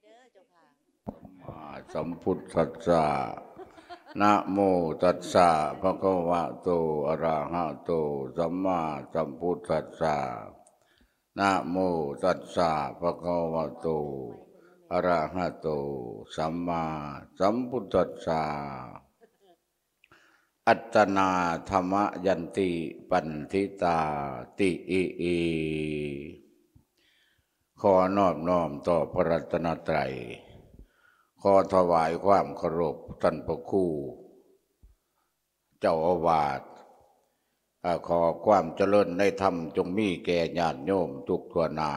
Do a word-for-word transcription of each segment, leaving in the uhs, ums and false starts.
เด้อเจ้าค่ะสัมพุทธัสสะนะโมตัสสะภะคะวะโตอะระหะโตสัมมาสัมพุทธัสสะนะโมตัสสะภะคะวะโตอะระหะโตสัมมาสัมพุทธัสสะอัตตนาธรรมยันติปันทิตาติอิอิขอนอบน้อมต่อพระรัตนตรัยขอถวายความเคารพท่านพระครูเจ้าอาวาสขอความเจริญในธรรมจงมีแก่ญาติโยมทุกทั่วหน้า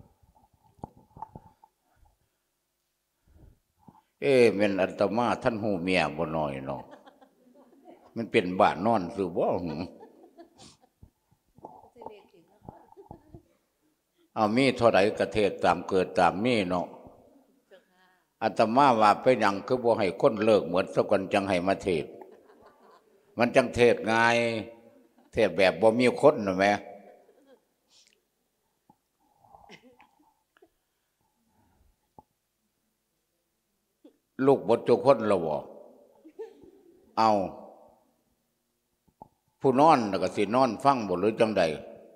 เอ๊ะเป็นอัตมาท่านหูเมียบ่น้อยเนาะมันเป็นบ้านนอนคือบ่เอามีเท่าไหร่กระเทศตามเกิดตามมีเนาะอาตมาว่าไปยังคือบ่ให้คนเลิกเหมือนสักคนจังให้มาเทศมันจังเทศง่ายเทศแบบบ่มีคนน่ะแม่ลูกบทจุคนละบ่เอาผู้นอนก็สินอนฟังบ่หรือจังใด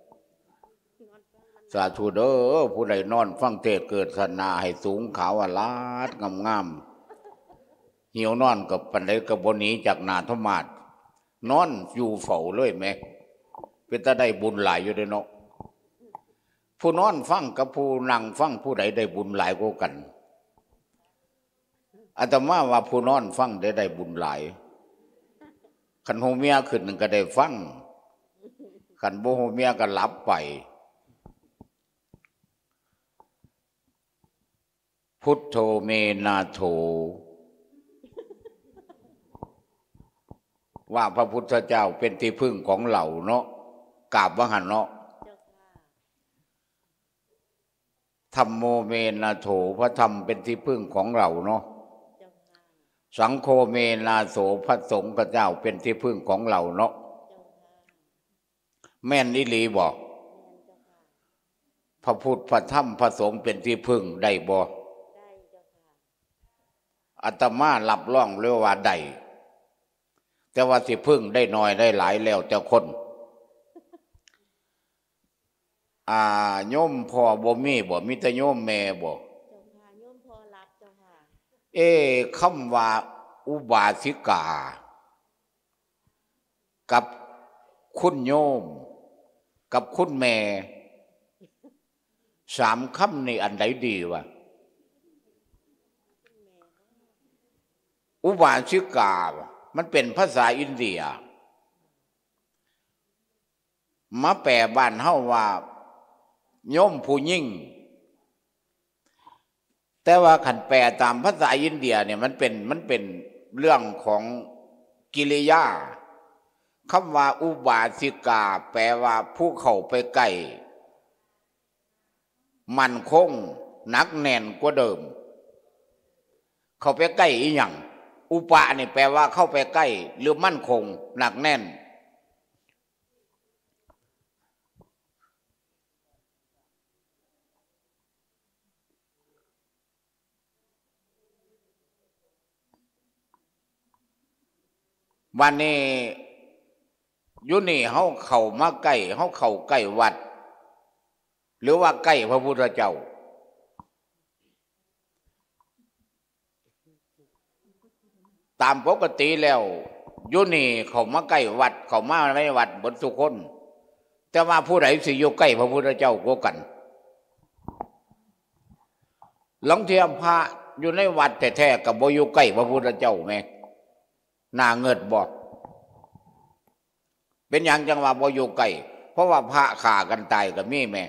สาธุเด้อผู้ใดนอนฟังเทศเกิดศรัทธาให้สูงขาวอลาดงามๆหิวนอนกับปานใดก็บ่หนีจากหน้าธรรมาสนอนอยู่เฝ้าเลยแม่เป็นตาได้บุญหลายอยู่เด้เนาะผู้นอนฟังกับผู้นั่งฟังผู้ใดได้บุญหลายกว่ากันอาตมาว่าผู้นอนฟังได้ได้บุญหลายคันโฮเมียขึ้นก็ได้ฟังคันบ่โฮเมียก็หลับไปพุทโธเมนาโถว่าพระพุทธเจ้าเป็นที่พึ่งของเราเนาะกราบว่าหันเนาะธัมโมเมนาโถพระธรรมเป็นที่พึ่งของเราเนาะสังโฆเมนาโสพระสงฆ์พระเจ้าเป็นที่พึ่งของเราเนาะแม่นอิลีบอกพระพุทธพระธรรมพระสงฆ์เป็นที่พึ่งได้บ่อาตมารับรองเลยว่าได้แต่ว่าสิพึ่งได้น้อยได้หลายแล้วแต่คนอ่าโยมพ่อบ่มีบ่มีแต่โยมแม่บ่เอ๊ะคำว่าอุบาสิกากับคุณโยมกับคุณแม่สามคำนี่อันใดดีวะอุบาสิกามันเป็นภาษาอินเดียมาแปลบ้านเฮาว่าโยมผู้ยิ่งแต่ว่าขันแปลตามภาษาอินเดียเนี่ยมันเป็นมันเป็นเรื่องของกิริยาคำว่าอุบาสิกาแปลว่าผู้เข้าไปใกล้มั่นคงหนักแน่นกว่าเดิมเข้าไปใกล้อีหยังอุปะนี่แปลว่าเข้าไปใกล้หรือมั่นคงหนักแน่นวันนี้ยุนี่เขาเข้ามาใกล้เขาเข้าใกล้วัดหรือว่าใกล้พระพุทธเจ้าตามปกติแล้วยุนี่เขามาใกล้วัดเขามาในวัดบนสุคนแต่ว่าผู้ใดสิอยู่ใกล้พระพุทธเจ้าก็กันหลังเทียมพระอยู่ในวัดแท้ๆกับบ่อยู่ใกล้พระพุทธเจ้าแม่น่าเงิดบ่เป็นอย่างจังว่าบ่อยู่ใกล้เพราะว่าพระฆ่ากันตายก็มีแม่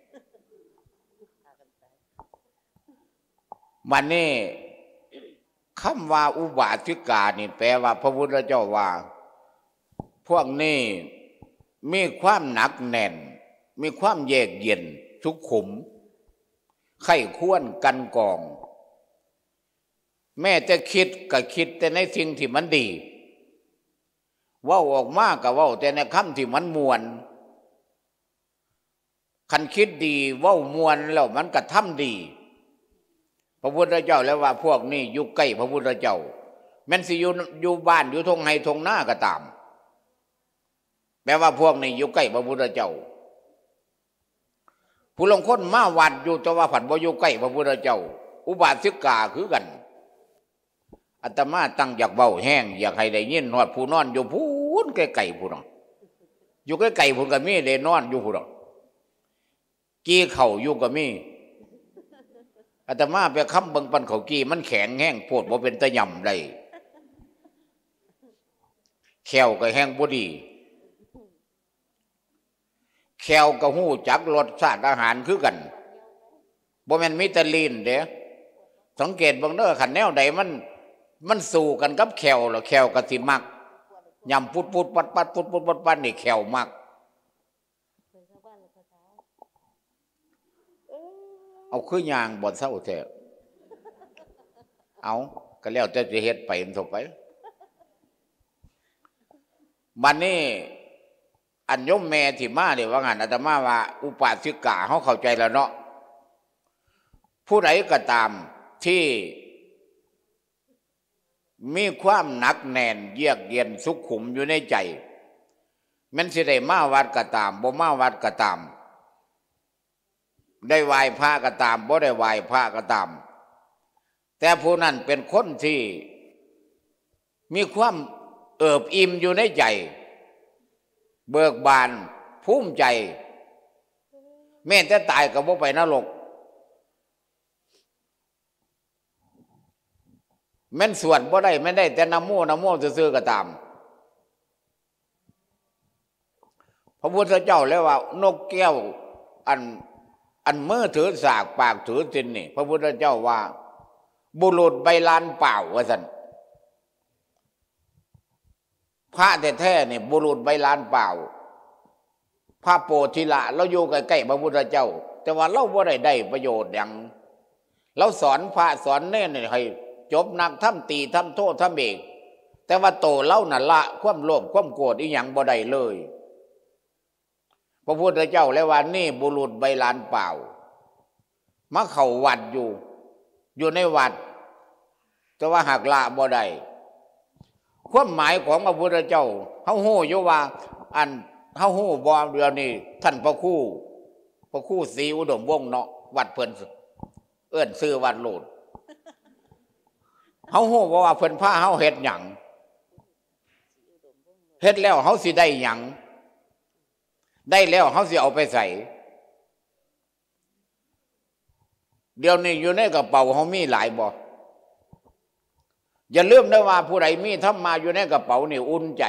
มันนี่คำว่าอุบาสิกานี่แปลว่าพระพุทธเจ้าว่าพวกนี้มีความหนักแน่นมีความเยือกเย็นสุขุมไข้ควรกันกองแม้จะคิดก็คิดแต่ในสิ่งที่มันดีเว้าออกมาก็เว้าแต่ในคำที่มันมวลคันคิดดีเว้ามวลแล้วมันก็ทำดีพระพุทธเจ้าแล้วว่าพวกนี้อยู่ใกล้พระพุทธเจ้าแม้นสิอยู่อยู่บ้านอยู่ทงไห้ทงหน้าก็ตามแปลว่าพวกนี้อยู่ใกล้พระพุทธเจ้าผู้ลงคนมาวัดอยู่แต่ว่าผันบ่อยู่ใกล้พระพุทธเจ้าอุบาสิกาคือกันอาตมาตั้งอยากเบาแห้งอยากให้ได้ยินนอดผู้นอนอยู่พูนใกล้ๆผู้นอนอยู่ใกล้ๆผู้ก็มีได้นอนอยู่ผู้นอนกี้เข่าอยู่ก็มีอาตมาไปค้ำเบิ่งปันเขากี้มันแข็งแห้งโพดบ่เป็นตะยำได้แขวก็แห้งบ่ดีแขวก็หู้จักรสชาติอาหารคือกันบ่แม่นมีแต่ลีนเด้สังเกตเบิ่งเด้อคันแนวใดมันมันสู้กันกับแขวแล้วแขวก็สิมักยำปุดปุดปัดปัดปุดปุดปัดปัดนี่แขวมักเอาคือยางบ่เศร้าแท้เอาก็แล้วแต่จะเฮ็ดไปมันถูกไปบัดนี้อันโยมแม่ที่มาเดี๋ยวว่างานอาตมาว่าอุปาสิกาเขาเข้าใจแล้วเนาะผู้ใดก็ตามที่มีความหนักแน่นเยือกเย็นสุขุมอยู่ในใจแม้นสิได้มาวัดก็ตามบ่มาวัดก็ตามได้ไหว้พระก็ตามบ่ได้ไหว้พระก็ตามแต่ผู้นั้นเป็นคนที่มีความเอิบอิ่มอยู่ในใจเบิกบานภูมิใจแม้แต่ตายก็บ่ไปนรกแม้นสวดบ่ได้ไม่ได้แต่นะโมนะโมซื่อๆก็ตามพระพุทธเจ้าแล้วว่านกแก้วอันอันมือถือสากปากถือสินนี่พระพุทธเจ้าว่าบุรุษใบลานเปล่าว่าซั่นพระแท้ๆนี่บุรุษใบลานเปล่าพระโพธิละเราอยู่ใกล้ๆพระพุทธเจ้าแต่ว่าเราบ่ได้ได้ประโยชน์อย่างเราสอนพระสอนเน้นให้จบนักทำตีทำโทษทำเอกแต่ว่าโตเล่านั่นละความโลภความโกรธอีหยังบ่ได้เลยพระพุทธเจ้าแล้วว่านี่บุรุษใบลานเปล่ามาเข้าวัดอยู่อยู่ในวัดแต่ว่าหักละบ่ได้ความหมายของพระพุทธเจ้าเฮาฮู้อยู่ว่าอันเฮาฮู้บ่เดี๋ยวนี้ท่านพระครูพระครูศรีอุดมวงศ์เนาะวัดเพิ่นเอิ้นชื่อวัดโลดเฮาฮู้บ่ว่าเพิ่นพาเฮาเฮ็ดหยังเฮ็ดแล้วเฮาสิได้หยังได้แล้วเฮาสิเอาไปใส่เดี๋ยวนี้อยู่ในกระเป๋าเฮามีหลายบ่อย่าลืมนะว่าผู้ใดมีธรรมะอยู่ในกระเป๋านี่อุ่นใจ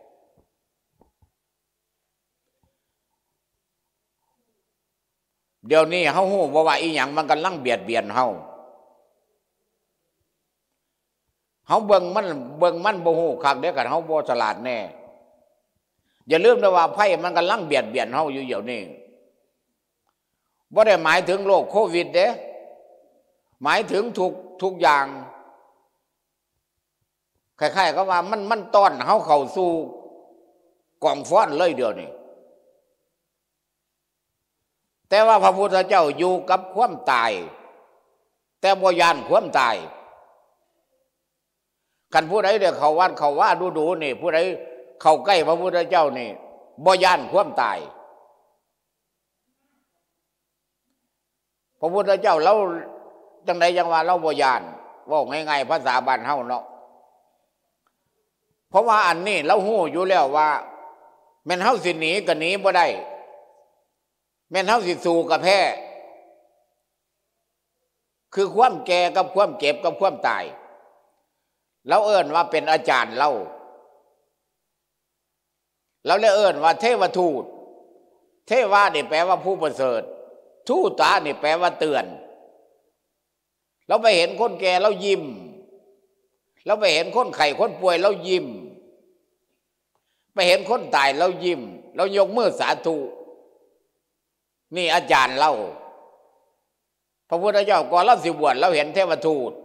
เดี๋ยวนี้เฮาฮู้บ่ว่าอีหยังมันกำลังเบียดเบียนเฮาเฮาเบิ่งมันเบิ่งมันบ่ฮู้คักเด้อกันเฮาบ่ฉลาดแน่อย่าลืมนะว่าไผมันกำลังเบียดเบียนเฮาอยู่เดี๋ยวนี้บ่ได้หมายถึงโรคโควิดเด้หมายถึงทุกทุกอย่างคล้ายๆกับว่ามันมันต้อนเฮาเข้าสู่กองฟ้อนเลยเดี๋ยวนี้แต่ว่าพระพุทธเจ้าอยู่กับความตายแต่บ่ย้านความตายคันผู้ใดได้เข้าวัดเข้าว่าดูๆนี่ผู้ใดเข้าใกล้พระพุทธเจ้านี่บ่ย้านความตายพระพุทธเจ้าเราจังไดจังว่าเราบ่ย้านเว้าง่ายๆภาษาบ้านเฮาเนาะเพราะว่าอันนี้เราฮู้อยู่แล้วว่าแม่นเฮาสิหนีก็หนีบ่ได้แม่นเฮาสิสู้ก็แพ้คือความแก่กับความเจ็บกับความตายเราเอิ้นว่าเป็นอาจารย์เราเราเลยเอิ้นว่าเทวทูตเทวานี่แปลว่าผู้ประเสริฐทูตานี่แปลว่าเตือนเราไปเห็นคนแก่เรายิ้มเราไปเห็นคนไข้คนป่วยเรายิ้มไปเห็นคนตายเรายิ้มเรายกมือสาธุนี่อาจารย์เราพระพุทธเจ้าก่อนเราสิบวชเราเห็นเทวทูต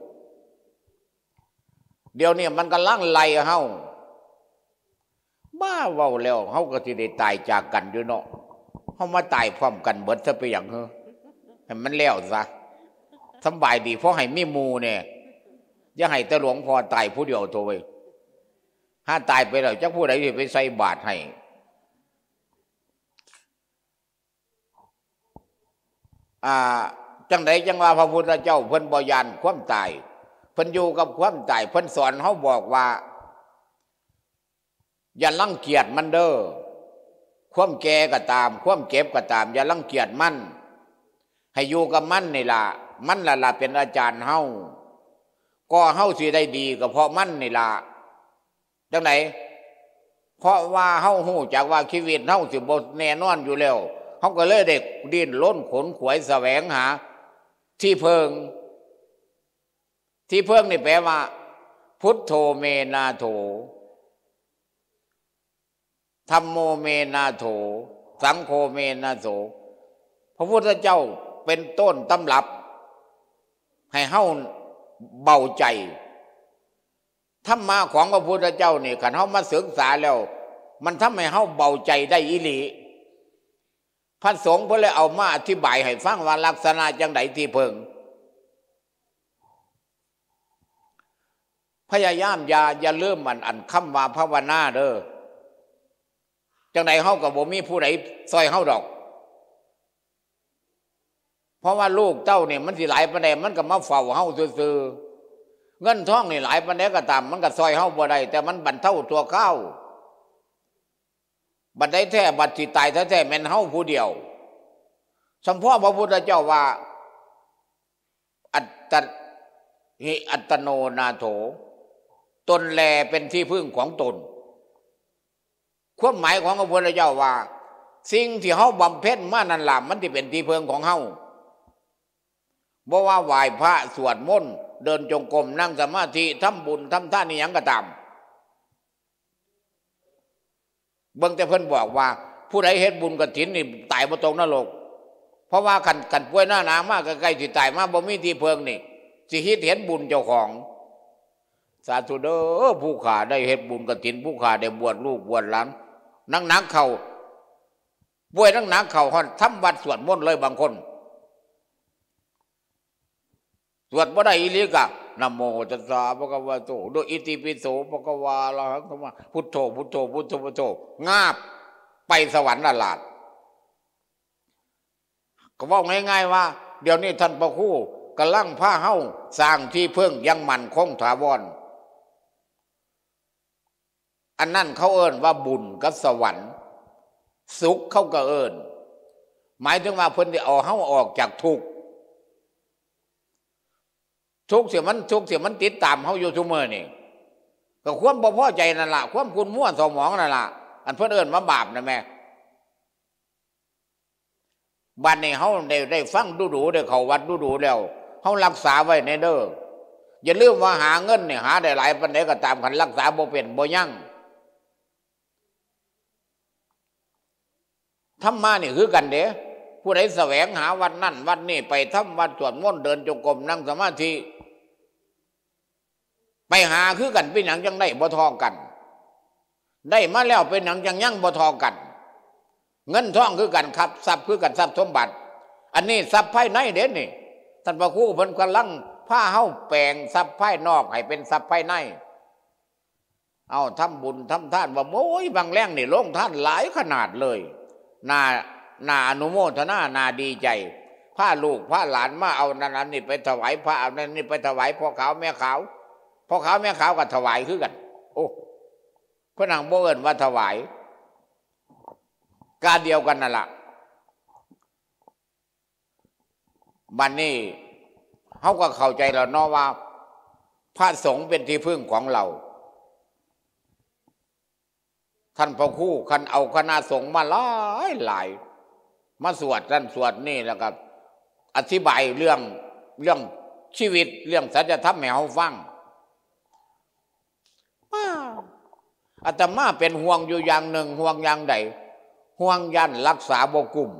เดี๋ยวนี้มันกำลังไล่เฮาบ้าเว้าแล้วเฮาก็สิได้ตายจากกันอยู่เนาะเฮามาตายพร้อมกันเบิดซะไปหยังเฮ้อให้มันแล้วซะสบายดีเพราะให้มีมูเนี่ยอย่าให้แต่หลวงพ่อตายผู้เดียวตัวไว้ถ้าตายไปแล้วจะผู้ใดที่ไปใส่บาตรให้อ่าจังไดจังว่าพระพุทธเจ้าเพิ่นบ่ยานความตายเพิ่นอยู่กับความตายเพิ่นสอนเฮาบอกว่าอย่ารังเกียจมันเด้อความแก่ก็ตามความเก็บก็ตามอย่ารังเกียจมันให้อยู่กับมันนี่ล่ะมันล่ะล่ะเป็นอาจารย์เฮาก็เฮาสิได้ดีก็เพราะมันนี่ล่ะจังไหนเพราะว่าเฮาฮู้จักว่าชีวิตเฮาสิบ่แน่นอนอยู่แล้วเฮาก็เลยได้ดิ้นรนขนขวยแสวงหาที่เพิงที่เพิงนี่แปลว่าพุทโธเมนาโถธัมโมเมนาโถสังโฆเมนาโถพระพุทธเจ้าเป็นต้นตำรับให้เฮาเบาใจธรรมะของพระพุทธเจ้านี่ขันเฮามาศึกษาแล้วมันทำให้เฮาเบาใจได้อีหลีพระสงฆ์เพิ่นเลยเอามาอธิบายให้ฟังว่าลักษณะจังไดที่เพิงพยายามอย่าอย่าลืมมันอันคำว่าภาวนาเด้อจังไดเฮาก็บ่มีผู้ใดซอยเฮาดอกเพราะว่าลูกเต้าเนี่ยมันสิหลายปานใดมันก็มาเฝ้าเฮาซื่อๆเงินทองนี่หลายปานใดก็ตามมันก็ซอยเฮาบ่ได้แต่มันบรรเทาตัวข้าวบัดใดแท้บัดสิตายแท้ๆแม่นเฮาผู้เดียวสัมพ่อพระพุทธเจ้าว่าอัตตหิอัตโนนาโถตนแลเป็นที่พึ่งของตนความหมายของพระพุทธเจ้าว่าสิ่งที่เฮาบำเพ็ญมานั่นล่ะมันสิเป็นที่พึ่งของเฮาบ่ว่าไหว้พระสวดมนต์เดินจงกรมนั่งสมาธิทำบุญทำทานนี่หยังก็ตามเบิ่งแต่เพิ่นบอกว่าผู้ใดเฮ็ดบุญกฐินนี่ตายบ่ตกนรกเพราะว่าคันคันป่วยหน้าหนามากใกล้ๆสิตายมาบ่มีที่เพิงนี่สิคิดเห็นบุญเจ้าของสาธุเด้อผู้ข้าได้เฮ็ดบุญกฐินผู้ข้าได้บวชลูกบวชหลานนักๆเข้าป่วยนักๆเข้าฮอดทำวัดสวดมนต์เลยบางคนสวดบ่ได้อีหลีกะนะโมตัสสะภะคะวะโตโดยอิติปิโสภะคะวะอะระหังสัมมาพุทโธพุทโธพุทโธพุทโธงาบไปสวรรค์ละลาดก็ว่าง่ายๆว่าเดี๋ยวนี้ท่านพระครูกำลังพาเฮาสร้างที่พึ่งยังมั่นคงถาวรอันนั้นเขาเอิ้นว่าบุญกับสวรรค์สุขเขาก็เอิ้นหมายถึงว่าเพิ่นได้เอาเฮาออกจากทุกข์ทุกเสียมันทุกเสียมันติดตามเขาอยู่ทุกเมื่อนี่ก็ความบ่พอใจนั่นล่ะความคุณมั่วสมองนั่นล่ะอันเพื่อนเอิ้นว่าบาปนะแม่บ้านนี้เขาได้ได้ฟังดูดูได้เข้าวัดดูดูแล้วเขารักษาไว้ในเด้ออย่าลืมว่าหาเงินเนี่ยหาได้หลายปานใดก็ตามคันรักษาบ่เป็นบ่ยั่งธรรมะนี่คือกันเด้ผู้ใดแสวงหาวัดนั่นวัดนี่ไปทำวัดสวดมนต์เดินจงกรมนั่งสมาธิไปหาคือกันเป็นหนังจังได้บ่ทอกันได้มาแล้วเป็นหนังจังยั่งบ่ทอกันเงินทองคือกันครับทรัพย์คือกันทรัพย์สมบัติอันนี้ทรัพย์ภายในเด่นนี่ท่านพระครูเพิ่นกำลังพาเฮาแปลงทรัพย์ภายนอกให้เป็นทรัพย์ภายในเอาทำบุญทำทานว่าโอ้ยบางแรงนี่ลงท่านหลายขนาดเลยนานาอนุโมทนานาดีใจพาลูกพาหลานมาเอานั้นนี่ไปถวายพระเอานั้นนี่ไปถวายพ่อขาวแม่ขาวพ่อขาวแม่ขาวก็ถวายคือกันโอ้คนหนังโบเอิญว่าถวายการเดียวกันนั่นแหละบัดนี้เขาก็เข้าใจแล้วเนาะว่าพระสงฆ์เป็นที่พึ่งของเราท่านพระครูคันเอาคณะสงฆ์มาหลายหลายมาสวดท่านสวดนี่แล้วก็อธิบายเรื่องเรื่องชีวิตเรื่องสัจธรรมให้เขาฟังอาตมาเป็นห่วงอยู่อย่างหนึ่งห่วงอย่างใดห่วงยันรักษาบ่กุม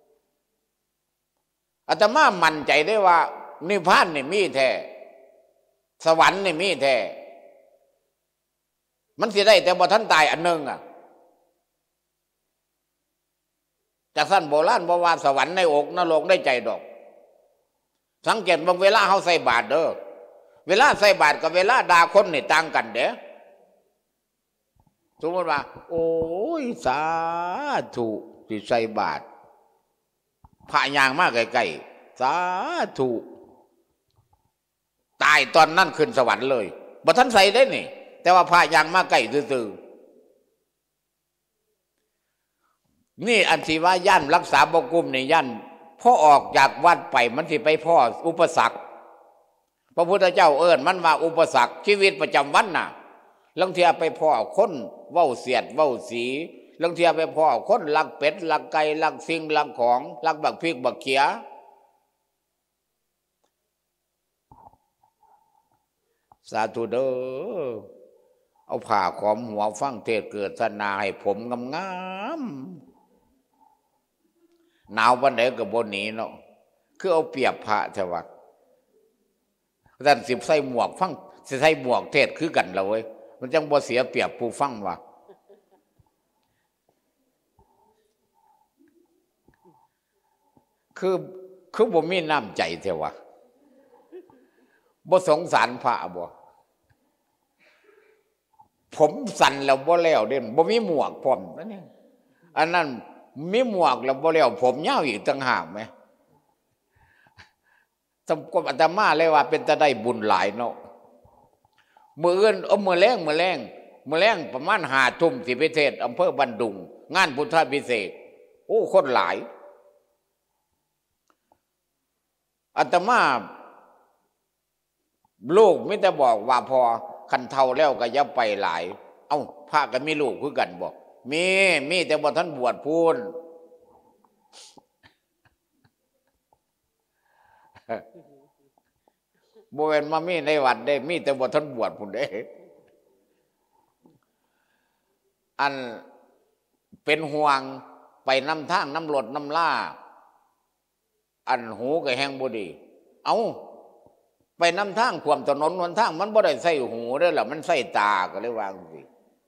อาตมามั่นใจได้ว่านิพพานนี่มีแท้สวรรค์นี่มีแท้มันสิได้แต่บ่ทันตายอันหนึ่งอ่ะจากสั้นโบราณบอกว่าสวรรค์ในอกนรกได้ใจดอกสังเกตบางเวลาเขาใส่บาตรเด้อเวลาใส่บาตรกับเวลาด่าคนนี่ต่างกันเด้อสมมติว่าโอ้ยสาธุที่ใส่บาตรพระยางมากไกลๆสาธุตายตอนนั้นขึ้นสวรรค์เลยบ่ทันใส่ได้นี่แต่ว่าพระยางมากใกล้ซื่อๆนี่อันที่ว่าย่านรักษาบกุมในย่านพอออกจากวัดไปมันสิไปพ่ออุปสรรคพระพุทธเจ้าเอิ้นมันว่าอุปสรรคชีวิตประจำวันน่ะลังเทียไปพ่อคนเว้าเสียดเว้าสีลังเทียไปพ่อคนลักเป็ดลักไก่ลักสิ่งลักของลักบักพริกบักเขียสาธุเด้อเอาผ่าขอมหัวฟังเทศเกิดศาสนาให้ผมงามๆหนาววันไหนกับบนนี้เนาะคือเอาเปรียบพระเถอะวะท่านสิบใส่หมวกฟังสิใส่หมวกเทศคือกันเราเว้ยมันจังบ่เสียเปรียบผู้ฟังวะคือคือบ่มีน้ำใจเถอะวะบ่สงสารพระบ่ผมสั่นแล้วบ่แล้วเด่นบ่มีหมวกผมนั่นเองอันนั้นมีหมวกแล้วบ่แล้วผมยาวอีกต่างหากไหมสมกับอาตมาเลยว่าเป็นจะได้บุญหลายเนาะมื้ออื่นเอามื้อแลงมื้อแลงมื้อแลงประมาณห้าทุ่มสิไปเทศอำเภอบันดุงงานพุทธพิเศษกโอ้คนหลายอาตมาลูกไม่แต่บอกว่าพอคันเท่าแล้วก็อย่าไปหลายเอ้าพระก็มีลูกคือกันบอกมีมีแต่บ่ท่านบวชพูนบ่เว้นมามีในวัดได้มีแต่บ่ท่านบวชพูนได้อันเป็นห่วงไปนำทางน้ำรถน้ำล่าอันหูก็แห้งบ่ดีเอ้าไปนำทางความถนนหนทางมันบ่ได้ใส่หูได้หรอมันใส่ตาก็เลยว่าสิ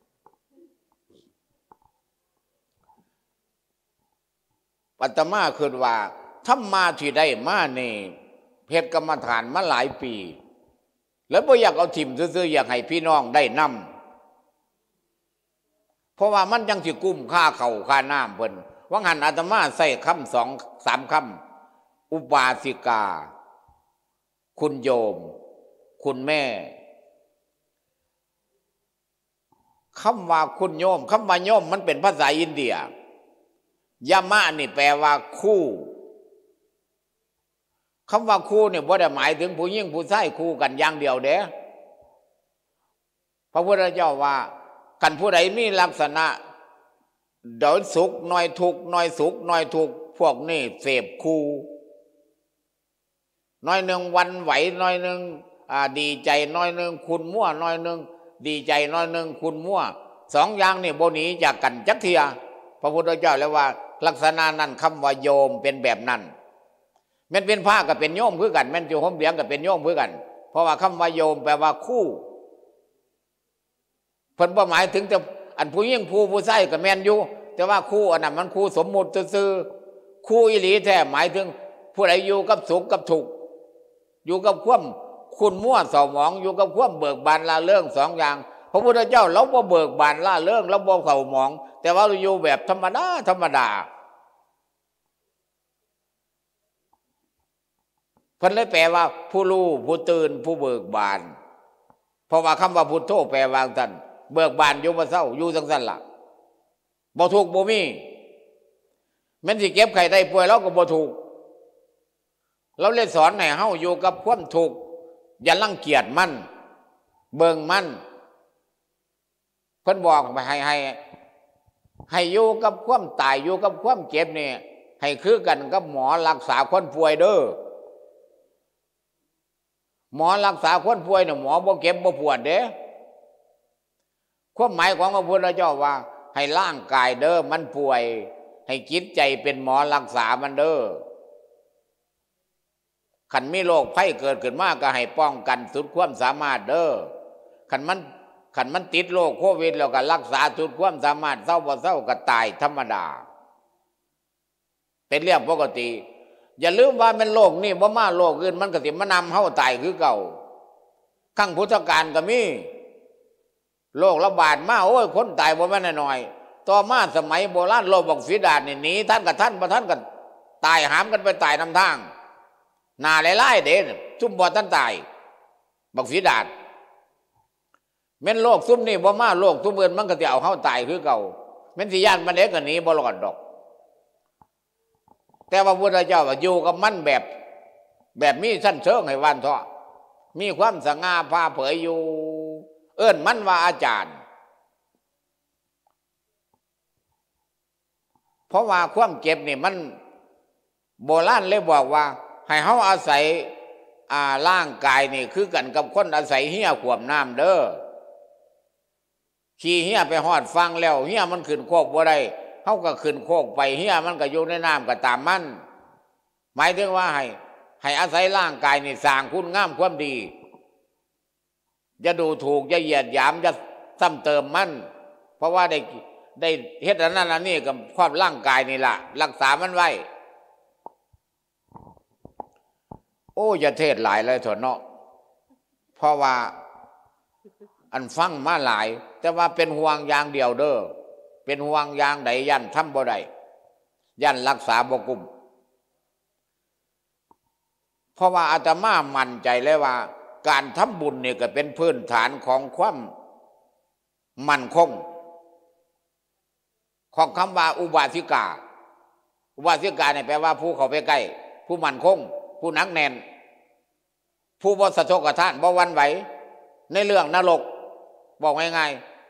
อาตมาคิดว่าทำมาที่ได้มานี่เพชรกรรมฐานมาหลายปีแล้วบ่อยากเอาถิ่มซื่อๆอยากให้พี่น้องได้นำเพราะว่ามันยังสิกุ้มค่าเขาค่าน้ำเพิ่นว่าหันอาตมาใส่คำสองสามคำอุบาสิกาคุณโยมคุณแม่คำว่าคุณโยมคำว่าโยมมันเป็นภาษาอินเดียยามะนี่แปลว่าคู่คำว่าคู่เนี่ยบ่ได้หมายถึงผู้หญิงผู้ชายคู่กันอย่างเดียวเด้พระพุทธเจ้าว่ากันผู้ใดมีลักษณะเดี๋ยวสุขน้อยทุกข์น้อยสุขน้อยทุกข์พวกนี้เสพคู่น้อยหนึ่งวันไหวน้อยหนึ่งดีใจน้อยหนึ่งคุณมั่วน้อยหนึ่งดีใจน้อยหนึ่งคุณมั่วสองอย่างนี่บ่หนีจากกันจักเทียพระพุทธเจ้าแล้วว่าลักษณะนั้นคำว่าโยมเป็นแบบนั้นแม่นเป็นผ้าก็เป็นโยมคือกันแม่นอยู่ห่มเหลืองก็เป็นโยมคือกันเพราะว่าคำว่าโยมแปลว่าคู่เพิ่นบ่หมายถึงจะอันผู้หญิงผู้ผู้ชายก็แม่นอยู่แต่ว่าคู่อันนั้นมันคู่สมมุติซื่อๆคู่อีหลีแท้หมายถึงผู้ใดอยู่กับสุขกับทุกข์อยู่กับความคุณมั่วเศร้าหมองอยู่กับความเบิกบานล่าเริงสองอย่างพระพุทธเจ้าเราบ่เบิกบานล่าเริงเราบ่เศร้าหมองแต่ว่าเราอยู่แบบธรรมดาธรรมดาเพิ่นเลยแปลว่าผู้รู้ผู้ตื่นผู้เบิกบานเพราะว่าคำว่าพุทโธแปลว่าท่านเบิกบานอยู่บ่เศร้าอยู่จังซั่นล่ะบ่ทุกข์บ่มีแม้นสิเก็บไข้ได้ป่วยเราก็บ่ทุกข์เราเลยสอนให้เฮาอยู่กับความทุกข์อย่ารังเกียจมันเบิ่งมันเพิ่นบอกให้ให้ให้อยู่กับความตายอยู่กับความเจ็บนี่ให้คือกันกับหมอรักษาคนป่วยเด้อหมอรักษาคนป่วยเนี่ยหมอบ่เก็บบ่ปวดเด้ความหมายของพระพุทธเจ้าว่าให้ร่างกายเด้อมันป่วยให้จิตใจเป็นหมอรักษามันเด้อขันมีโรคภัยเกิดขึ้นมาก็ให้ป้องกันสุดความสามารถเด้อขันมันขันมันติดโรคโควิดแล้วก็รักษาสุดความสามารถเศร้าบ่เศร้าก็ตายธรรมดาเป็นเรื่องปกติอย่าลืมว่าเป็นโลกนี่บ่มาโลกอื่นมันก็สิมานำเฮาตายคือเก่าขั้งพุทธกาลก็มีโรคระบาดมาโอ้ยคนตายบ่แม่นน้อยต่อมาสมัยโบราณโลกบักฝีดาษนี่หนีท่านกับท่านบ่ท่านก็ตายหามกันไปตายนำทางหน้าหลายๆเด้ซุ่มบ่ท่านตายบักฝีดาษแม่นโลกซุ่มนี่บ่มาโลกซุ่มอื่นมันก็สิเอาเฮาตายคือเก่าแม่นสิย่านมันเด็กก็หนีบ่รอดดอกแต่ว่าพระพุทธเจ้าอยู่กับมันแบบแบบมีสั้นเชิงให้วันเถาะมีความสง่าผ่าเผยอยู่เอิ้นมันว่าอาจารย์เพราะว่าความเจ็บนี่มันโบราณเลยบอกว่าให้เฮาอาศัยอ่าร่างกายนี่คือกันกับคนอาศัยเหี้ยขวมน้ำเด้อขี่เหี้ยไปหอดฟังแล้วเหี้ยมันขึ้นโคกบ่ได้เฮาก็ขึ้นโคกไปเหี้ยมันก็อยู่ในน้ำก็ตามมันหมายถึงว่าให้ให้อาศัยร่างกายนี่สร้างคุณงามความดีจะดูถูกจะเหยียดหยามจะซ้ำเติมมันเพราะว่าได้ได้เฮ็ดอันนั้นอันนี้กับความร่างกายนี่ล่ะรักษามันไว้โอ้อย่าเทศหลายเลยเถอะเนาะเพราะว่าอันฟังมาหลายแต่ว่าเป็นห่วงอย่างเดียวเด้อเป็นห่วงอย่างใดยันทำบ่ได้ยันรักษาบ่กุมเพราะว่าอาตมามั่นใจเลยว่าการทำบุญเนี่ยก็เป็นพื้นฐานของความมั่นคงของคำว่าอุบาสิกาอุบาสิกาเนี่ยแปลว่าผู้เข้าไปใกล้ผู้มั่นคงผู้หนักแน่นผู้บ่สะทกสะท้านบ่หวั่นไหวในเรื่องนรกบอกง่าย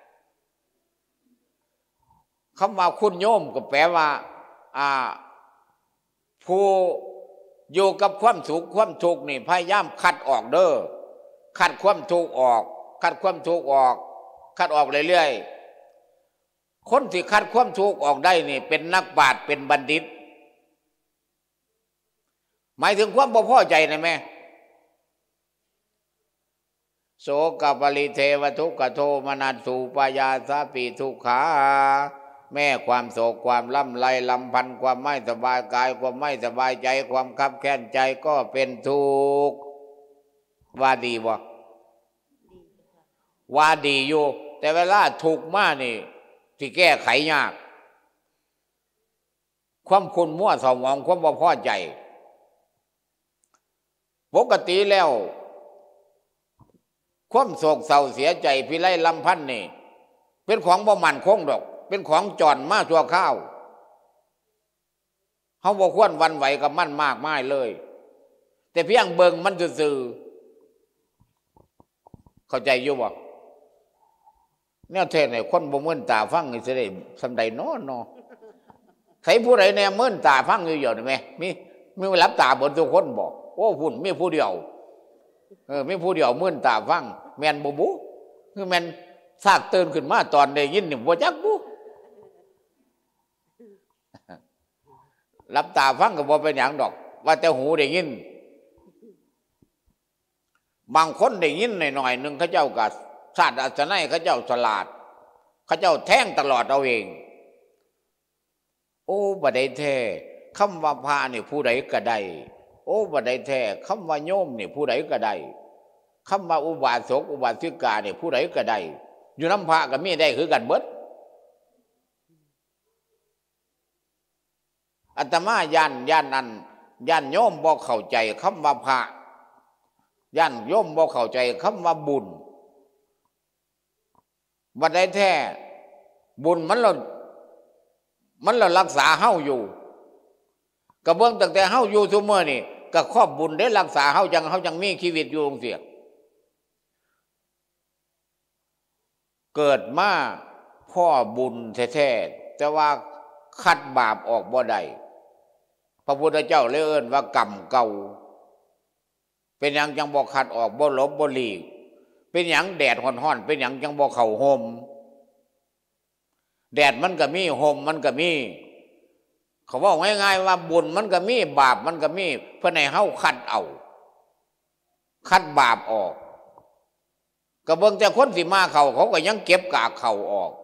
ๆคำว่าคุณโยมก็แปลว่าอ่าผู้อยู่กับความสุขความทุกข์นี่พยายามคัดออกเด้อคัดความทุกข์ออกคัดความทุกข์ออกคัดออกเรื่อยๆคนที่คัดความทุกข์ออกได้นี่เป็นนักปราชญ์เป็นบัณฑิตหมายถึงความบ่พอใจนะแม่โสกปริเทวทุกขโทมนัสสุปายาสาปิทุกขาแม่ความโศกความล่ำไรลำพันธ์ความไม่สบายกายความไม่สบายใจความคับแค้นใจก็เป็นทุกข์ว่าดีบ่ว่าดีอยู่แต่เวลาทุกข์มากนี่ที่แก้ไขยากความคุณมั่วสมองความบ่พอใจปกติแล้วความโศกเศร้าเสียใจพิไรลำพันธ์นี่เป็นของบ่มั่นคงดอกเป็นของจอนมาชั่วข้าวเฮาบ่ควรหวั่นไหวกับมันมากมายเลยแต่เพียงเบิ่งมันซื่อๆเข้าใจอยู่บ่แนวเทศน์ให้คนบ่มื่นตาฟังนี่สิได้สำใดน้อเนาะใครผู้ใดแน่มื่นตาฟังอยู่อยู่นี่แม่มีมีหลับตาเบิดทุกคนบ่โอ้พุ่นมีผู้เดียวเออมีผู้เดียวมื่นตาฟังแม่นบ่บุคือแม่นซากตื่นขึ้นมาตอนได้ยินนี่บ่จักบุหลับตาฟังก็บ่เป็นหยังดอกว่าแต่หูได้ยินบางคนได้ยินหน่อยๆนึงเขาเจ้าก็ชาติอัศนัยเขาเจ้าฉลาดเขาเจ้าแท่งตลอดเอาเองโอ้บ่ได้แท้คำว่าพระนี่ผู้ใดก็ได้โอ้บ่ได้แท้คำว่าโยมนี่ผู้ใดก็ได้คำว่าอุบาสกอุบาสิกานี่ผู้ใดก็ได้อยู่น้ำพระก็มีได้คือกันเบิดอาตมาย่านย่านนั้นย่านโยมบ่เข้าใจคำว่าพระย่านโยมบ่เข้าใจคำว่าบุญบ่ได้แท้บุญมันเรามันเรารักษาเฮาอยู่กระเบื้องตั้งแต่เฮาอยู่ซุมื้อนี่ก็ครอบบุญได้รักษาเฮาจังเฮาจังมีชีวิตอยู่จังซี่เกิดมาพ่อบุญแท้ๆแต่ว่าคัดบาปออกบ่ได้พระพุทธเจ้าเลยเอิ้นว่ากรรมเก่าเป็นหยังจังบ่คัดออกบ่ลบบ่หลีกเป็นหยังแดดร้อนๆเป็นหยังจังบ่เข้าห่มแดดมันก็มีห่มมันก็มีเขาบอกง่ายๆว่าบุญมันก็มีบาปมันก็มีเพื่อให้เฮาคัดเอาคัดบาปออกก็เบิ่งแต่คนสิมาเขาเขาก็ยังเก็บกากเขาออก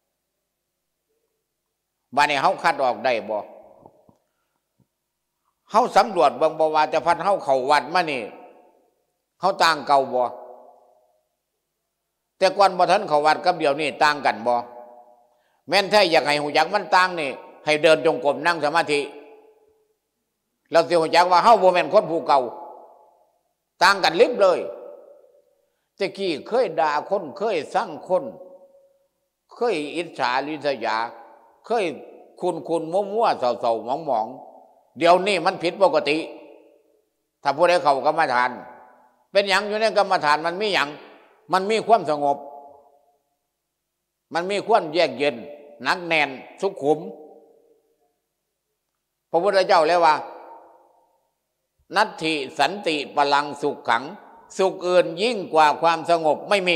บัดนี้เฮาคัดออกได้บ่เฮาสำรวจเบิ่งบ่ว่าจะพันเฮาเข้าวัดมานี่เฮาต่างเก่าบ่แต่ก่อนบ่ทันเข้าวัดกับเดี๋ยวนี้ต่างกันบ่แม่นแท้อยากให้หูจักมันต่างนี่ให้เดินจงกรมนั่งสมาธิเราสิหูจักว่าเฮาบ่แม่นคนผู้เก่าต่างกันลิบเลยตะกี้เคยด่าคนเคยสั่งคนเคยอิจฉาริษยาเคยคุณคุณมัวมัวเศร้าเศร้าหมองหมองเดี๋ยวนี้มันผิดปกติถ้าผู้ใดเข้ากรรมฐานเป็นอย่างอยู่ในกรรมฐานมันมีอย่างมันมีความสงบมันมีความแยกเย็นหนักแน่นสุขุมพระพุทธเจ้าเลยว่านัตถิสันติพลังสุขขังสุขอื่นยิ่งกว่าความสงบไม่มี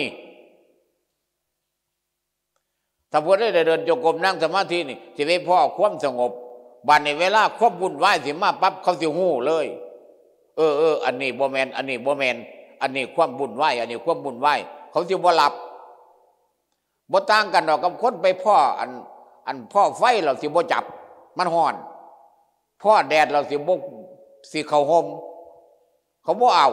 ถ้าพวกได้เดินจงกรมนั่งสมาธินี่จะไปพ่อความสงบบานในเวลาควบวุ่นวายสิมาปั๊บเขาสิหู้เลยเออเอออันนี้บ่แมนอันนี้บ่แมนอันนี้ความวุ่นวายอันนี้ความวุ่นวายเขาสิบ่หลับบ่ต่างกันดอกกับคนไปพ่ออันอันพ่อไฟเราสิบ่จับมันฮ้อนพ่อแดดเราสิบ่สิเข้าห่มเขาบ่เอา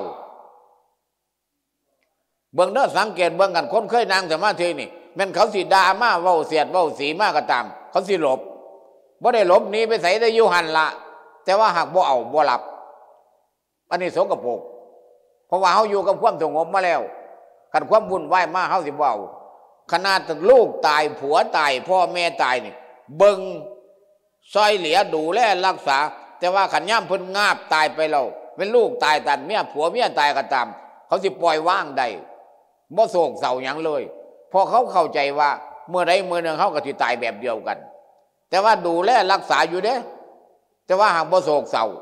เบิ่งเด้อสังเกตเบิ่งกันคนเคยนั่งสมาธินี่แม่นเขาสิด่ามาเว้าเสียดเว้าสีมาก็ตามเขาสิหลบบ่ได้หลบหนีไปไสได้อยู่หั่นละแต่ว่าหากบ่เอาบ่หลับอันนี้สกปรกเพราะว่าเฮาอยู่กับความสงบมาแล้วคันความวุ่นวายมาเฮาสิบ่เอาขนาดลูกตายผัวตายพ่อแม่ตายนี่เบิ่งซอยเหลือดูแลรักษาแต่ว่าขันย่ำเพิ่นงาบตายไปแล้วเป็นลูกตายตันเมียผัวเมียตายก็ตามเขาสิปล่อยว่างได้บ่โศกเศร้าหยังเลยเพราะเขาเข้าใจว่าเมื่อใดเมื่อหนึ่งเขาก็สิตายแบบเดียวกันแต่ว่าดูแลรักษาอยู่เด้แต่ว่าหากบ่โศกเศร้า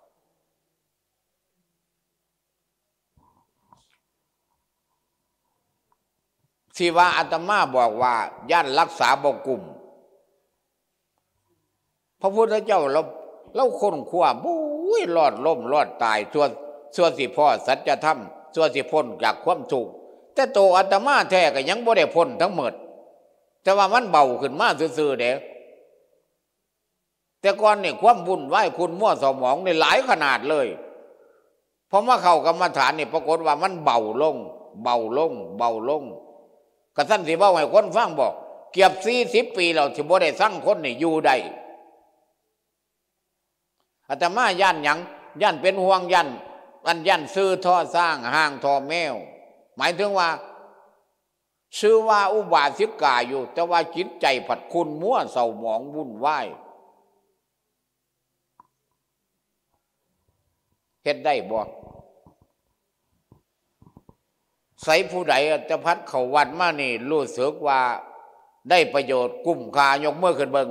ที่ว่าอาตมาบอกว่าย่านรักษาบ่กลุ่มพระพุทธเจ้าเราเราค้นคว้าบุ้ยรอดล่มรอดตายส่วนส่วนสิพ่อสัจธรรมส่วนสิพ้นจากความทุกข์แต่โตอาตมาแท้ก็ยังบ่ได้พ้นทั้งหมดแต่ว่ามันเบาขึ้นมาซื่อๆเด้แต่ก่อนนี่ความวุ่นวายคุณมั่วสมองนี่หลายขนาดเลยพอมาเข้ากรรมฐานนี่ปรากฏว่ามันเบาลงเบาลงเบาลงกระสั้นสิเว้าให้คนฟังบอกเกือบสี่สิบปีแล้วที่บ่ได้สั่งคนนี่อยู่ได้อาตมาย่านหยังย่านเป็นห่วงย่านอันย่านซื้อท่อสร้างห้างท่อแมวหมายถึงว่าชื่อว่าอุบาสิกาอยู่แต่ว่าจิตใจผัดคุณมั่วเศร้าหมองวุ่นวายเฮ็ดได้บ่ใส่ผู้ใดจะพัดเข้าวัดมานี่รู้สึกว่าได้ประโยชน์กุ้มค่ายกมือขึ้นเบิ่ง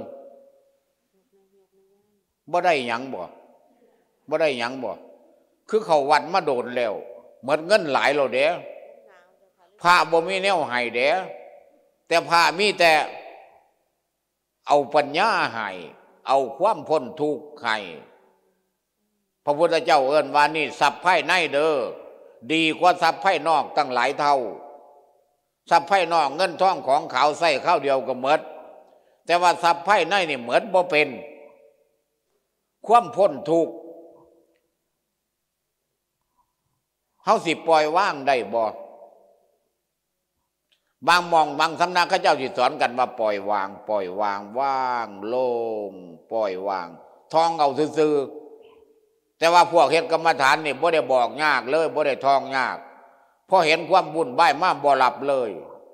บ่ได้หยังบ่บ่ได้หยังบ่คือเข้าวัดมาโดนแล้วหมดเงินหลายแล้วเด้พระบ่มีแนวให้เด้แต่พระมีแต่เอาปัญญาให้เอาความพ้นทุกข์ให้พระพุทธเจ้าเอิ้นว่านี่ทรัพย์ภายในเด้อดีกว่าทรัพย์ภายนอกตั้งหลายเท่าทรัพย์ภายนอกเงินทองของขาวใส่ข้าวเดียวก็หมดแต่ว่าทรัพย์ภายในนี่หมดบ่เป็นความพ้นทุกข์เฮาสิปล่อยว่างได้บ่บางมองบางสำนักเขาเจ้าสิสอนกันว่าปล่อยวางปล่อยวางว่างโล่งปล่อยวางท่องเอาซื่อๆแต่ว่าพวกเฮ็ดกรรมฐานนี่บ่ได้บอกยากเลยบ่ได้ท่องยากพอเห็นความวุ่นวายมาบ่หลับเลย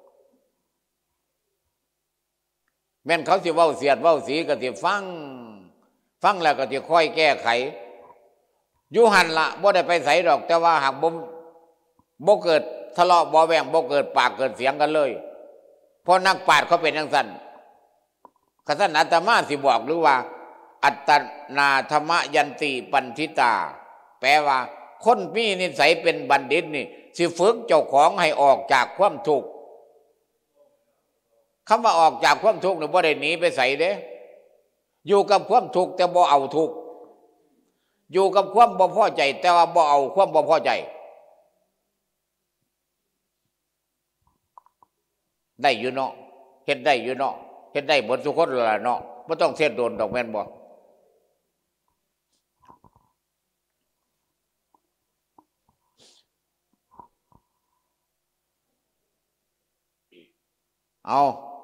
แม่นเขาสิเว้าเสียดเว้าสีก็สิฟังฟังแล้วก็สิค่อยแก้ไขอยู่หันละบ่ได้ไปไสดอกแต่ว่าหากบ่บ่เกิดทะเลาะบ่แวงบ่เกิดปากเกิดเสียงกันเลยเพราะนักปราชญ์เขาเป็นจังซั่นกษัตริย์อาตมาสิบอกหรือว่าอัตตนาธรรมยันติปันทิตาแปลว่าคนมีนิสัยเป็นบัณฑิตนี่สิฝึกเจ้าของให้ออกจากความทุกข์คำว่าออกจากความทุกข์นี่บ่ได้หนีไปไสเด้อยู่กับความทุกข์แต่บ่เอาทุกข์อยู่กับความบ่พอใจแต่ว่าบ่เอาความบ่พอใจได้อยู่เนาะเฮ็ดได้อยู่เนาะเฮ็ดได้หมดทุกคนล่ะเนาะบ่ต้องเทศโดนดอกแม่นบ่เอา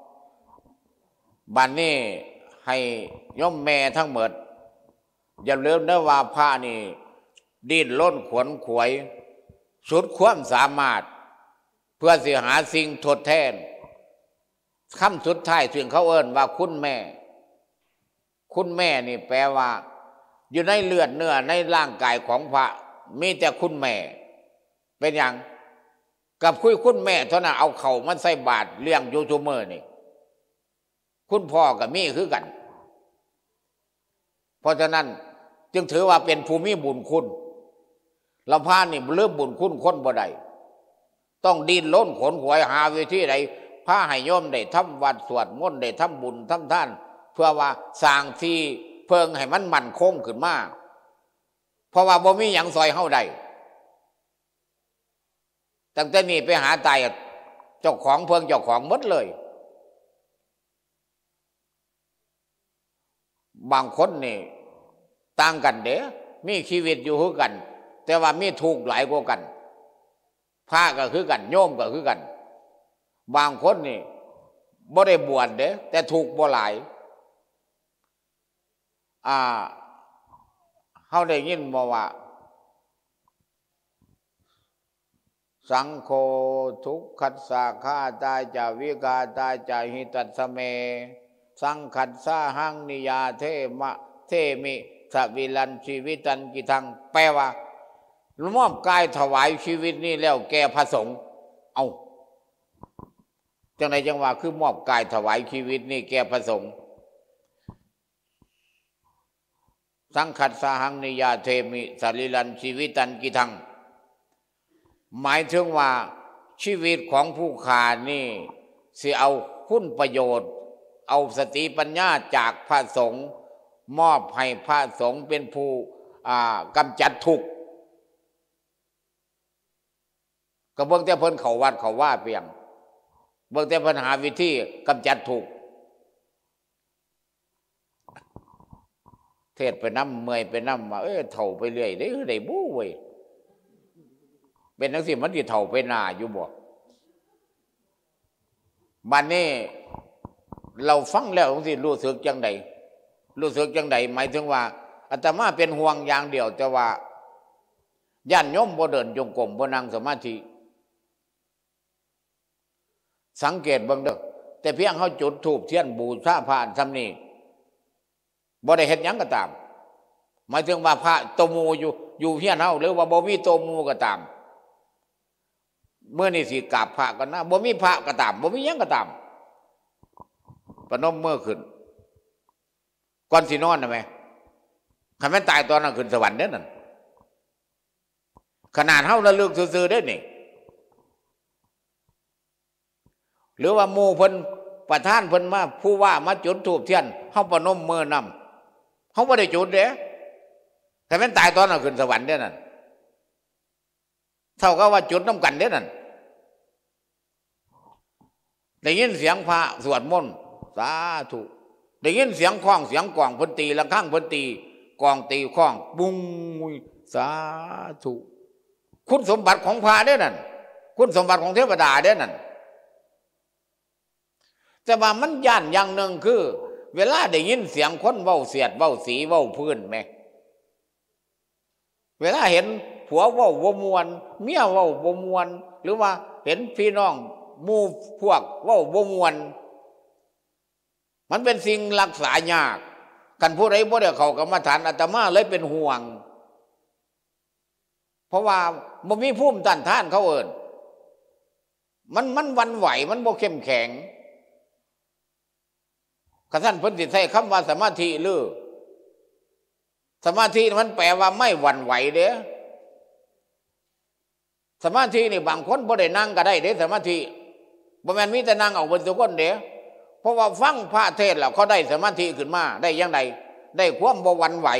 บัดนี้ให้ย่อมแม่ทั้งหมดอย่าลืมนะว่าพระนี่ดิ้นล้นขวนขวยสุดความสามารถเพื่อสิหาสิ่งทดแทนคำสุดท้ายถึงเขาเอิ้นว่าคุณแม่คุณแม่นี่แปลว่าอยู่ในเลือดเนื้อในร่างกายของพระมีแต่คุณแม่เป็นอย่างกับคุยคุณแม่เท่านั้นเอาเข่ามันใส่บาตรเลี้ยงยูทูบเบอร์นี่คุณพ่อกับมีคือกันเพราะฉะนั้นจึงถือว่าเป็นภูมิบุญคุณเราพานี่เริ่มบุญคุณคนบ่ได้ต้องดิ้นล้นขนขวยหาวิธีใดพาให้โยมได้ทำวัดสวดมนต์ได้ทำบุญทำท่านเพื่อว่าสร้างที่เพิงให้มันมั่นคงขึ้นมาเพราะว่าบ่มีหยังซอยเฮาได้ตั้งแต่นี้ไปหาตายเจ้าของเพิงเจ้าของหมดเลยบางคนนี่ต่างกันเด้มีชีวิตอยู่คือกันแต่ว่ามีทุกข์หลายกว่ากันพระก็คือกันโยมก็คือกันบางคนนี่บ่ได้บวชเด้แต่ทุกข์บ่หลายอ่าเฮาได้ยินบ่ว่าสังโฆทุกขัสสะฆาตาจาวิกาตาจาหิตัสสเมสังขัสสะหังนิยาเทมะเทมิสวิลันชีวิตันกิทังแปลว่ามอบกายถวายชีวิตนี้แล้วแก่พระสงฆ์เอาจังไหนจังว่าคือมอบกายถวายชีวิตนี้แก่พระสงฆ์สังขัสสะหังนิยาเทมิสวิลันชีวิตันกิทังหมายถึงว่าชีวิตของผู้ขานี่สิเอาคุณประโยชน์เอาสติปัญญาจากพระสงฆ์มอบให้พระสงฆ์เป็นผู้กำจัดทุกข์ก็เบิ่งแต่เพิ่นเขาวัดเขาว่าเพียงเบิ่งแต่เพิ่นหาวิธีกำจัดทุกข์เทศไปน้ำเมื่อยไปน้ำมาเอ้ยเถ่าไปเรื่อยได้ได้บู้เว้ยเป็นนักสิมันที่เถ่าไปหน้าอยู่บ่บัดนี้เราฟังแล้วสิรู้สึกจังใดรู้สึกจังใดหมายถึงว่าอาตมาเป็นห่วงอย่างเดียวแต่ว่าญาติโยมบ่เดินจงกรมบ่นั่งสมาธิสังเกตเบิ่งเด้อแต่เพียงเขาจุดธูปเทียนบูชาพระซ้ำนี้บ่ได้เฮ็ดหยังก็ตามหมายถึงว่าพระโตมูอยู่อยู่เฮียนเฮาหรือว่าบ่มีโตมูก็ตามเมื่อนี่สิกราบพระกันนะบ่มีพระก็ตามบ่มีหยังก็ตามประนมมือขึ้นก่อนสินอนนะแม่คันแม่นตายตอนนั้นขึ้นสวรรค์เด้อนั่นขนาดเฮาระลึกซื่อๆเด้อนี่หรือว่าหมู่เพิ่นประธานเพิ่นมาผู้ว่ามาจุดธูปเทียนเฮาประนมมือนำเฮาบ่ได้จุดเด้แต่แม่นตายตอนนั้นขึ้นสวรรค์เด้อนั่นเท่ากับว่าจุดน้ำกันเด้อนั่นได้ยินเสียงพระสวดมนต์สาธุได้ยินเสียงคล้องเสียงกลองเพิ่นตีละครั้งเพิ่นตีกลองตีคล้องบุ้งสาธุคุณสมบัติของพระเด้อนั่นคุณสมบัติของเทวดาเด้อนั่นแต่ว่ามันย่านอย่างหนึ่งคือเวลาได้ยินเสียงคนเว้าเสียดเว้าสีเว้าพื้นแม่เวลาเห็นผัวเว้าบ่ม่วนเมียเว้าบ่ม่วนหรือว่าเห็นพี่น้องหมู่พวกเว้าบ่ม่วนมันเป็นสิ่งรักษายากกันผู้ใดบ่ได้เข้ากรรมฐานอาตมาเลยเป็นห่วงเพราะว่าบ่มีภูมิต้านทานเขาเอิ้นมันมันวันไหวมันบ่เข้มแข็งกระท่านเพิ่นสิใช้คำว่าสมาธิหรือสมาธิมันแปลว่าไม่หวั่นไหวเด้อสมาธินี่บางคนบ่ได้นั่งก็ได้เด้สมาธิบ่แม่นมีแต่นั่งเอาเบิดทุกคนเด้เพราะว่าฟังพระเทศน์แล้วเขาได้สมาธิขึ้นมาได้ยังไงได้ความบ่หวั่นไหว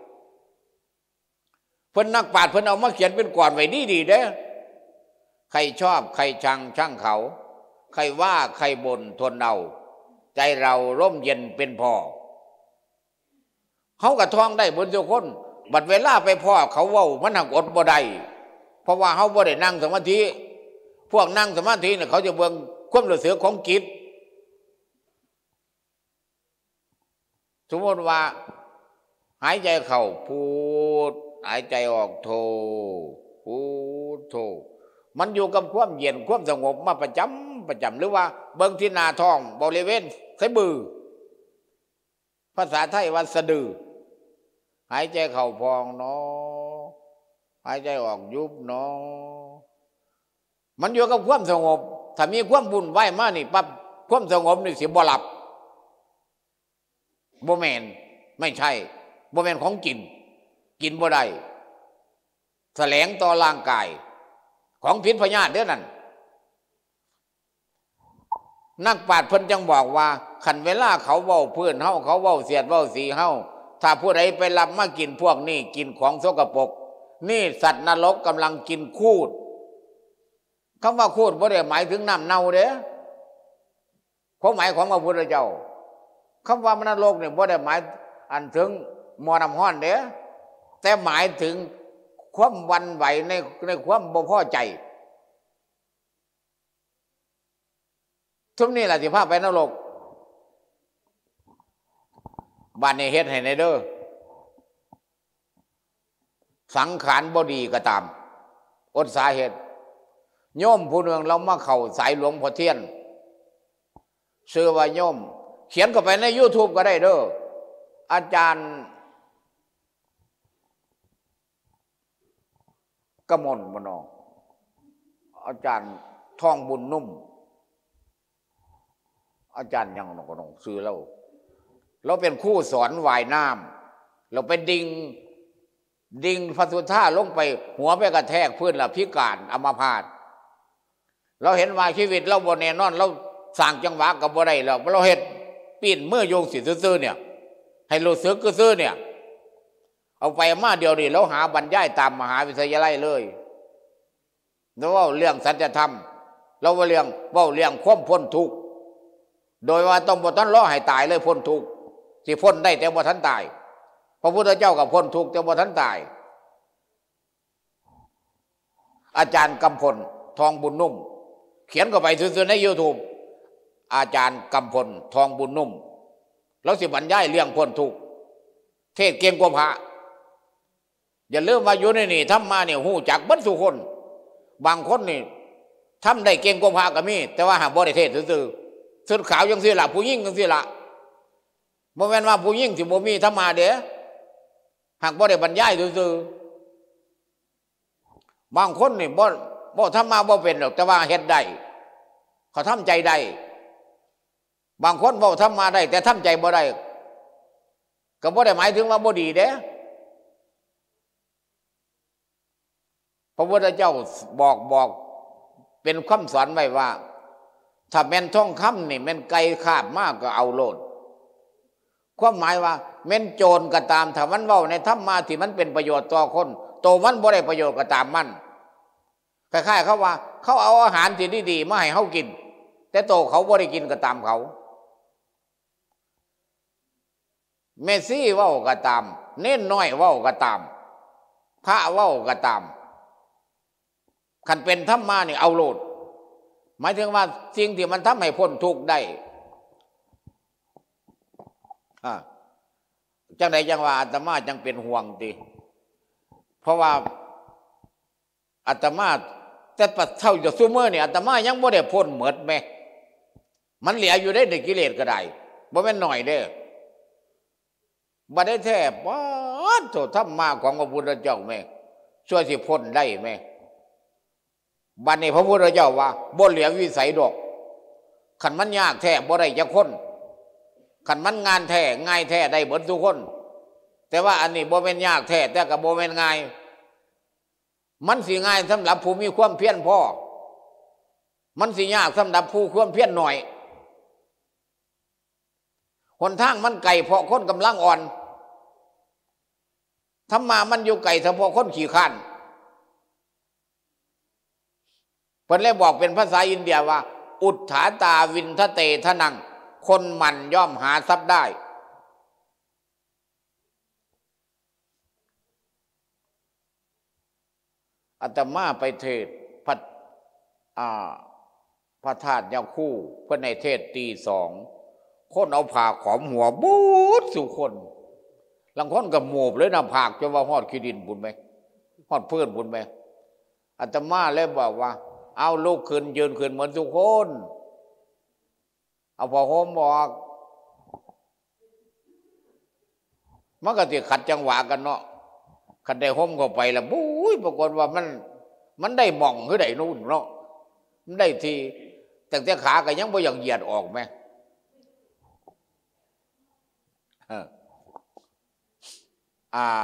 เพิ่นนักปราชญ์เพิ่นเอามาเขียนเป็นก่อนไว้ดีๆเด้ใครชอบใครชังช่างเขาใครว่าใครบ่นทนเอาใจเราร่มเย็นเป็นพอเขากระท่องได้บนทุกคนบัดเวลาไปพ่อเขาเว้ามันหักอดบ่ได้เพราะว่าเขาบ่ได้นั่งสมาธิพวกนั่งสมาธิเนี่ยเขาจะเบิ่งความรู้สึกของจิตสมมติว่าหายใจเข้าพูดหายใจออกโทพูดโทมันอยู่กับความเย็นความสงบมาประจำประจำหรือว่าเบิ่งที่หน้าท้องบริเวณไส้บือภาษาไทยว่าสะดือหายใจเข้าพองเนาะหายใจออกยุบเนาะมันอยู่กับความสงบถ้ามีความบุญไหวมานี่ปั๊บความสงบนี่สิบ่หลับบ่แม่นไม่ใช่บ่แม่นของกินกินบ่ได้แสลงต่อร่างกายของพิษพยาธิเด้อนั่นนักปราชญ์เพิ่นจังบอกว่าขันเวลาเขาเว้าเพื่อนเฮาเขาเว้าเสียดเว้าสีเฮาถ้าผู้ใดไปรับมากินพวกนี้กินของสกปรกนี่สัตว์นรกกำลังกินคูดคำว่าคูดบ่ได้หมายถึงน้ำเน่าเด้อความหมายของพระพุทธเจ้าคำว่านรกเนี่ยบ่ได้หมายอันถึงหม้อน้ำร้อนเด้อแต่หมายถึงความวันไหวในในความบ่พอใจทุกนี่แหละสิพาไปนรกบ้านนี้เฮ็ดให้ในเด้อสังขารบ่ดีก็ตามอดสาเหตุโยมผู้หนึ่งเรามาเข้าสายหลวงพ่อเทียนชื่อว่าโยมเขียนเข้าไปใน YouTube ก็ได้เด้ออาจารย์กมลมโนอาจารย์ทองบุญนุ่มอาจารย์ยังนกนงซื้อเราเราเป็นครูสอนว่ายน้ำเราไปดิ่งดิ่งพระสุธาลงไปหัวไปกระแทกพื้นละพิการอัมพาตเราเห็นว่าชีวิตเราบ่แน่นอนเราสร้างจังหวะกับบ่ได้แล้วเราเฮ็ดปีนเมื่อโยงสิซื่อเนี่ยให้รู้สึกก็ซื่อเนี่ยเอาไปมาเดียวนี่เราหาบรรยายตามมหาวิทยาลัยเลยแล้วว่าเรื่องสัจธรรมเราว่าเรื่องว่าเรื่องความพ้นทุกข์โดยว่าต้องบ่ทันรอให้ตายเลยพ้นทุกข์สิพ้นได้แต่บ่ทันตายพระพุทธเจ้ากับพ้นทุกข์แต่บ่ทันตายอาจารย์กำพลทองบุญนุ่มเขียนเข้าไปซื่อๆใน YouTube อาจารย์กำพลทองบุญนุ่มแล้วสิบรรยายเรื่องพ้นทุกข์เทศเก่งกว่าพระอย่าลืมว่าอยู่ในนี่ทำมาเนี่ยหูจักเบิดทุกคนบางคนนี่ทำได้เก่งกว่าพระก็มีแต่ว่าหากบ่ได้เทศซื่อๆสุดขาวยังสิละผู้หญิงยังสิละบ่แม่นว่าผู้หญิงสิบ่มีธรรมะเด้หากบ่ได้บรรยายซื่อๆบางคนนี่บ่บ่ธรรมะบ่เป็นหรอกแต่ว่าเฮ็ดได้เขาทำใจได้บางคนบ่ธรรมะได้แต่ทำใจบ่ได้ก็บ่ได้หมายถึงว่าบ่ดีเด้พระพุทธเจ้าบอกบอกเป็นคำสอนไว้ว่าถ้าแม่นทองคำนี่แม่นไก่คาบมากก็เอาโลดความหมายว่าแม่นโจรก็ตามถ้ามันเว้าในธรรมะที่มันเป็นประโยชน์ต่อคนโตมันบ่ได้ประโยชน์ก็ตามมันคล้ายๆเขาว่าเขาเอาอาหารที่ดีๆมาให้เขากินแต่โตเขาบ่ได้กินก็ตามเขาเมสซี่เว้าก็ตามเน้นน้อยเว้าก็ตามพระเว้าก็ตามคันเป็นธรรมะนี่เอาโลดหมายถึงว่าสิ่งที่มันทำให้พ้นทุกข์ได้อ่าจังใดจังว่าอาตมาจังเป็นห่วงติเพราะว่าอาตมาแต่ปัจเท่าอยู่ซุมื้อนี่อาตมายังบ่ได้พ้นหมดแม่มันเหลืออยู่ได้ในกิเลสก็ได้บ่แม่นน้อยเด้บ่ได้แท้ป๊าดโตธรรมะของพระพุทธเจ้าแม่ช่วยสิพ้นได้แม่บัดนี้พระพุทธเจ้าว่าบ่เหลือวิสัยดอกขันมันยากแท้บ่ได้จักคนขันมันงานแท้ง่ายแท้ได้เบิดทุกคนแต่ว่าอันนี้บ่แม่นยากแท้แต่ก็บ่แม่นง่ายมันสิง่ายสำหรับผู้มีความเพียรพอมันสิยากสำหรับผู้ความเพียรหน่อยหนทางมันไกลเพราะคนกำลังอ่อนธรรมะมันอยู่ไกลเฉพาะคนขี้ข้านเพิ่นเลยบอกเป็นภาษาอินเดียว่าอุทธาตาวินทะเตทนังคนมันย่อมหาทรัพย์ได้อาตมาไปเทศพระอ่าพระธาตุยาคู่เพื่อนในเทศตีสองคนเอาผากขอมหัวบูดสู่คนลังคนกับหมูบเลยนะผากจะว่าฮอดขี้ดินบุญไหมฮอดเพื่อนบุญไหมอาตมาเลยบอกว่าเอาลูกขึ้นยืนขึ้นเหมือนทุกคนเอาพอโฮมบอกมันก็ติขัดจังหวะกันเนาะขัดได้โฮมเข้าไปแล้วบู๊ยปรากฏว่ามันมันได้หม่องหรือได้นู่นเนาะมันได้ทีแต่แต่ขาก็ยังบ่อยากเหยียดออกไหมอ่า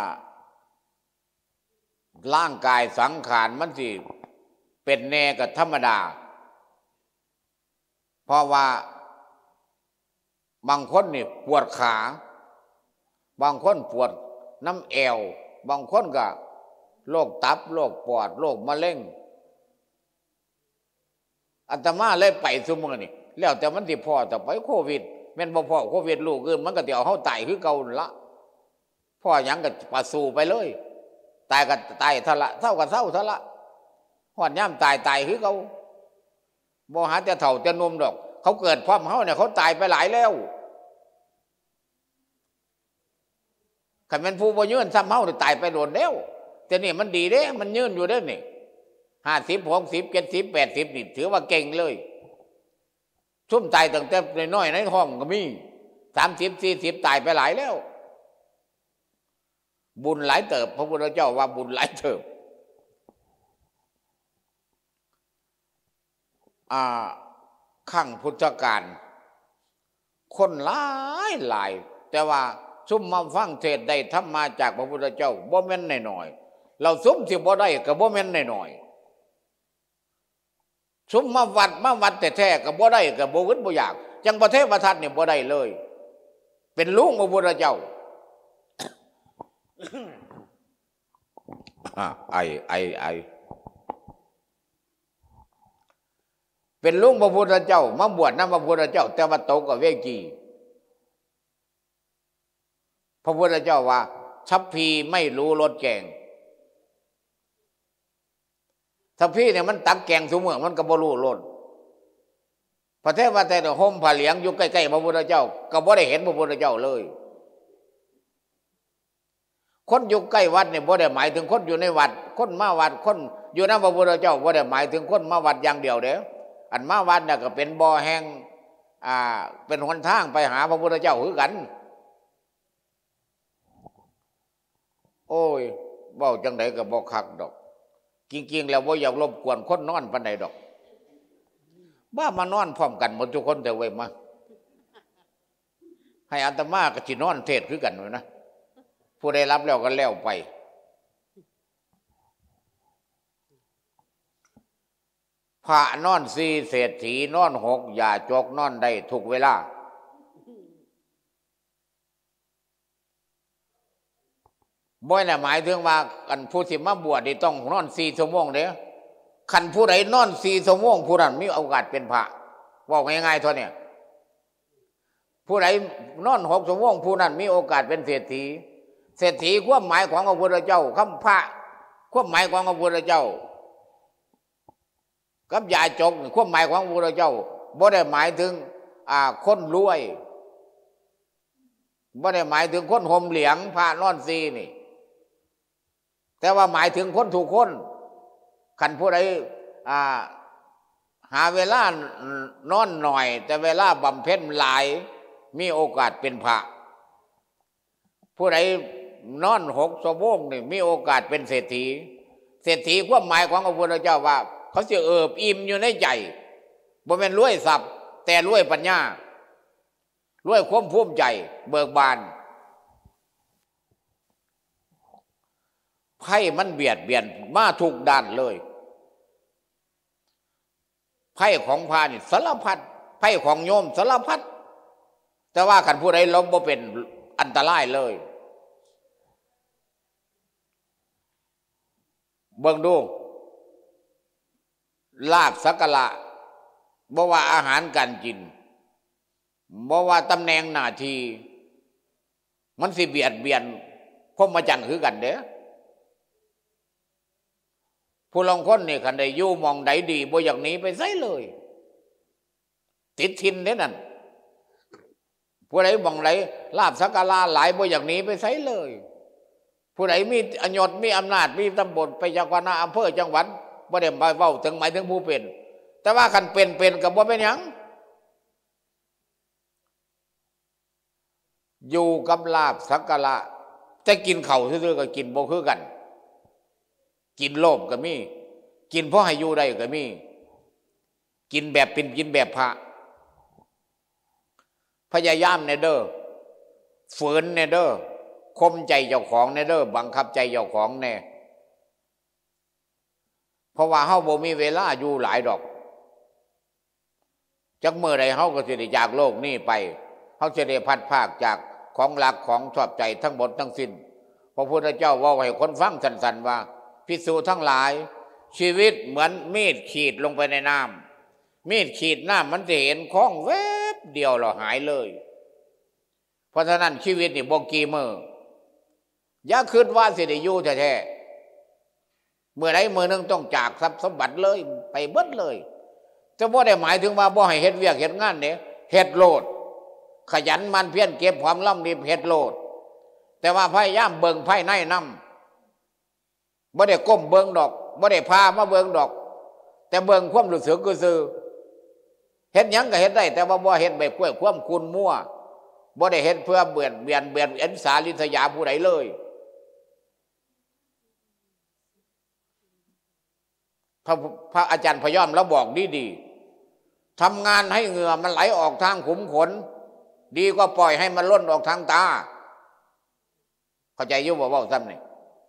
ร่างกายสังขารมันสิเป็นแน่กับธรรมดาเพราะว่าบางคนนี่ปวดขาบางคนปวดน้ำแอวบางคนก็โรคตับโรคปอดโรคมะเร็งอาตมาเลยไปซุมื้อนี่แล้วแต่มันสิพอแต่ไปโควิดแม่นบ่พอโควิดลูกอื่นมันก็สิเอาเฮาตายคือเก่านั่นละพ่อหยังก็ปะสู่ไปเลยตายก็ตายเท่าละเท่ากับเท่าเท่าละฮอดยามตายตายคือเก่าบ่หาแต่เฒ่าแต่หนุ่มดอกเขาเกิดพร้อมเฮาเนี่ยเขาตายไปหลายแล้วคันแม่นผู้บ่ยืนซ้ำเฮานี่ตายไปโดนแล้วแต่นี่มันดีเด้มันยืนอยู่เด้นี่ห้าสิบ หกสิบ เจ็ดสิบ แปดสิบนี่ถือว่าเก่งเลยซุ่มตายตั้งแต่น้อยๆในห้องก็มีสามสิบ สี่สิบตายไปหลายแล้วบุญหลายเติบพระพุทธเจ้าว่าบุญหลายเติบอ่าขั้งพุทธกาลคนหลายหลายแต่ว่าซุ่มมาฟังเทศได้ธรรมาจากพระพุทธเจ้าบ่แม่นน้อยๆเราซุ่มสิบ่ได้ก็บ่แม่นน้อยๆซุ่มมาวัดมาวัดแต่แท้ก็บ่ได้ก็บ่อึดบ่อยากจังประเทศประทัดนี่บ่ได้เลยเป็นลูกพระพุทธเจ้าไอไอไอเป็นลุงพระพุทธเจ้ามาบวชนะพระพุทธเจ้าแต่ว่าโตกับเวกีพระพุทธเจ้าว่าชัพพีไม่รู้รสแกงชัพพีเนี่ยมันตักแกงทุกเมื่อมันก็บ่รู้รสพระเทวทัตห่มผ้าเหลืองอยู่ใกล้ๆพระพุทธเจ้าก็บ่ได้เห็นพระพุทธเจ้าเลยคนอยู่ใกล้วัดเนี่ยบ่ได้หมายถึงคนอยู่ในวัดคนมาวัดคนอยู่ในพระพุทธเจ้าบ่ได้หมายถึงคนมาวัดอย่างเดียวเด้ออันมาวัดน่ะก็เป็นบ่อแห่งอ่าเป็นหนทางไปหาพระพุทธเจ้าคือกันโอ้ยเว้าจังไดก็บ่คักดอกจริงๆแล้วบ่อยากรบกวนคนนอนปานใดดอกบ้ามานอนพร้อมกันหมดทุกคนแต่เว้ยมาให้อาตมาก็สินอนเทศคือกันนะผู้ได้รับแล้วก็แล้วไปพระนอนสี่เศรษฐีนอนหกอย่าจกนอนได้ทุกเวลาบ่อยน่ะหมายถึงว่ากันผู้ที่มาบวชนี่ต้องนอนสี่ชั่วโมงเด้อคันผู้ใดนอนสี่ชั่วโมงผู้นั้นมีโอกาสเป็นพระว่าง่ายๆเท่านี้ผู้ใดนอนหกชั่วโมงผู้นั้นมีโอกาสเป็นเศรษฐีเศรษฐีความหมายของพระพุทธเจ้าคำพระความหมายของพระพุทธเจ้ากับยาจกความหมายของพระพุทธเจ้าบ่ได้หมายถึงอ่าคนรวยบ่ได้หมายถึงคนห่มเหลืองพระนอนซีนี่แต่ว่าหมายถึงคนทุกคนคันผู้ใดอ่าหาเวลานอนหน่อยแต่เวลาบำเพ็ญหลายมีโอกาสเป็นพระผู้ใดนอนหกชั่วโมงนี่มีโอกาสเป็นเศรษฐีเศรษฐีความหมายของพระพุทธเจ้าว่าเขาจะเอิบอิ่มอยู่ในใจบ่แม่นรวยทรัพย์แต่รวยปัญญารวยความภูมิใจเบิกบานไพ่มันเบียดเบียนมาทุกด้านเลยไพ่ของพานี่สารพัดไพ่ของโยมสารพัดแต่ว่าคันผู้ใดล้มบ่เป็นอันตรายเลยเบิ่งดูลาภสักการะบ่ว่าอาหารการกินบ่ว่าตำแหน่งหน้าที่มันสิเบียดเบียนพรหมจรรย์คือกันเด้อผู้ลางคนนี่คันได้อยู่มองใดดีบ่อย่างนี้ไปไสเลยติดทินเด้นั่นผู้ใดบังไหลลาบสักการะหลายบ่อย่างนี้ไปใช้เลยผู้ใดมีอัญญมีอำนาจมีตำบลไปจังหวัดอำเภอจังหวัดบ่ได้มาเว้าถึงหมายถึงผู้เป็นแต่ว่าคันเป็นเป็นกับบ่เป็นหยังอยู่กับลาบสักการะจะกินเข่าซื่อๆก็กินบ่คือกันกินโลภก็มีกินเพราะให้อยู่ได้ก็มีกินแบบเป็นกินแบบพระพยายามในเด้อฝืนในเด้อข่มใจเจ้าของในเด้อบังคับใจเจ้าของแน่เพราะว่าเฮาบ่มีเวลาอยู่หลายดอกจักเมื่อใดเฮาก็สิได้จากโลกนี้ไปเฮาสิได้พัดภาคจากของรักของชอบใจทั้งหมดทั้งสิ้นพระพุทธเจ้าเว้าให้คนฟังสั้นๆว่าภิกษุทั้งหลายชีวิตเหมือนมีดขีดลงไปในน้ำมีดขีดน้ำมันจะเห็นคล้องแวบเดียวเราหายเลยเพราะฉะนั้นชีวิตนี่บ่กี่มื้ออย่าคิดว่าสิได้อยู่แท้ๆเมื่อใดมื้อนึงต้องจากทรัพย์สมบัติเลยไปเบิดเลยจะบ่ได้หมายถึงว่าบ่ให้เฮ็ดเวียกเฮ็ดงานเนี่ยเฮ็ดโลดขยันมันเพียรเก็บความล่ำรีบเฮ็ดโลดแต่ว่าพยายามเบิ่งภายในนำบ่ได้ก้มเบิ่งดอกบ่ได้พามาเบิ่งดอกแต่เบิ่งความรู้สึกซื่อเฮ็ดหยังก็เฮ็ดได้แต่ว่าบ่เฮ็ดแบบกล้วยความคุณมั่วบ่ได้เฮ็ดเพื่อเบียดเบียนเบียนเอ็นสาลิษยาผู้ใดเลยพระพระอาจารย์พยอมแล้วบอกดีๆทำงานให้เหงื่อมันไหลออกทางขุมขนดีกว่าปล่อยให้มันล้นออกทางตาเข้าใจอยู่บ่เว้าซ้ำนี่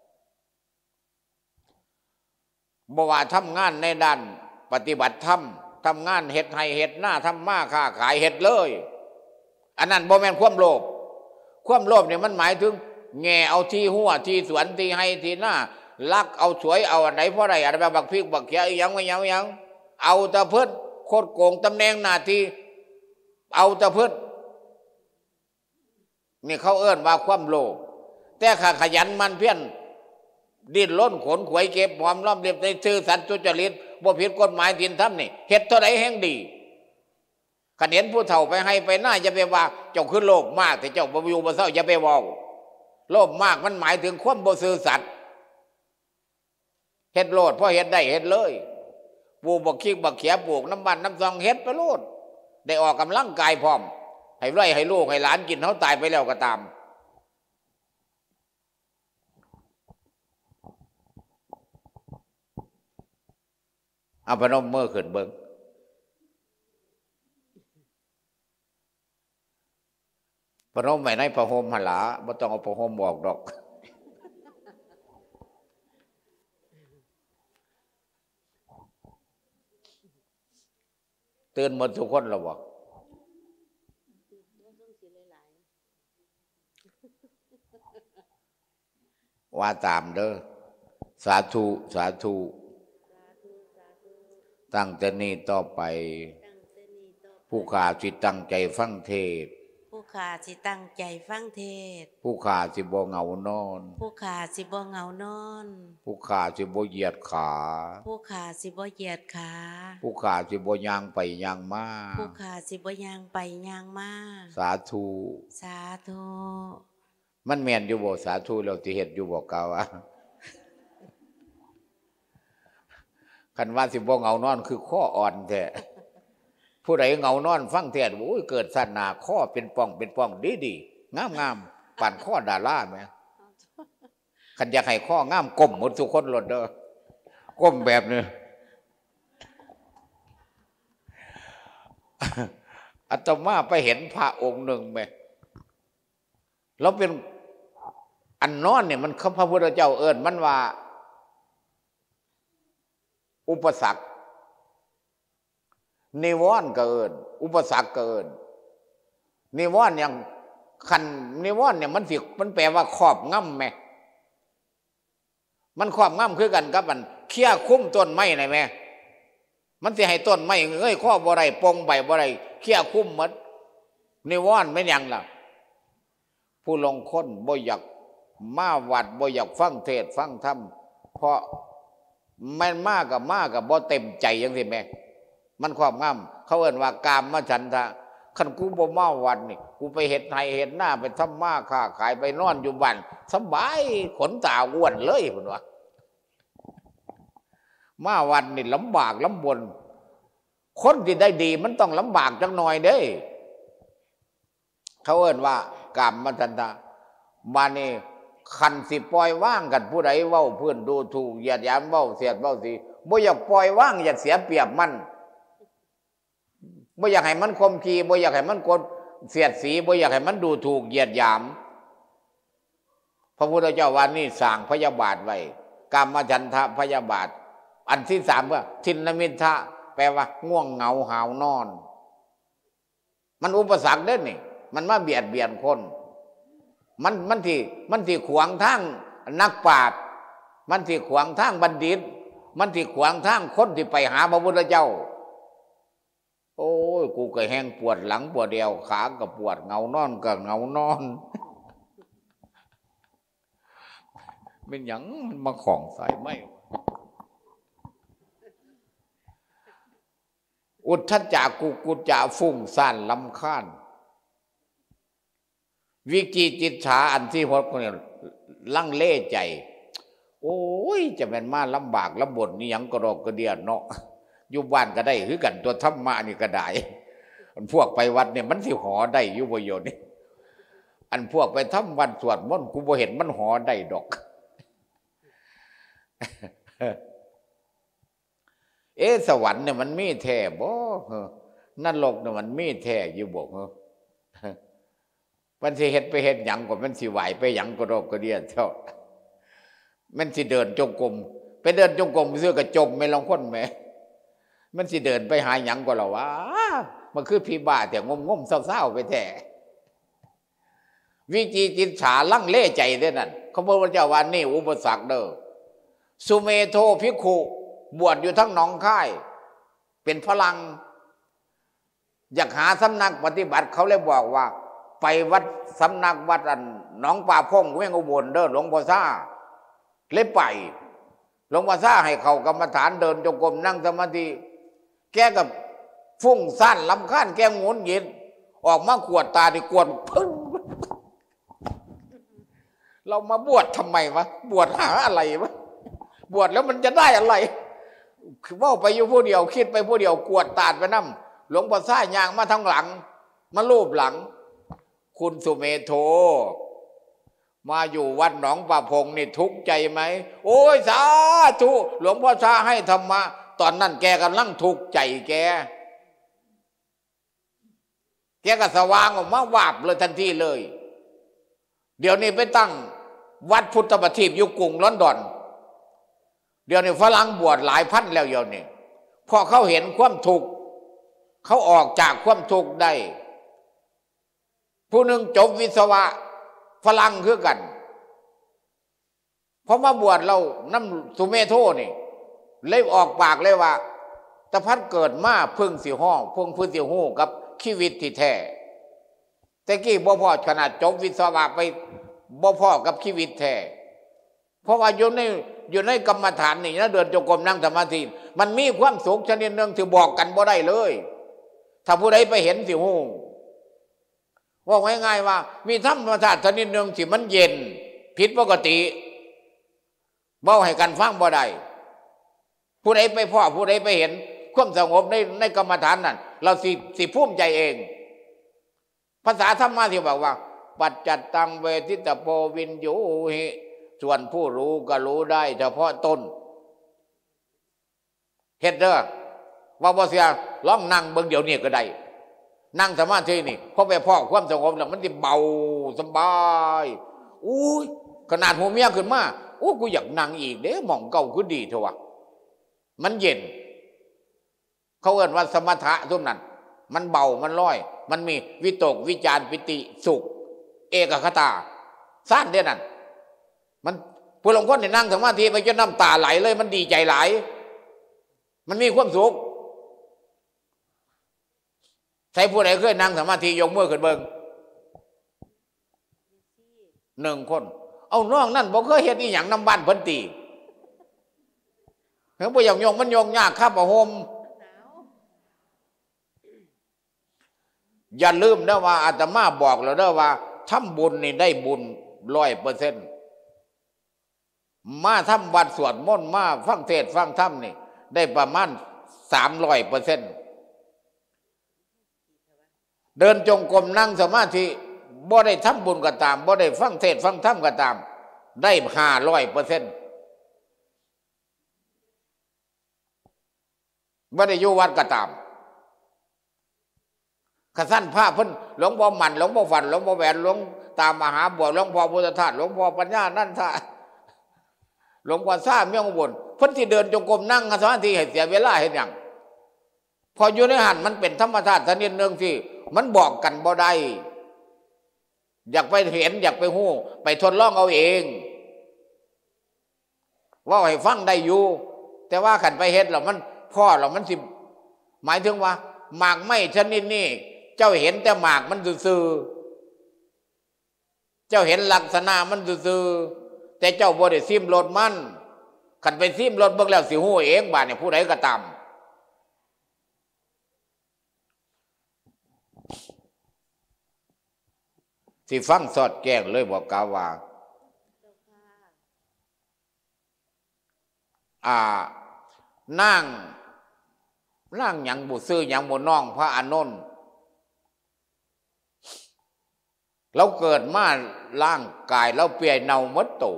บ่ว่าทำงานในด้านปฏิบัติธรรมทำงานเฮ็ดให้เฮ็ดหน้าทำมาค้าขายเฮ็ดเลยอันนั้นบ่แม่นความโลภความโลภเนี่ยมันหมายถึงแง่เอาที่หัวที่สวนที่ให้ที่หน้าลักเอาสวยเอาอันไหนเพราะอะไรอะไรแบบบักพริกบักเขียยังไม่ยังยังเอาแต่เพิ่นโคตรโกงตำแหน่งหน้าที่เอาแต่เพิ่นนี่เขาเอิ้นว่าความโลภแต่ข้าขยันมันเพี้ยนดิ้นล้นขนขวยเก็บหอมล้อมเรียบในซื่อสัตย์สุจริตบ่ผิดกฎหมายศีลธรรมนี่เฮ็ดเท่าใดแห่งดีขันเห็นผู้เฒ่าไปให้ไปหน้าอย่าไปว่าเจ้าคือโลภมากแต่เจ้าบ่อยู่บ่เศร้าอย่าไปเว้าโลภมากมันหมายถึงความบ่ซื่อสัตย์เฮ็ดโลดเพราะเฮ็ดได้เฮ็ดเลยปลูกบักคิกบักเขียปลูกน้ำมันน้ำซองเฮ็ดไปโลดได้ออกกำลังกายพร้อมให้ไร่ให้ลูกให้หลานกินเขาตายไปแล้วก็ตามเอาพนมมือขึ้นเบิ่งพนมไว้ในผ้าห่มหั่นล่ะบ่ต้องเอาผ้าห่มออกดอกตื่นหมดทุกคนแล้วบ่ว่าตามเด้อสาธุสาธุตั้งแต่นี้ต่อไปผู้ข้าสิตั้งใจฟังเทศน์ผู้ข้าสิตั้งใจฟังเทศน์ผู้ข้าสิบ่เหงานอนผู้ข้าสิบ่เหงานอนผู้ข้าสิบ่เหยียดขาผู้ข้าสิบ่เหยียดขาผู้ข้าสิบ่ย่างไปย่างมาผู้ข้าสิบ่ย่างไปย่างมาสาธุสาธุมันแม่นอยู่บ่สาธุแล้วสิเฮ็ดอยู่บ่กล่าวว่าคันว่าสิบ่เหงานอนคือข้ออ่อนแท้ผู้ใดเหงานอนฟังเทศน์โอ้ยเกิดสันนาข้อเป็นป่องเป็นป่องดีๆงามๆปานข้อดาราแม่คันอยากให้ข้องามก้มหมดทุกคนโลดเด้อก้มแบบนี้อาตมาไปเห็นพระองค์หนึ่งแม่แล้วเป็นอันนอนเนี่ยมันพระพุทธเจ้าเอิ้นมันว่าอุปสรรคนิวรณ์ก็เอิ้นอุปสรรคก็เอิ้นนิวรณ์อย่างคันนิวรณ์เนี่ยมันสิมันแปลว่าครอบงำแม่มันครอบงำคือกันกับมันเคี่ยคุ้มต้นไม้ได้แม่มันสิให้ต้นไม้เงยข้อบ่ได้ปงใบบ่ได้เคี่ยคุ้มหมดนิวรณ์แม่นหยังล่ะผู้ลงคนบ่อยากมาวัดบ่อยากฟังเทศฟังธรรมเพราะมันมากกับมากกับบ่เต็มใจจังซี่แม่มันความงามเขาเอิ้นว่ากามฉันทะขันกูบ่มาวันนี่กูไปเห็ดไทยเห็ดหน้าไปทำมาค้าขายไปนอนอยู่บ้านสบายขนตาอ้วนเลยพุ่นวะมาวันนี่ลำบากลำบนคนที่ได้ดีมันต้องลำบากจังหน่อยเด้เขาเอ่นว่ากรรมมันทันตามานี่ขันสิปล่อยว่างกันผู้ใดเว้าเพื่อนดูถูกเหยียดหยามเว้าเสียดเว้าสิบ่อยากปล่อยว่างอย่าเสียเปรียบมันบ่อยากให้มันคมขีบ่อยากให้มันกดเสียดสีบ่อยากให้มันดูถูกเหยียดหยามพระพุทธเจ้าว่านี่สร้างพยาบาทไว้กามฉันทะพยาบาทอันที่สามว่าทินมิทะแปลว่าง่วงเหงาหาวนอนมันอุปสรรคเด้อนี่มันมาเบียดเบียนคนมันมันที่มันที่ขวางทางนักปราชญ์มันที่ขวางทางบัณฑิตมันที่ขวางทางคนที่ไปหาพระพุทธเจ้าโอ้ยกูก็แห้งปวดหลังปวดเดียวขาก็ปวดเงานอนก็เงานอนเป็นหยังมันมาของใส่ไม่อุทธัจจากกุกุจจะฟุ้งซ่านลำคาญวิกิจิตฉาอันที่พดคนเนี่ยลังเล่ใจโอ้ยจะเป็นมาลำบากลำบนนี่ยังกระดอกกระเดียนเนาะอยู่บ้านก็ได้คือกันตัวธรรมะนี่ก็ได้อันพวกไปวัดเนี่ยมันสิหอได้อยู่ประโยชน์นี่อันพวกไปทำวันสวดมนต์กูบ่เห็นมันหอได้ดอกเอ๊ะสวรรค์เนี่ยมันมีแท้บ่นรกเนี่ยมันมีแท้อยู่บ่เหรอมันสิเฮ็ดไปเฮ็ดหยังก็มันสิไหวไปหยังก็รอบก็เดียเท่ามันสิเดินจงกรมไปเดินจงกรมเสื้อก็จมไม่ลองคนแหมมันสิเดินไปหาหยังก็ล่ะวะมันคือพี่บ้าแต่งมๆเศร้าๆไปแท้วิจิจิตฉาลังเล่ใจเด้นั่นเขาบอกว่าเจ้าว่านี่อุปสรรคเด้อสุเมโธภิกขุบวชอยู่ทั้งหนองคายเป็นฝรั่งอยากหาสำนักปฏิบัติเขาเลยบอกว่าไปวัดสำนักวัดอันหนองป่าพงเวียงอุบลเด้อหลวงพ่อซ่าเลยไปหลวงพ่อซ่าให้เขากรรมฐานเดินจงกรมนั่งสมาธิแกกับฟุ้งซ่านลำคาญแกงุนหงิดออกมาขวดตาดิกวนพึ่งเรามาบวชทำไมวะบวชหาอะไรวะบวชแล้วมันจะได้อะไรคือว่าไปอยู่ผู้เดียวคิดไปผู้เดียวกวดตาดไปนั่งหลวงพ่อซ่ายางมาทางหลังมาลูบหลังคุณสุเมโธมาอยู่วัดหนองป่าพงนี่ทุกข์ใจไหมโอ้ยสาธุหลวงพ่อชาให้ธรรมะตอนนั้นแกกำลังทุกข์ใจแกแกก็สว่างออกมาวาบเลยทันทีเลยเดี๋ยวนี้ไปตั้งวัดพุทธประทีปอยู่กรุงลอนดอนเดี๋ยวนี้ฝรั่งบวชหลายพันแล้วเดี๋ยวนี้พอเขาเห็นความทุกข์เขาออกจากความทุกข์ได้ผู้หนึ่งจบวิศวะฝรั่งคือกันเพราะมาบวชเราน้ำสุเมโธนี่เลยออกปากเลยว่าตะพัดเกิดมาพึ่งสิห้องพึ่งพึ่งสิหูกับชีวิตที่แท้แต่กี้บ่พอขนาดจบวิศวะไปบ่พอกับชีวิตแท้เพราะว่าอยู่ในอยู่ในกรรมฐานนี่นะเดินจงกรมนั่งสมาธิมันมีความสุขชนิดหนึ่งที่บอกกันบ่ได้เลยถ้าผู้ใดไปเห็นสิหูว่าง่ายๆว่ามีธรรมชาติชนิดหนึ่งที่มันเย็นผิดปกติเบ้าให้กันฟังบ่ได้ผู้ใดไปพ่อผู้ใดไปเห็นความสงบในในกรรมฐานนั้นเราสิสิภูมิใจเองภาษาธรรมะที่บอกว่าปัจจัตตังเวทิตโพวินยูหิส่วนผู้รู้ก็รู้ได้เฉพาะตนเฮ็ดเด้อว่าบ่เสียลองนั่งเบิ่งเดี๋ยวนี้ก็ได้นั่งสมาธินี่พอไปพ่อความสงบแล้วมันจะเบาสบายอุ้ยขนาดหัวเมียขึ้นมาโอ้กูอยากนั่งอีกเด้หม่องเก่าคือดีเถอะวะมันเย็นเขาเอ่นว่าสมถะทุกนั้นมันเบามันลอยมันมีวิตกวิจารปิติสุขเอกคตาสั้นเด้นั่นมันผู้ลงคนเนี่ยนั่งสมาธิไปจนน้ำตาไหลเลยมันดีใจไหลมันมีความสุขใช้ผู้ใดเคยนั่งสมาธิยกมือขึ้นเบิ่งหนึ่งคนเอาน้องนั่นบอกเคยเห็นอีหยังน้ำบ้านเพิ่นตีเฮ้ยบ่อยากยงมันยงยากครับบ่โฮมอย่าลืมนะว่าอาตมาบอกแล้วนะว่าทำบุญนี่ได้บุญร้อยเปอร์เซ็นต์มาทำวัดสวดมนต์มาฟังเทศน์ฟังธรรมนี่ได้ประมาณสามร้อยเปอร์เซ็นต์เดินจงกรมนั่งสมาธิบ่ได้ทำบุญก็ตามบ่ได้ฟังเทศน์ฟังธรรมก็ตามได้ห้าร้อยเปอร์เซ็นต์บ่ได้อยู่วัดก็ตามขสั้นผ้าเพิ่นหลวงพ่อมันหลวงพ่อฝันหลวงพ่อแหวนหลวงตามมหาบัวหลวงพ่อพุทธทาสหลวงพ่อปัญญานั่นท่าหลวงพ่อซ่าเมี่ยงอุบลเพิ่นที่เดินจงกรมนั่งสมาธิให้เสียเวลาเห็นอย่างพออยู่ในหันมันเป็นธรรมชาติชนิดหนึ่งที่มันบอกกันบ่ได้อยากไปเห็นอยากไปหู้ไปทดลองเอาเองว่าให้ฟังได้อยู่แต่ว่าขันไปเฮ็ดแล้วมันพ่อเรามันสิหมายถึงว่าหมากไม่ชนิดนี้เจ้าเห็นแต่หมากมันซื่อเจ้าเห็นลักษณะมันซื่อแต่เจ้าบ่ได้ซิมรถมันขันไปซิมรถเบิ่งแล้วสิหู้เองบาดเนี่ยผู้ใดก็ตามสิฟังสอดแก้งเลยบอกกาว่าอ่านั่งนั่งหยังบุซื้อหยังบุน้องพระอานนท์เราเกิดมาร่างกายเราเปียเน่าหมดตัว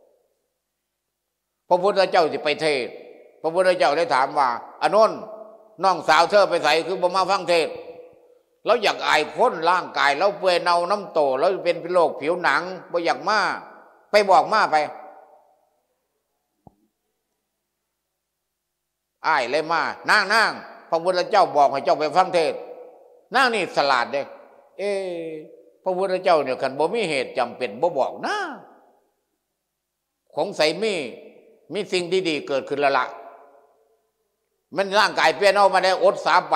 พระพุทธเจ้าสิไปเทศพระพุทธเจ้าได้ถามว่าอานนท์น้องสาวเธอไปใส่คือบ่มาฟังเทศเราอยากอายคนร่างกายเราเปื่อยเน่าน้ำโตแล้วเป็นโรคผิวหนังบ่อยากมาไปบอกมาไปอ้ายเลยมานั่งนั่งพระพุทธเจ้าบอกให้เจ้าไปฟังเทศนั่งนี่สลาดเด้เอพระพุทธเจ้าเนี่ยขันบ่มีเหตุจำเป็นบ่บอกนะของใส่มีมีสิ่งดีๆเกิดขึ้นแล้วละมันร่างกายเปลี่ยนเอามาได้อดสาไป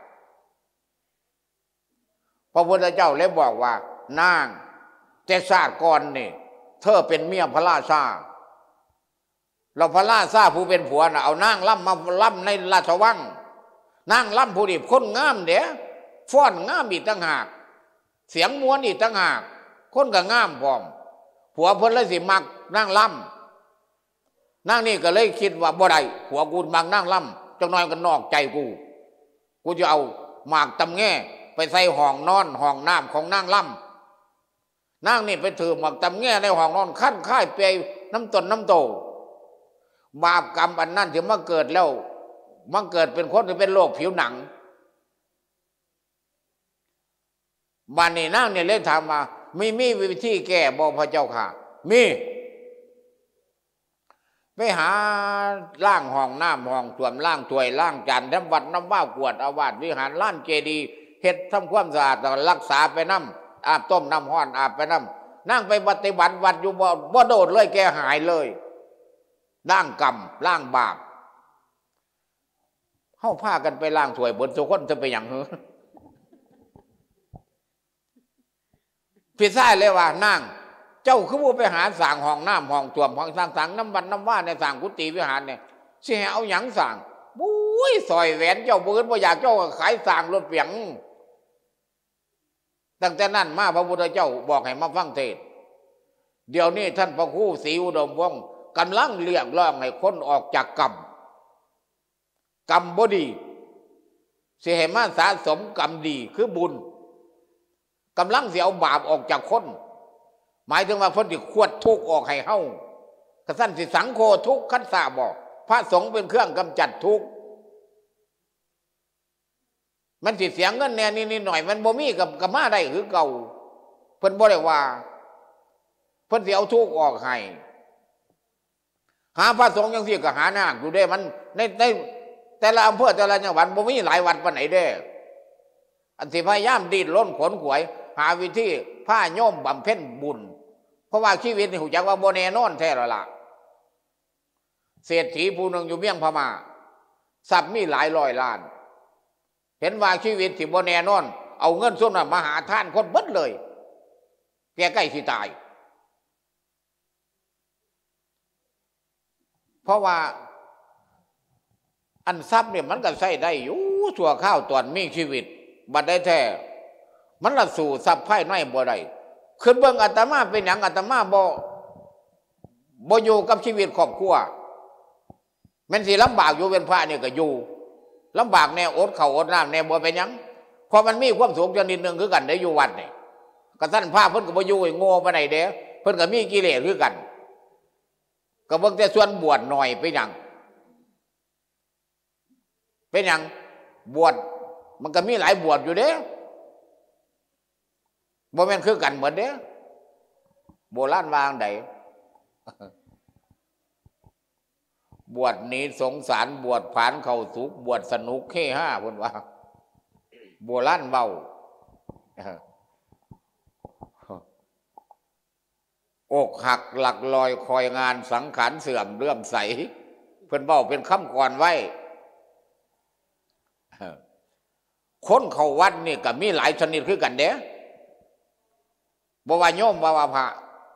พระพุทธเจ้าเลยบอกว่านางแต่ชาติก่อนนี่เธอเป็นเมียพระราชาเราพระราชาผู้เป็นผัวน่ะเอานางล่ำมาล่ำในราชวังนางล่ำผู้ดีคนงามเดี๋ยวฟ้อนงามอีกต่างหากเสียงม้วนอีกต่างหากคนก็งามพร้อมผัวเพิ่นเลยสิมักนางล่ำนางนี่ก็เลยคิดว่าบ่ได้ผัวกูมักนางล่ำจังน้อยก็นอกใจกูกูจะเอาหมากตำแง่ไปใส่ห้องนอนห้องน้ำของนางล่ำนางนี่ไปถือหมากตำแง่ในห้องนอนขั้นค่ายเปียน้ำตนน้ำโตบาปกรรมอันนั้นที่มาเกิดแล้วมาเกิดเป็นคนที่เป็นโรคผิวหนังบ้านนี้นางเนี่ยเลยถามมามีมีวิธีแก้บ่พระเจ้าค่ะมีไปหาล่างห้องน้ำห้องส้วมล่างถ้วยล่างจานน้ำวัดน้ำว่าวกวดอาวาสวิหารล้านเจดีย์เฮ็ดทำความสะอาดรักษาไปน้ำอาบต้มน้ำห้อนอาบไปน้ำนั่งไปปฏิบัติวัดอยู่บ่บ่โดดเลยแกหายเลยล่างกรรมล่างบาปเข้าผ้ากันไปล่างถ้วยบนสุคนจะไปอย่างเฮ้อพี่ชายเลยว่านั่งเจ้าคือผู้ไปหาสั่งห้องน้ำห้องส้วมห้องสั่งสั่งน้ำบันน้ำว่าในสั่งกุฏิวิหารเนี่ยสิให้เอาหยังสั่งบุ้ยซอยแหวนเจ้าเบิร์ดบ่อยากเจ้าขายสั่งรถเปียงตั้งแต่นั้นมาพระพุทธเจ้าบอกให้มาฟังเทศเดี๋ยวนี้ท่านพระครูศรีอุดมวงศ์กำลังเรียกร้องให้คนออกจากกรรมกรรมบ่ดีสิให้มาสะสมกรรมดีคือบุญกำลังเสียเอาบาปออกจากคนหมายถึงว่าพ้นที่ขวดทุกข์ออกให้เฮากระสั้นสิสังโฆทุกข์คันสาบอกพระสงฆ์เป็นเครื่องกำจัดทุกข์มันสิเสียเงินแน่นิดหน่อยมันบ่มีกับกับมาได้คือเก่าเพิ่นบ่ได้ว่าเพิ่นสิเอาทุกข์ออกให้หาพระสงฆ์จังซี่ก็หานาคอยู่ได้มันในในแต่ละอำเภอแต่ละจังหวัดบ่มีหลายวัดปานไหนเด้อันสิพยายามดิ้นรนขนขวยหาวิธีผ้าโยมบำเพ็ญบุญเพราะว่าชีวิตนี่หูจักว่าบ่แน่นอนแท้แล้วล่ะเศรษฐีผู้หนึ่งอยู่เมียงพม่าทรัพย์มีหลายร้อยล้านเห็นว่าชีวิตที่บ่แน่นอนเอาเงินส่วนนั้นมาหาทานคนเบิดเลยแกใกล้สิตายเพราะว่าอันทรัพย์เนี่ยมันก็ใช้ได้อยู่ชั่วข้าวตอนมีชีวิตบัดได้แท้มันละสู่ทรัพย์ภายในบ่ได้ขึ้นเบิ่งอาตมาเป็นหยังอาตมาบ่บ่อยู่กับชีวิตครอบครัวแม่นสิลำบากอยู่เป็นพระนี่ก็อยู่ลำบากแน่อดข้าวอดน้ำแน่บ่เป็นหยังเพราะมันมีความสุขจังนิดนึงคือกันได้อยู่วัดนี่ก็ท่านพระเพิ่นก็บ่อยู่โง่ปานใดเด้เพิ่นก็มีกิเลสคือกันก็เบิ่งแต่ส่วนบวชหน่อยเป็นหยังเป็นหยังบวชมันก็มีหลายบวชอยู่เด้บ่แม่นคือกันเหมือนเด้โบราณวางใดบวชหนีสงสารบวชผานเข้าสุขบวชสนุกเฮฮาเพิ่นว่าโบราณเว้าอกหักหลักลอยคอยงานสังขารเสื่อมเลื่อมใสเพิ่นเว้าเป็นคำก่อนไว้คนเข้าวัดนี่ก็มีหลายชนิดคือกันเด้บ่ว่าโยมบ่ว่าพระ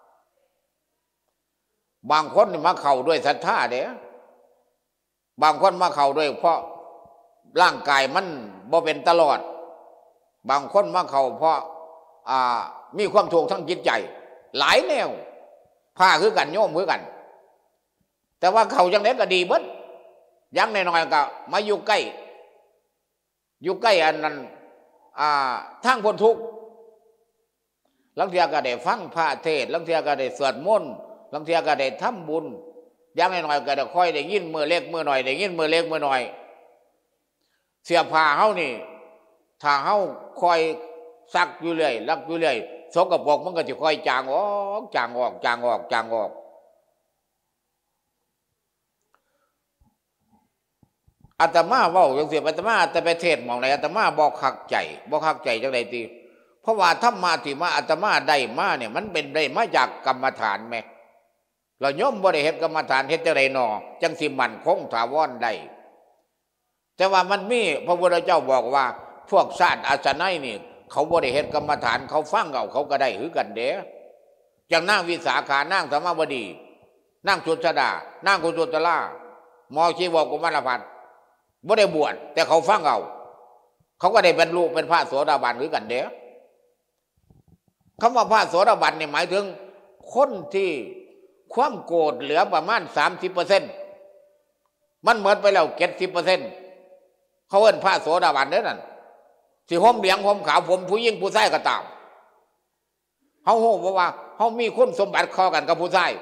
บางคนนี่มาเข้าด้วยศรัทธาเด้บางคนมาเข้าด้วยเพราะร่างกายมันบ่เป็นตลอดบางคนมาเข้าเพราะอ่ามีความทุกข์ทั้งจิตใจหลายแนวพระคือกันโยมคือกันแต่ว่าเข้าจังได๋ก็ดีเบิดอย่างน้อยๆก็มาอยู่ใกล้อยู่ใกล้อันนั้นอ่าทางพ้นทุกข์ลังเทียก็ได้ฟังพระเทศน์ลังเทียก็ได้สวดมนต์ลังเทียก็ได้ทำบุญอย่างน้อยๆก็ได้ค่อยได้ยินมือเล็กมือหน่อยได้ยินมือเล็กมือหน่อยเสียผ้าเฮานี่ถ้าเฮาคอยซักอยู่เรื่อยรักอยู่เรื่อยสกปรกมันก็สิค่อยจางออกจางออกจางออกจางออกอาตมาเว้าจังซี่อาตมาแต่ไปเทศน์หม่องใดอาตมาบ่คักใจบ่คักใจจังได๋ติเพราะว่าธรรมะที่มาอาตมาได้มาเนี่ยมันเป็นได้มาจากกรรมฐานแม่เราโยมบ่ได้เฮ็ดกรรมฐานเฮ็ดจังได๋น้อจังสิมั่นคงถาวรได้แต่ว่ามันมีพระพุทธเจ้าบอกว่าพวกชาติอาสนัยนี่เขาบ่ได้เฮ็ดกรรมฐานเขาฟังเอาเขาก็ได้คือกันเด้จังนางวิสาขานางสมาวดีนางสุชฎานางกุสุตลาหมอชีวกกุมารพัฒน์บ่ได้บวชแต่เขาฟังเอาเขาก็ได้บรรลุเป็นพระโสดาบันคือกันเด้คำว่าพระโสดาบันเนี่ยหมายถึงคนที่ความโกรธเหลือประมาณ สามสิบเปอร์เซ็นต์ มันหมดไปแล้ว เจ็ดสิบเปอร์เซ็นต์ เขาเอิ้นพระโสดาบันเด้อนั่นสิห่มเหลืองห่มขาวผมผู้หญิงผู้ชายก็ตามเฮาฮู้บ่ว่าเฮามีคุณสมบัติเข้ากันกับผู้ชาย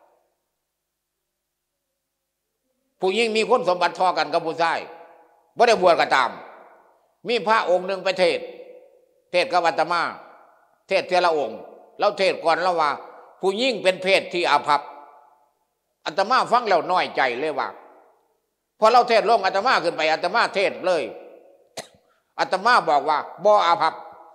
ผู้หญิงมีคุณสมบัติเท่ากันกับผู้ชายบ่ได้บวชก็ตามมีพระองค์หนึ่งไปเทศเทศกับอาตมาเทศเทละองค์แล้วเทศก่อนแล้วว่าผู้ยิ่งเป็นเพศที่อาภัพอาตมาฟังแล้วน้อยใจเลยว่าพอเราเทศลงอาตมาขึ้นไปอาตมาเทศเลยอาตมาบอกว่าบ่อาภัพ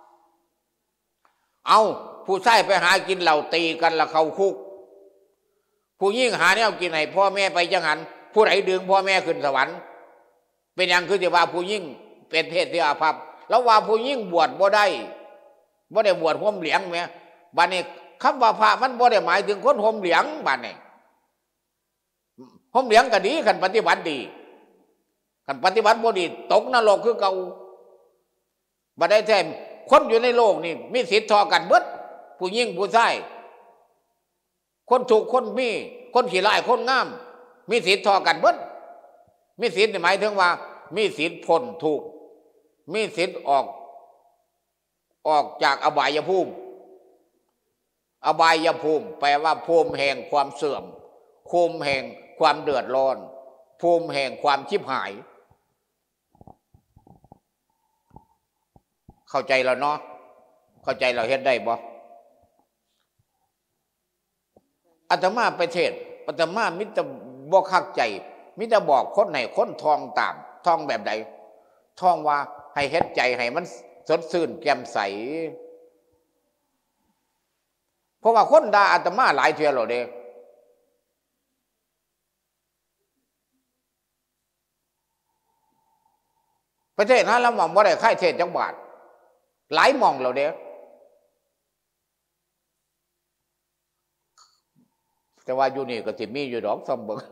เอาผู้ชายไปหากินเหล้าตีกันแล้วเข้าคุกผู้ยิ่งหาแนวกินให้พ่อแม่ไปจังหันผู้ใดดึงพ่อแม่ขึ้นสวรรค์เป็นอย่างคือที่ว่าผู้ยิ่งเป็นเพศที่อาภัพแล้วว่าผู้ยิ่งบวชบ่ได้บ่ได้บวชห่มเหลียงแม่บัดนี้คำว่าพระมันบ่ได้หมายถึงคนห่มเหลียงบัดนี้ห่มเหลียงก็ดีคันปฏิบัติดีคันปฏิบัติบ่ดีตกนรกคือเก่าบ่ได้แท้คนอยู่ในโลกนี่มีสิทธิ์เท่ากันเบิดผู้หญิงผู้ชายคนถูกคนมีคนขี้ร้ายคนงามมีสิทธิ์เท่ากันเบิดมีสิทธิ์หมายถึงว่ามีสิทธิ์พ้นทุกข์มีสิทธิ์ออกออกจากอบายภูมิอบายภูมิแปลว่าภูมิแห่งความเสื่อมภูมิแห่งความเดือดร้อนภูมิแห่งความชิบหายเข้าใจแล้วเนาะเข้าใจเราเฮ็ดได้บ่อาตมาไปเทศอาตมามิตรบ่คักใจมิตรบอกคนไหนคนทองตามทองแบบใดทองว่าให้เฮ็ดใจให้มันสดชื่นแจ่มใสเพราะว่าคนด่าอาตมาหลายเทื่อแล้วเด้ประเทศนั้นเราหม่อมบ่ได้ค่ายเทศจังบาทหลายหม่องแล้วเด้แต่ว่าอยู่นี่ก็สิมีอยู่ดอกซ่อมเบิ่ง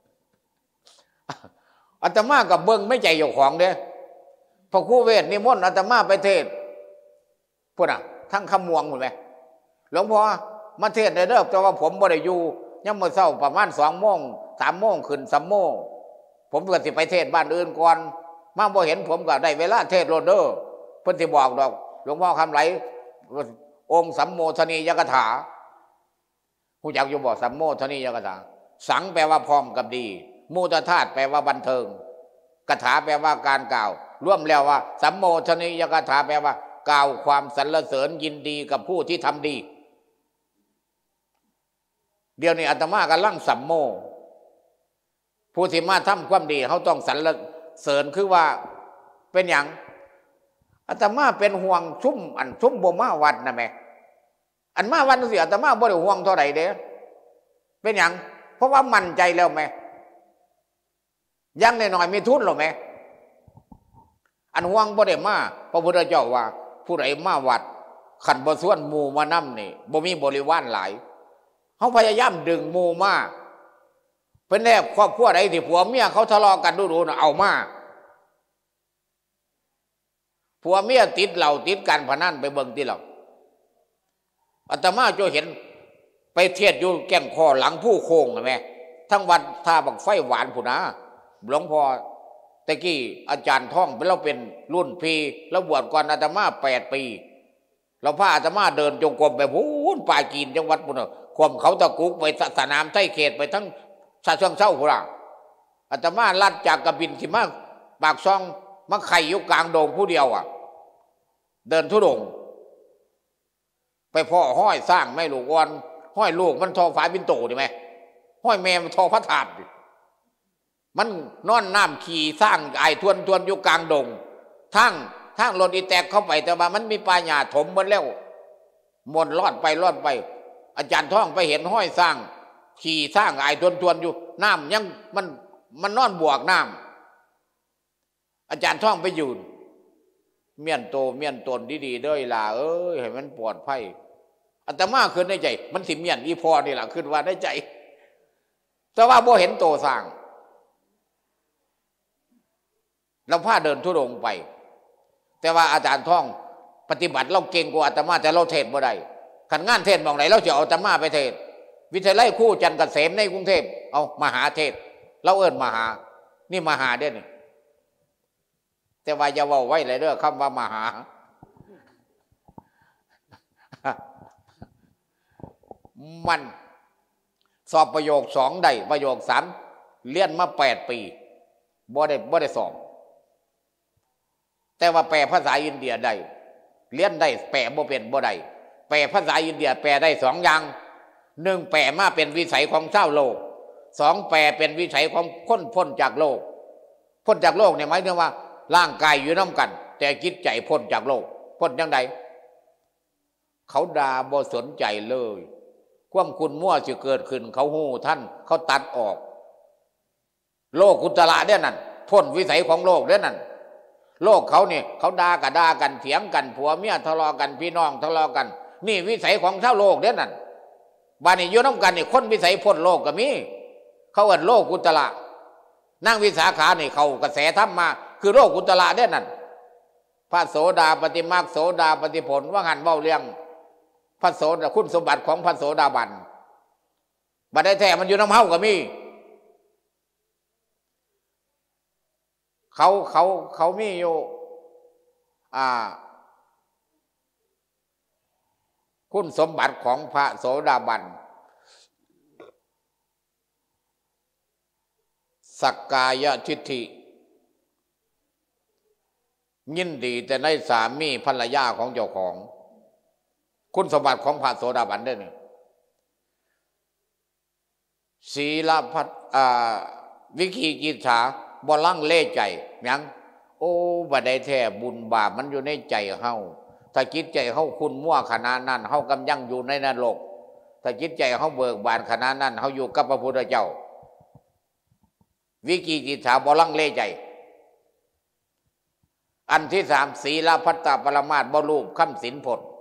อาตมากับเบิ่งไม่ใจเจ้าของเด้พระครูเวทนิมนต์อาตมาไปเทศพูดอ่ะทั้งคำมวงหมดไหมหลวงพ่อมาเทศน์ในเด้อแต่ว่าผมบ่ได้อยู่ยังมื้อเช้าประมาณสองโมงสามโมงขึ้นสามโมงผมก็สิไปเทศน์บ้านอื่นก่อนมาบ่เห็นผมก็ได้เวลาเทศน์โลดเด้อเพิ่นสิบอกดอกหลวงพ่อคำไหลองค์สัมโมทนียกถาผู้จักอยู่บ่สัมโมทนียกถาสังแปลว่าพร้อมกับดีมูตธาตุแปลว่าบันเทิงกถาแปลว่าการกล่าวร่วมแล้วว่าสัมโมทนียกถาแปลว่ากล่าวความสรรเสริญยินดีกับผู้ที่ทำดีเดี๋ยวนี้อาตมากำลังสัมโมผู้ที่มาทำความดีเขาต้องสรรเสริญคือว่าเป็นอย่างอาตมาเป็นห่วงชุ่มอันชุ่มบ่มาวัดนะแม่อันมาวันเสียอาตมาบ่ได้ห่วงเท่าไหร่เด้เป็นอย่างเพราะว่ามั่นใจแล้วแม่ยังหน่อยๆมีทุนหรอแม่อันห่วงบ่ได้มาพระพุทธเจ้าว่าผู้ใดมาวัดขันบ่ส่วนหมู่มานำนี่บ่มีบริวารหลายเขาพยายามดึงหมู่มาเป็นแน่ครอบครัวใดที่ผัวเมียเขาทะเลาะกันดูๆนะเอามาผัวเมียติดเหล้าติดการพนันไปเบิ่งที่เราอาตมาจะเห็นไปเทียดอยู่แก้มคอหลังผู้โค้งนะแม่ทั้งวัดท่าบักไฟหวานผุนะหลวงพ่อตะกี้อาจารย์ท่องเป็นเราเป็นรุ่นพี่เราบวชก่อนอาตมาแปดปีเราพาอาตมาเดินจงกรมไปพูนป่ากีนจังหวัดปุ่นข่มเขาตะกุกไปสนามไทยเขตไปทั้งชาเชิงเศร้าพุ่นอาตมาลัดจากกระบินสิมาปากซองมาไข่อยู่กลางโดงผู้เดียวอ่ะเดินทุดงไปพ่อห้อยสร้างไม่ลูกอ่อนห้อยลูกมันทอฝาบินโตดิไหมห้อยแม่มันทอพระธาตุมันนอนน้ำขี่สร้างไอทวนทวนอยู่กลางดงทั้งทั้งรถอีแตกเข้าไปแต่ว่ามันมีปลาหญ้าถมหมดแล้วมนรอดไปรอดไปอาจารย์ท่องไปเห็นห้อยสร้างขี่สร้างไอทวนทวนอยู่น้ำยังมันมันนอนบวกน้ำอาจารย์ท่องไปยืนเมียนโตเมียนตนดีๆเด้อล่ะเอ้ยให้มันปลอดภัยอาตมาขึ้นในใจมันสิเมียนอีพอนี่แหละขึ้นว่าในใจแต่ว่าบ่เห็นโตสร้างเราพาเดินทุดงไปแต่ว่าอาจารย์ท่องปฏิบัติเราเก่งกว่าอาตมาแต่เราเทศบ่ได้ขันงานเทศมองไหนเราจะเอาอาตมาไปเทศวิทยาลัยคู่จันทร์เกษมในกรุงเทพเอามหาเทศเราเอิ้นมหานี่มหาเด้อนี่แต่ว่าอย่าว่าไว้เลยเด้อคำว่ามหามันสอบประโยคสองได้ประโยคสามเรียนมาแปดปีบ่ได้บ่ได้สอบแต่ว่าแปลภาษาอินเดียได้เรียนได้แปลบ่เป็นบ่ได้แปลภาษาอินเดียแปลได้สองอย่างหนึ่งแปลมาเป็นวิสัยของชาวโลกสองแปลเป็นวิสัยของคนพ้นจากโลกพ้นจากโลกเนี่ยหมายถึงว่าร่างกายอยู่น้ำกันแต่จิตใจพ้นจากโลกพ้นยังไงเขาด่าบ่สนใจเลยความคุณมั่วจะเกิดขึ้นเขาหูท่านเขาตัดออกโลกกุตละเนี่ยนั่นพ้นวิสัยของโลกเนี่ยนั่นโลกเขาเนี่ยเขาด่ากันด่ากันเถียงกันผัวเมียทะเลาะกันพี่น้องทะเลาะกันนี่วิสัยของชาวโลกเนี่ยนั่นบ้านนี้อยู่น้ำกันนี่คนวิสัยพ้นโลกก็มีเขาเอิ้นโลกกุตละนั่งวิสาขานี่เขากระแสธรรมมาคือโลกกุตละเนี่ยนั่นพระโสดาปฏิมาโสดาปฏิผลว่าหันเว้าเรื่องพระโสดาคุณสมบัติของพระโสดาบันบัดได้แท้มันอยู่น้ำเฮาก็มีเขาเขาเขามีอยู่อ่าคุณสมบัติของพระโสดาบันสักกายทิฏฐิยินดีแต่ในสามีภรรยาของเจ้าของคุณสมบัติของพระโสดาบันได้นี่ศีลพัฒวิคีกิจฉาบ่ลังเล่ใจยังโอ้บ่ได้แท้บุญบาปมันอยู่ในใจเฮาถ้าจิตใจเฮาคุณมั่วขนาดนั้นเฮากำยังอยู่ในนรกถ้าจิตใจเฮาเบิกบานขนาดนั้นเฮาอยู่กับพระพุทธเจ้าวิคีกิจฉาบ่ลังเล่ใจอันที่สามศีลพัตตปรมาสบ่รูปคำศีลผล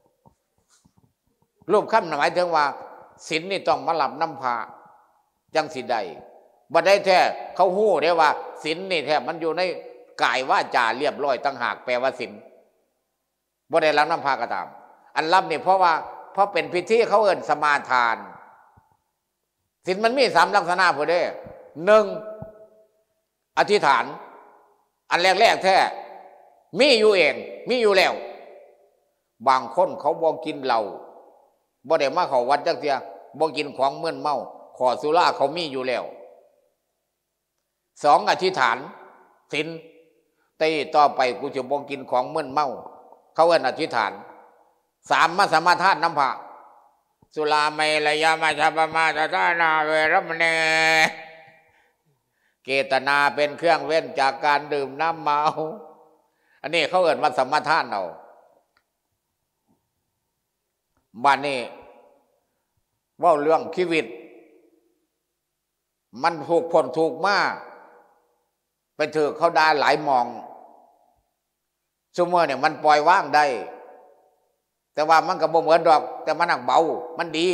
รูปคำหมายถึงว่าศีลนี่ต้องมาหลับน้ำพาจังสิได้บ่ได้แท้เขาหู้ได้ว่าศีลนี่แท้มันอยู่ในกายวาจาเรียบร้อยตั้งหากแปลว่าศีลบ่ได้รับน้ำพากระตามอันรับนี่เพราะว่าเพราะเป็นพิธีเขาเอิ้นสมาทานศีลมันมีสามลักษณะพอได้หนึ่งอธิษฐานอันแรกๆแท้มีอยู่เองมีอยู่แล้วบางคนเขาบ่กินเหล้าบ่ได้มาเข้าวัดจักเที่ยบ่กินของมึนเมาขอสุราเขามีอยู่แล้วสองอธิษฐานศีลตีต่อไปกูจะบ่กินของมึนเมาเขาเอิ้นอธิษฐานสามมาสมาทานน้ำพระสุราเมรยมัชฌปมาทฐานาเวรมณีเจตนาเป็นเครื่องเว้นจากการดื่มน้ำเมาอันนี้เขาเอิ้นว่าสมาทานเอาบ้านนี้ว่าเรื่องชีวิตมันถูกผลถูกมาไปถือเขาด่าหลายมองซุมื้อเนี่ยมันปล่อยว่างได้แต่ว่ามันก็บ่เหมือนดอกแต่มันหนักเบามันดี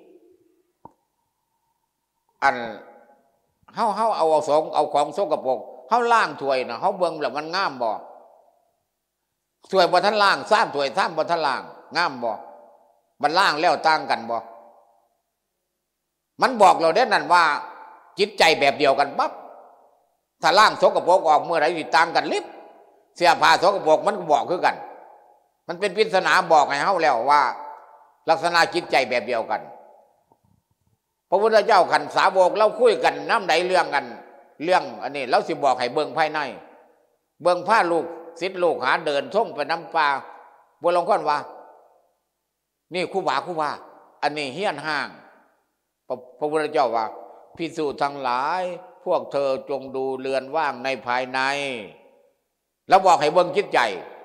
อันเฮาเฮาเอาเอาสงเอาของสกปรกเฮาล้างถ้วยนะเฮาเบิ่งแล้วมันงามบ่ถ้วยบ่ทันล้างซ้ำถ้วยซ้ำบ่ทันล้างงามบ่มันล้างแล้วต่างกันบ่มันบอกเราได้นั่นว่าจิตใจแบบเดียวกันปั๊บถ้าล้างสกปรกออกเมื่อไหร่สิต่างกันลิบเสื้อผ้าสกปรกมันก็บอกคือกันมันเป็นปริศนาบอกให้เฮาแล้วว่าลักษณะจิตใจแบบเดียวกันพระพุทธเจ้าขันสาวกเราคุยกันน้ำใดเรื่องกันเรื่องอันนี้เราสิบอกให้เบิ่งภายในเบิ่งผ้าลูกศิษย์ลูกหาเดินท่งไปน้ำปลาบัวลงค้อนว่านี่คู่บาคู่บาอันนี้เฮี้ยนห้างพระพุทธเจ้าว่าภิกษุทั้งหลายพวกเธอจงดูเรือนว่างในภายในแล้วบอกให้เบิ่งจิตใจ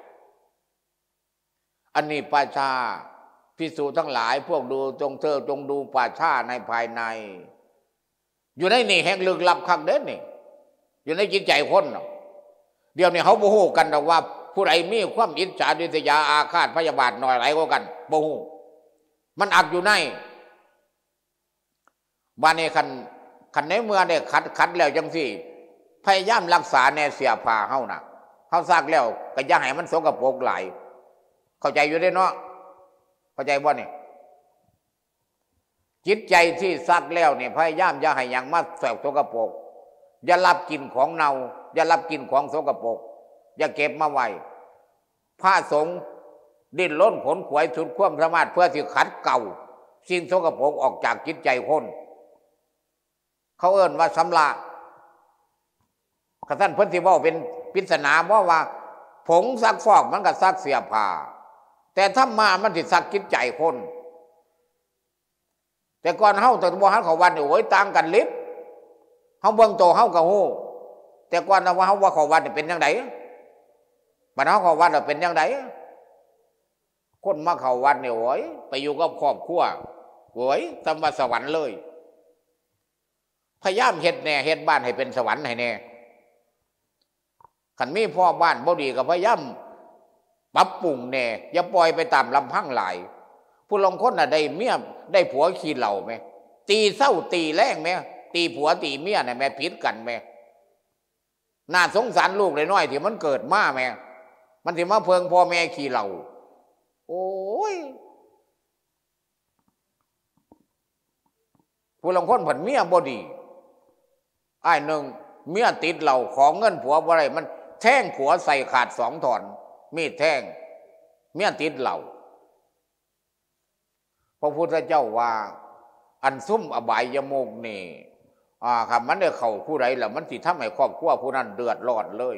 อันนี้ป่าชาภิกษุทั้งหลายพวกดูจงเธอจงดูป่าชาในภายในอยู่ในนี่แห่งลึกลับคักเด่นนี่อยู่ในจิตใจคนเดี๋ยวนี้เขาโมโหกันแต่ว่าผู้ใดมีความอิจฉาดิษยาอาฆาตพยาบาทหน่อยไหลก็กันโมโหมันอักอยู่ในบ้านนี้คันคันในเมื่อเนี่ยขัดขัดแล้วจังสิพยายามรักษาแนวเสียผ้าเฮานะเฮาซักแล้วก็อย่าให้มันสกปรกไหลเข้าใจอยู่ได้เนาะเข้าใจบ่เนี่ยจิตใจที่ซักแล้วเนี่ยพยายามอย่าให้ยังมาแฝงสกปรกอย่ารับกินของเน่าอย่ารับกินของสกปรกอย่าเก็บมาไว้พระสงฆ์ดิ้นรนขนขวายสุดความสามารถเพื่อที่ขัดเก่าสิ่งสกปรกออกจากจิตใจคนเขาเอิ้นว่าสำละท่านเพิ่นสิเว้าเป็นปริศนาเพราะว่าผงซักฟอกมันก็ซักเสียผ้าแต่ถ้ามามันสิซักจิตใจคนแต่ก่อนเฮาแต่บ่ฮันเขาวัดนี่โอ้ยต่างกันลิบเฮาเบิ่งโตเฮาก็ฮู้แต่ก่อนว่าเฮาว่าเขาวัดนี่เป็นจังไดบัดเฮาเขาวัดน่ะเป็นจังไดคนมาเข้าวัดนี่โอ้ยไปอยู่กับครอบครัวโอ้ยสำว่าสวรรค์เลยพยายามเฮ็ดแน่เฮ็ดบ้านให้เป็นสวรรค์ให้แน่คันมีพ่อบ้านบ่ดีก็พยายามปรับปรุงแน่อย่าปล่อยไปตามลำพังหลายผู้ลางคนน่ะได้เมียได้ผัวขี้เหล้าแม่ตีเศร้าตีแรงแม่ตีผัวตีเมียน่ะแม่ผิดกันแม่น่าสงสารลูกน้อยๆที่มันเกิดมาแม่มันสิมาเพิงพ่อแม่ขี้เหล้าโอ้ยผู้ลางคนเพิ่นเมียบ่ดีอ้ายหนึ่งเมียติดเหล้าของเงินผัวบ่ได้มันแท่งผัวใส่ขาดสองถอนมีดแท่งเมียติดเหล้าพระพุทธเจ้าว่าอันซุ่มอบายยมุกนี่อ่าครับมันได้เข้าผู้ใดแล้วมันสิทำให้ครอบครัวผู้นั้นเดือดร้อนเลย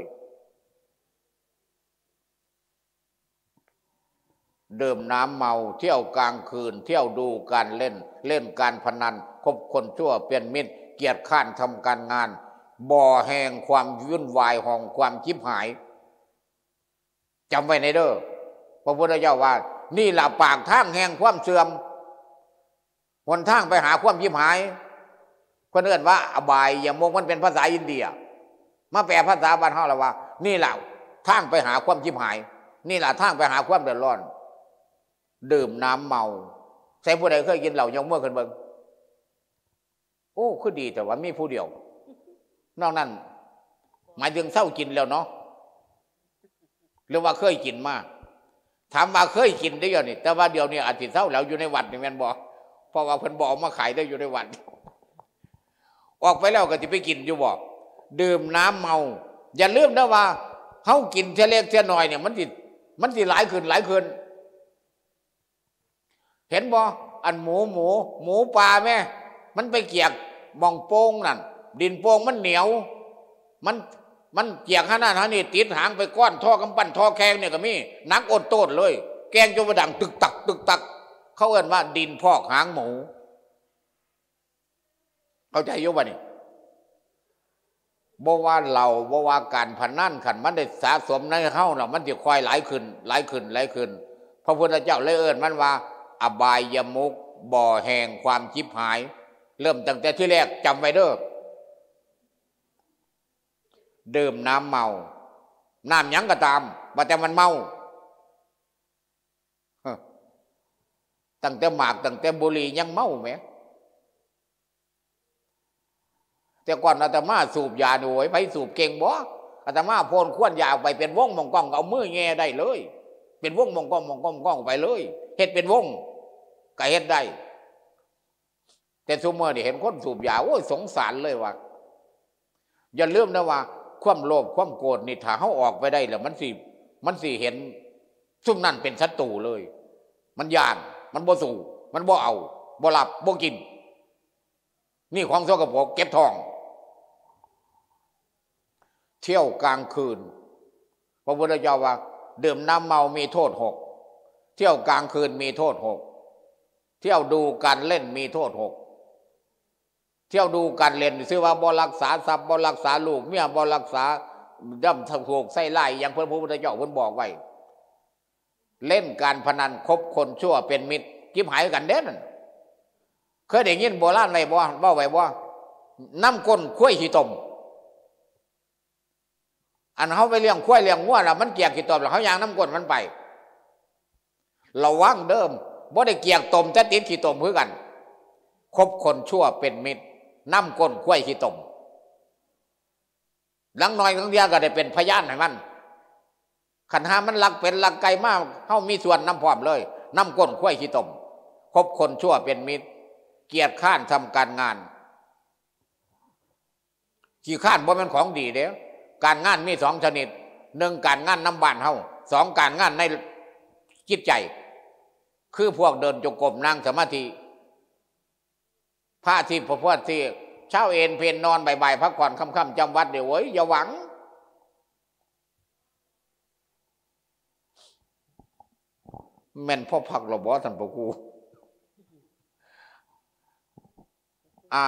ดื่มน้ำเมาเที่ยวกลางคืนเที่ยวดูการเล่นเล่นการพนันคบคนชั่วเป็นมิตรเกียรติข้านทำการงานบ่อแห่งความวุ่นวายห้องความชิบหายจำไว้ในเด้อพระพุทธเจ้าว่านี่แหละปากทางแห่งความเสื่อมหนทางไปหาความชิบหายคนเอื่นว่าอบายอย่ามองมันเป็นภาษาอินเดียมาแปลภาษาบ้านเฮาแล้วว่านี่แหละทางไปหาความชิบหายนี่แหละทางไปหาความเดือดร้อนดื่มน้ำเมาใส่ผู้ใดเคยกินเหล้ายกมือขึ้นเบิ่งโอ้คือดีแต่ว่ามีผู้เดียวนอกนั้นหมายถึงเศร้ากินแล้วเนาะหรือว่าเคยกินมาถามมาเคยกินได้ยังนี่แต่ว่าเดี๋ยวนี้อาทิตย์เท่าแล้วอยู่ในวัดนี่แม่นบอกเพราะว่าเพิ่นบอกมาขายได้อยู่ในวัดออกไปแล้วก็จะไปกินอยู่บอกดื่มน้ำเมาอย่าลืมนะว่าเฮากินเท่าเล็กเท่าน้อยเนี่ยมันสิมันสิหลายขึ้นหลายขึ้นเห็นบ่อันหมูหมูหมูปลาแม่มันไปเกียกมองโป้งนั่นดินโป้งมันเหนียวมันมันเกียกขนาดนี้ติดหางไปก้อนท่อกำปั้นท่อแข้งเนี่ยก็มีนักอดโตดเลยแกงจนกระดังตึกตักตึกตักเขาเอ่นว่าดินพอกหางหมูเข้าใจยุบวะนี่บ่ว่าเราบ่ว่าการพนันขันมันได้สะสมในเฮ้าเนาะมันจะคอยหลายขึ้นหลายขึ้นหลายขึ้นพระพุทธเจ้าเลยเอิ้นมันว่าอบายยมุกบ่อแห่งความชิบหายเริ่มตั้งแต่ที่แรกจำไว้เด้อดื่มน้ำเมาน้ำยังก็ตามว่าแต่มันเมาตั้งแต่หมากตั้งแต่บุหรี่ยังเมาไหมแต่ก่อนอาตมาสูบยาดูไว้ไปสูบเก่งบ่อาตมาพ่นขวดยาไปเป็นวงมองกล้องเอามือแง่ได้เลยเป็นวงมองกล้องมองกล้องมองกล้องไปเลยเฮ็ดเป็นวงก็เฮ็ดได้แต่ซุมื้อนี่เห็นคนสูบยาโอ้ยสงสารเลยว่ะอย่าลืมนะว่าความโลภความโกรธนี่ถ้าเฮาออกไปได้แล้วมันสิมันสิเห็นซุ่มนั่นเป็นศัตรูเลยมันย่านมันบ่สู้มันบ่เอาบ่หลับบ่กินนี่ของสกปรกเก็บทองเที่ยวกลางคืนพระพุทธเจ้าว่าดื่มน้ำเมามีโทษหกเที่ยวกลางคืนมีโทษหกเที่ยวดูการเล่นมีโทษหกเที่ยวดูการเล่นชื่อว่าบ่รักษาทรัพย์บ่รักษาลูกเมียบ่รักษาย่ำถูกใส่ไล่อย่างพระพุทธเจ้าเพิ่นบอกไว้เล่นการพนันคบคนชั่วเป็นมิตรกิบหายกันเด้นั่นเคยได้ยินโบราณไว้บ่เว้าไว้บ่น้ำก้นข้วยขี้ตมอันเขาไปเลี้ยงข้วยเลี้ยงงัวแล้วมันเกียกขี้ตมแล้วเขายางน้ำก้นมันไประวังเดิมบ่ได้เกียกตมแต่ติดขี้ตมคือกันคบคนชั่วเป็นมิตรน้ำก้นข้วยขี้ตมหลังน้อยหลังเดียวก็ได้เป็นพยานให้มันขันหามันลักเป็นลักไกลมากเขามีส่วนน้ำพร้อมเลยน้ำก้นข้วยขี้ตมคบคนชั่วเป็นมิตรเกียรติข้านทำการงานขี้ข้านบ่เป็นของดีเด้อการงานมีสองชนิดหนึ่งการงานน้ำบ้านเฮาสองการงานในจิตใจคือพวกเดินจงกรมนั่งสมาธิพระที่พระพุทธที่เช้าเอนเพนนอนบ่ายๆพักผ่อนค่ำๆจำวัดเดี๋ยวเว้ยอย่าหวังแม่นพ่อพักหรอบอท่านพระครูอ่า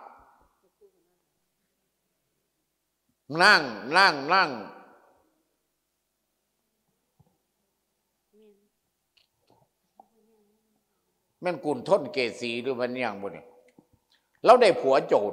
นั่งนั่งนั่งแม่นกุลทนเกษีหรือมันยังบ่เนี่ยเราได้ผัวโจร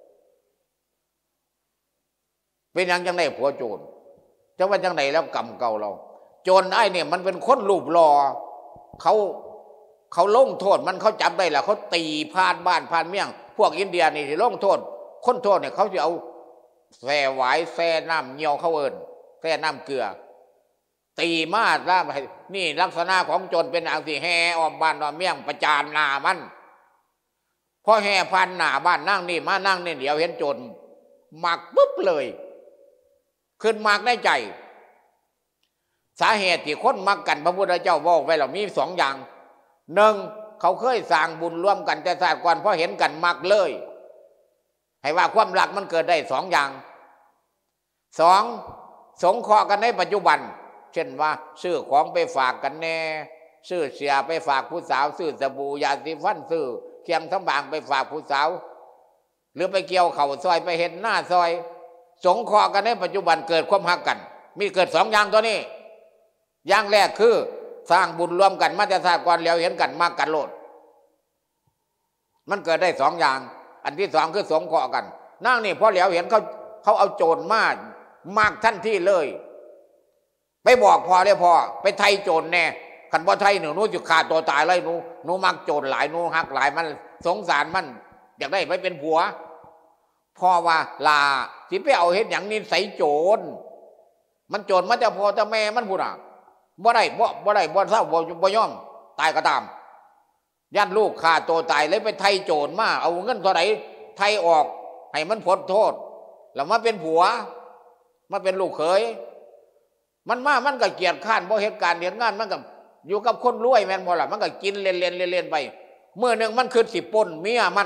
เป็นยังจังได้ผัวโจรจังว่าจังไดแล้วกรรมเก่าเราโจรไอ้เนี่ยมันเป็นคนรูปหล่อเขาเขาลงโทษมันเขาจับได้แล้วเขาตีพาดบ้านพาดเมี่ยงพวกอินเดียนี่ที่ลงโทษคนโทษเนี่ยเขาจะเอาแส่หวายแส่น้ำเงียวเขาเอิญแส่น้ำเกลือตีมาดล่านี่ลักษณะของโจรเป็นอย่างที่แห่ออมบ้านออมเมี่ยงประจานหน้ามันพอแห่พันหน้าบ้านนั่งนี่มานั่งนี่เดี๋ยวเห็นโจรหมักปุ๊บเลยขึ้นหมักได้ใจสาเหตุที่คนมักกันพระพุทธเจ้าบอกไว้เรามีสองอย่างหนึ่งเขาเคยสร้างบุญร่วมกันแต่ศาสตร์ก่อนพอเห็นกันมักเลยให้ว่าความรักมันเกิดได้สองอย่างสองสงเคราะห์กันในปัจจุบันเช่นว่าซื้อของไปฝากกันแน่ซื้อเสียไปฝากผู้สาวซื้อสบู่ยาสีฟันซื้อเคียงทั้งบางไปฝากผู้สาวหรือไปเกี่ยวเข่าซอยไปเห็นหน้าซอยสงเคราะห์กันในปัจจุบันเกิดความหักกันมีเกิดสองอย่างตัวนี้อย่างแรกคือสร้างบุญรวมกันมาแต่ศาสตร์ก่อนแล้วเห็นกันมากกันโลดมันเกิดได้สองอย่างอันที่สองคือสงเคราะห์กันนั่งนี่พอแล้วเห็นเขาเขาเอาโจรมากมากท่านที่เลยไปบอกพอได้พอไปไทยโจรแน่ขันบ่ไทยหนูนู้จะขาดตัวตายเลยหนูหนูมักโจรหลายหนูหักหลายมันสงสารมันอยากได้ไปเป็นผัวพ่อว่าลาที่ไปเอาเห็นอย่างนี้ใส่โจรมันโจรมันจะพอจะแม่มันพูดอ่ะบ่ได้บ่บ่ได้บ่เศร้าบ่บ่ยอมตายก็ตามยันลูกฆ่าตัวตายเลยไปไทยโจรมาเอาเงินเท่าไหร่ไทยออกให้มันพ้นโทษแล้วมาเป็นผัวมาเป็นลูกเขยมันมามันก็เกียจข้านบ่เหตุการณ์เหตุงานมันก็อยู่กับคนรวยแม่นบ่ล่ะมันก็กินเล่นเล่นเล่นไปเมื่อหนึ่งมันคือสิปนเมียมัน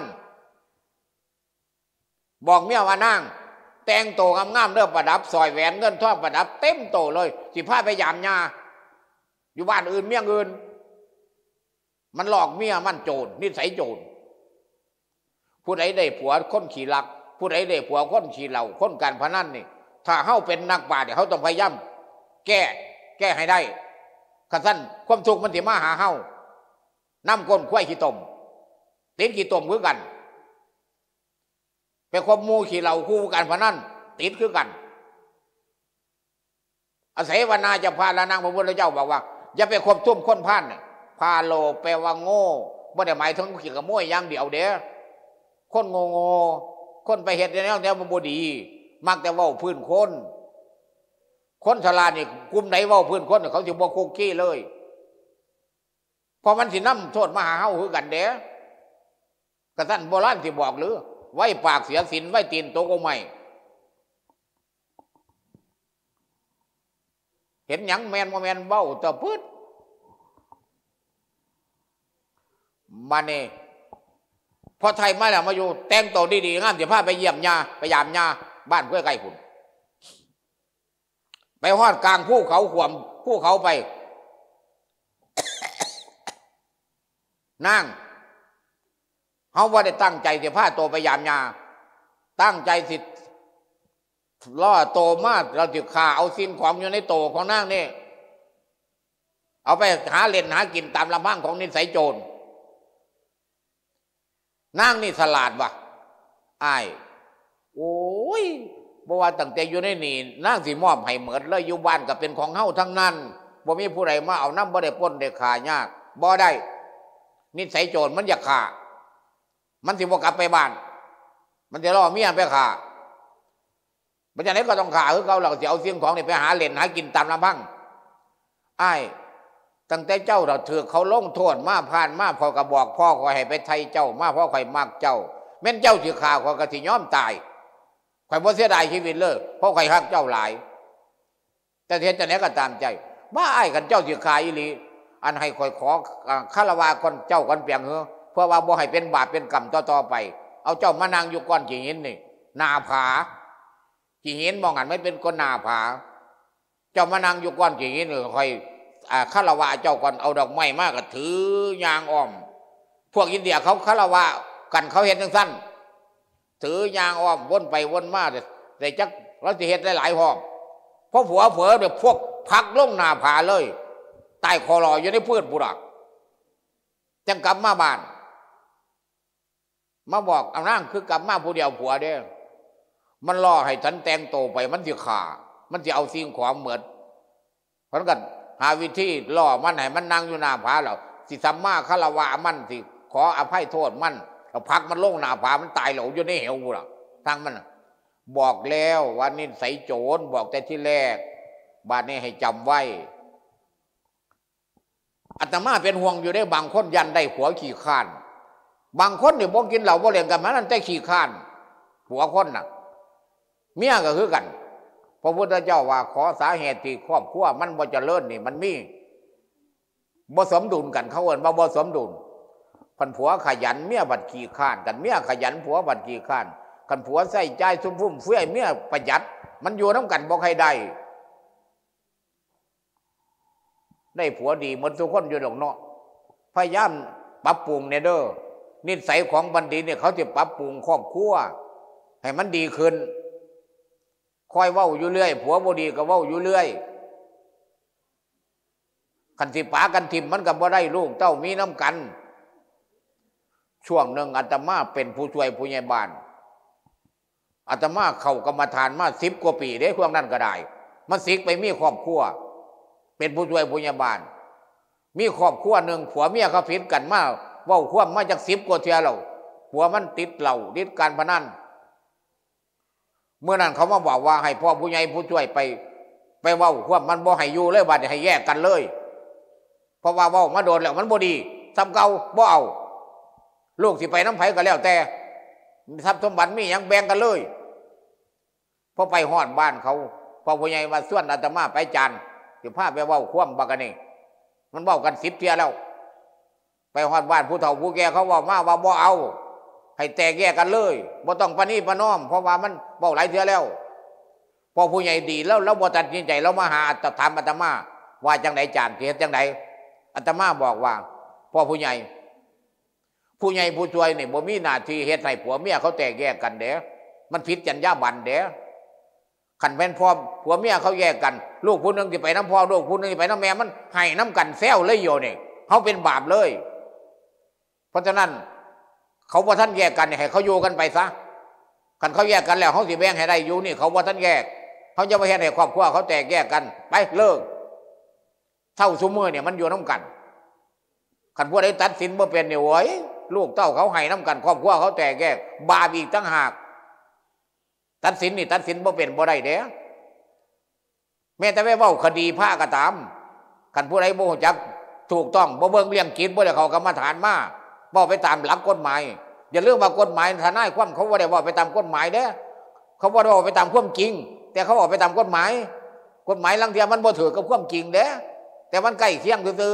บอกเมียว่านางแต่งโตงามๆเด้อประดับซอยแหวนเงินทองประดับเต็มโตเลยสิพาไปยามยาอยู่บ้านอื่นเมียอื่นมันหลอกเมียมันโจรนิสัยโจรผู้ใดได้ผัวคนขี่ลักผู้ใดได้ผัวคนขี่เหล่าคนการพนันนี่ถ้าเฮาเป็นนักบาปเขาต้องพยายามแก้แก้ให้ได้ขันสั้นความทุกข์มันสิมาหาเฮาน้ำก้นควายขี้ตมติดขี้ตมคือกันไปควบมูขี่เหล่าคู่การพนันติดคือกันอาศัยวนาจะพาละนางพระพุทธเจ้าบอกว่าอย่าไปควบทุ่มคนพันพาโลแปลว่าโง่ไม่ได้หมายถึงขี่กระโมยอย่างเดียวเด้อคนโง่โง่คนไปเหตุในแนวแนวมันบดีมักแต่ว่าพื้นคนคนฉลาดนี่กลุ่มไหนว่าพื้นคนเขาจะบอกคุกกี้เลยพอมันสิน้ำโทษมหาเฮาคือกันเด้กระสั้นโบราณที่บอกหรือไว้ปากเสียสินไว้ตีนโตก็ไม่เห็นหยังแมนโมแมนเบ้าตะพืชมาเน่พอไทยมาแล้วมาอยู่แต่งตัวดีๆงามเดี๋ยวพาไปเยี่ยมยาไปยามยาบ้านเพื่อใกล้คุณไปฮอดกลางภูเขาขวมภูเขาไป นั่งเขาว่าได้ตั้งใจจะพาโตไปยามยาตั้งใจสิล่อโตมากเราจะข่าเอาสิ่งของอยู่ในโตของนั่งนี่เอาไปหาเล่นหากินตามลำพังของนิสัยโจรนั่งนี่ฉลาดวะอ้ายโอ้ยบ่ว่าตั้งแต่อยู่ในนี่นั่งสิมอบให้เหมือนเลยอยู่บ้านก็เป็นของเฮาทั้งนั้นบ่มีผู้ใดมาเอาน้ำบ่ได้ป้นได้ขายากบ่ได้นิสัยโจรมันอยากขามันสิบ่กลับไปบ้านมันจะล่อเมียไปขามันจะไหนก็ต้องขาคือเขาเราจะเอาเสียงของนี่ไปหาเล่นหากินตามลำพังอ้ายตั้งแต่เจ้าเราถือเขาลงโทษมาผ่านมาพอก็บอกพ่อคอยให้ไปไทยเจ้ามาพ่อคอยมากเจ้าแม่นเจ้าถือข่าวคอยกระสิย้อมตายคอยบ่เสียดายชีวิตเลยเพราะคอยฮักเจ้าหลายแต่เทียนจะไหนก็ตามใจบ้าไอ้กันเจ้าถือข่าวอีหลีอันให้คอยขอคารวะคนเจ้าคนเปียงเหอเพื่อว่าบ่ให้เป็นบาปเป็นกรรมต่อๆไปเอาเจ้ามานั่งอยู่ก้อนกี่หินนี่นาผากี่หินมองหันไม่เป็นก้นนาผาเจ้ามานั่งอยู่ก้อนกี่หินนี่คอยคารวะเจ้าก่อนเอาดอกไม้มากก็ถือยางอ้อมพวกอินเดียเขาคารวะกันเขาเห็นทั้งสั้นถือยางอ้อมวนไปวนมาแต่จักเราจะเห็นหลายๆห้องเพราะผัวเผลอเดี๋ยวพวกพักลงหน้าผาเลยใต้คอรออยู่ในพืชบุรักจังกลับมาบ้านมาบอกเอานั่งคือกลับมาผู้เดียวผัวเด้มันล่อให้ฉันแต่งโตไปมันจะขามันจะเอาสิ่งของเหมือนเพราะกันหาวิธีล่อมันให้มันนั่งอยู่หน้าผาเราสิสัมมาคารวะมันสิขออภัยโทษมันเอาพักมันลงหน้าผามันตายเหลวอยู่ในเหวบุรักทางมันบอกแล้วว่านี่ใส่โจรบอกแต่ที่แรกบาดนี้ให้จำไว้อาตมาเป็นห่วงอยู่ได้บางคนยันได้หัวขี่ข้านบางคนเนี่ยบ่กินเหล้าบ่เล่นกันมันนั่นแต่ขี่ข้านหัวคนน่ะเมียก็คือกันพระพุทธเจ้าว่าขอสาเหตุที่ครอบครัวมันบ่เจริญนี่มันมีบ่สมดุลกันเขาเอิ้นว่าบ่สมดุลพันผัวขยันเมียบัดขี่ข้านกันเมียขยันผัวบัดขี่ข้านกันผัวใส่ใจซุ่มฟุ่มเฟื่อยเมียประหยัดมันอยู่น้ำกันบ่ใครได้ได้ผัวดีเหมือนทุกคนอยู่ดอกเนาะพยายามปรับปรุงเนี่ยเด้อนิสัยของบัณฑิตเนี่ยเขาจะปรับปรุงครอบครัวให้มันดีขึ้นคอยเว้าอยู่เรื่อยผัวบ่ดีก็เว้าอยู่เรื่อยคันสิปากันทิมมันก็บ่ได้ลูกเต้ามีน้ำกันช่วงหนึ่งอาตมาเป็นผู้ช่วยผู้ใหญ่บ้านอาตมาเข้ากรรมฐานมาสิบกว่าปีเด้พวกนั้นก็ได้มันสิกไปมีครอบครัวเป็นผู้ช่วยผู้ใหญ่บ้านมีครอบครัวหนึ่งผัวเมียเขาผิดกันมาเว้าความมาจากสิบกว่าเทื่อแล้วผัวมันติดเหล้าติดการพนันเมื่อนั้นเขามาบอกว่าให้พ่อผู้ใหญ่ผู้ช่วยไปไปไปเว้าความมันบ่ให้อยู่เลยบัดให้แยกกันเลยเพราะว่าเว้ามาโดนแล้วมันบ่ดีทำเก่าบ่เอาลูกสิไปน้ำไผก็แล้วแต่ทรัพย์สมบัติมีหยังแบ่งกันเลยพอไปฮอดบ้านเขาพอผู้ใหญ่ว่าส่วนอาตมาไปจานสิพาไปเว้าความบักกันนี่มันเว้ากันสิบเที่ยแล้วไปฮอดบ้านผู้เฒ่าผู้แก่เขาเว้ามาว่าบ่เอาให้แตกแยกกันเลยบ่ต้องปณีประนอมเพราะว่ามันเว้าหลายเที่ยแล้วพอผู้ใหญ่ดีแล้วเราบ่ตัดสินใจเรามาหาอาตถามอาตมาว่าจังไดจานสิเฮ็ดจังไดอาตมาบอกว่าพ่อผู้ใหญ่ผู้ใหญ่ผู้ช่วยนี่บ่มีหน้าที่เฮ็ดให้ผัวเมียเขาแตกแยกกันเด้มันผิดจรรยาบรรณเด้ขันแม่นพ่อผัวเมียเขาแยกกันลูกผู้นึงที่ไปน้ำพ่อลูกผู้นึงที่ไปน้ำแม่มันให้น้ำกันแซวเลยโยนี่เขาเป็นบาปเลยเพราะฉะนั้นเขาว่าท่านแยกกันให้เขาอยู่กันไปซะขันเขาแยกกันแล้วเขาสิแบ่งให้ได้อยู่นี่เขาว่าท่านแยกเขาจะไม่เห็นให้ครอบครัวเขาแตกแยกกันไปเลิกเท่าซุมือเนี่ยมันอยู่น้ำกันขันพวกใดตัดสินว่าเป็นเนี่ยโว้ยลูกเต้าเขาให้น้ำกันครอบครัวเขาแตกแยกบาปอีกตั้งหากตัดสินนี่ตัดสินว่าเป็นบ่ได้เด้แม้แต่ไม่เว้าคดีผ้าก็ตามขันผู้ใดบ่รู้จักถูกต้องบ่เบิ่งเลี้ยงกินบ่ได้เขากรรมฐานมาบ่ไปตามหลักกฎหมายอย่าลืมว่ากฎหมายทนายความเขาบ่ได้ว่าไปตามกฎหมายเด้เขาบ่ได้ว่าไปตามความจริงแต่เขาบอกไปตามกฎหมายกฎหมายลังเทียมันบ่ถือกับความจริงเด้แต่มันใกล้เคียงซื่อ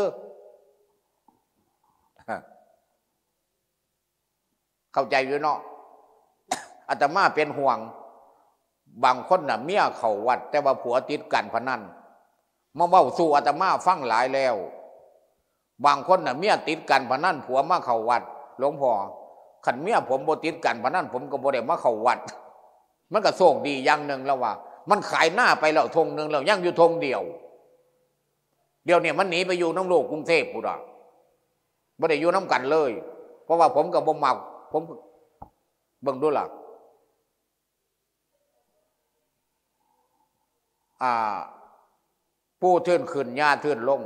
เข้าใจอยู่เนาะอาตมาเป็นห่วงบางคนน่ะเมียเข้าวัดแต่ว่าผัวติดการพนันมาเว้าสู่อาตมาฟังหลายแล้วบางคนน่ะเมียติดการพนันผัวมาเข้าวัดหลวงพ่อขันเมียผมบ่ติดการพนันผมก็บ่ได้มาเข้าวัดมันก็โชคดีอย่างหนึ่งแล้วว่ามันขายหน้าไปแล้วทงหนึ่งแล้วยังอยู่ทงเดียวเดี๋ยวเนี่ยมันหนีไปอยู่น้ำโลกกรุงเทพปุระบ่ได้อยู่น้ำกันเลยเพราะว่าผมกับบ่มักผมเบิ่งดูล่ะอ่าผู้เทื่อนขึ้นหญ้าเทื่อนลง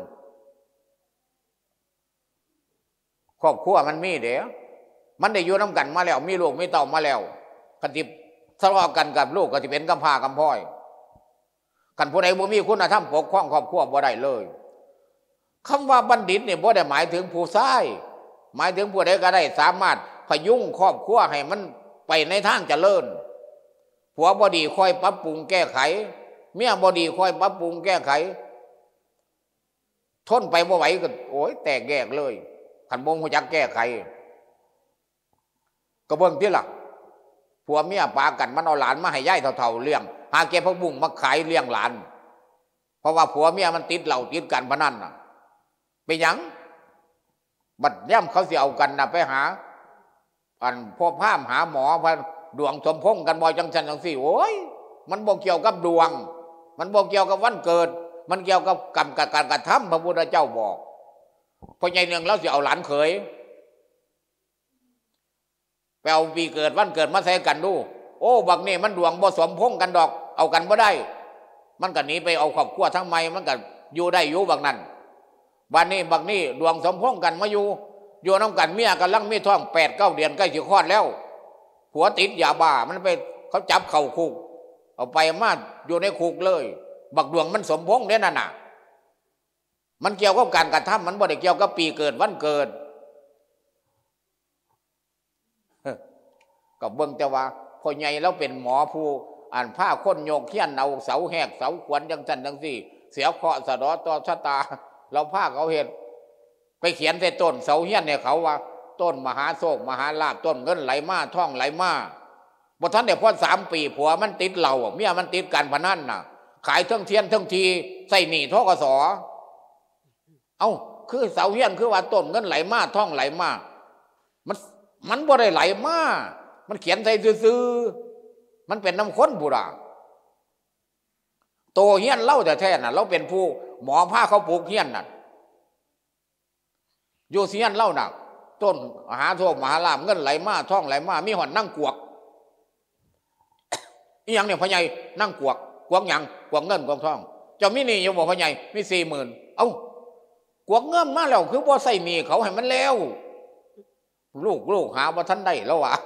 ครอบครัวมันมีเด้มันได้อยู่น้ำกันมาแล้วมีลูกมีเต่ามาแล้วกันที่ทะเลาะกันกับลูกก็จะเป็นกำพร้ากำพร้อยกันผู้ใดบ่มีคุณธรรมปกครองครอบครัวบ่ได้เลยคำว่าบัณฑิตเนี่ยบ่ได้หมายถึงผู้ชายหมายถึงผู้ใดก็ได้สามารถพยุงครอบครัวให้มันไปในทางเจริญผัวบ่ดีคอยปรับปรุงแก้ไขเมียบ่ดีคอยปรับปรุงแก้ไขทนไปบ่ไหวก็โอ้ยแตกแยกเลยขันบ่รู้จักแก้ไขก็เบิ่งที่ล่ะผัวเมียปากันมันเอาหลานมาให้ย่ายเท่าๆเลี้ยงหาเก็บผักบุ้งมาขายเลี้ยงหลานเพราะว่าผัวเมียมันติดเหล้าติดการพนันน่ะไปหยังบัดย่ำเขาเสียเอากันนะไปหาอันพ่อพามหาหมอพันดวงสมพงษ์กันบ่อยจังสันจังสี่โอ้ยมันบ่เกี่ยวกับดวงมันบ่เกี่ยวกับวันเกิดมันเกี่ยวกับกรรมกับการกระทำพระพุทธเจ้าบอกพอใหญ่เนืองแล้วเสียเอาหลานเขยไปเอาปีเกิดวันเกิดมาใส่กันดูโอ้บักนี่มันดวงบ่สมพงษ์กันดอกเอากันบ่ได้มันก็หนีไปเอาครอบครัวทั้งไม่มันก็อยู่ได้อยู่บักนั้นบัดนี้บักนี่ดวงสมพงษ์กันมาอยู่อยู่น้ำกันเมียกันลังมีท้องแปดเก้าเดือนใกล้จะคลอดแล้วผัวติดยาบ้ามันไปเขาจับเข่าคุกเอาไปมาอยู่ในคุกเลยบักดวงมันสมพงษ์เนี่ยน่ะนะมันเกี่ยวกับการกระทำมันบ่ได้เกี่ยวกับปีเกิดวันเกิดก็เบิ่งแต่ว่าพ่อใหญ่แล้วเป็นหมอผู้อ่านผ้าค้นโยกเขียนเอาเสาแหกเสาขวัญจังสันจังสี่เสียเคราะห์สะดอต่อชะตาเราผ้าเขาเห็นไปเขียนใส่ต้นเสาเฮียนเนี่ยเขาว่าต้นมหาโศกมหาลาภต้นเงินไหลมาท่องไหลมาบ่ทันได้พอสามปีผัวมันติดเหล้าเมียมันติดการพนันน่ะขายเทั้งเทียนเทั้งทีใส่หนี้ทกสเอ้าคือเสาเฮียนคือว่าต้นเงินไหลมาท่องไหลมามันมันบ่ได้ไหลมามันเขียนใส่ซื่อๆมันเป็นน้ำข้นบุราโตเฮียนเล่าแต่แท้น่ะเราเป็นผู้หมอผ้าเขาปลูกเฮียนน่ะโยเซียนเล่าน่ะต้นมหาโทมหาลาภเงินไหลมาท่องไหลมามีหอนนั่งกวกอีหยังเนี่ยพ่อใหญ่นั่งกวกกวกหยังกวกเงินกวกทองเจ้ามีหนี้อยู่บ่พ่อใหญ่มีสี่หมื่นเอ้ากวกเงินมาแล้วคือบ่ใส่หนี้เขาให้มันแล้วลูกลูกหาว่าท่านได้แล้ววะ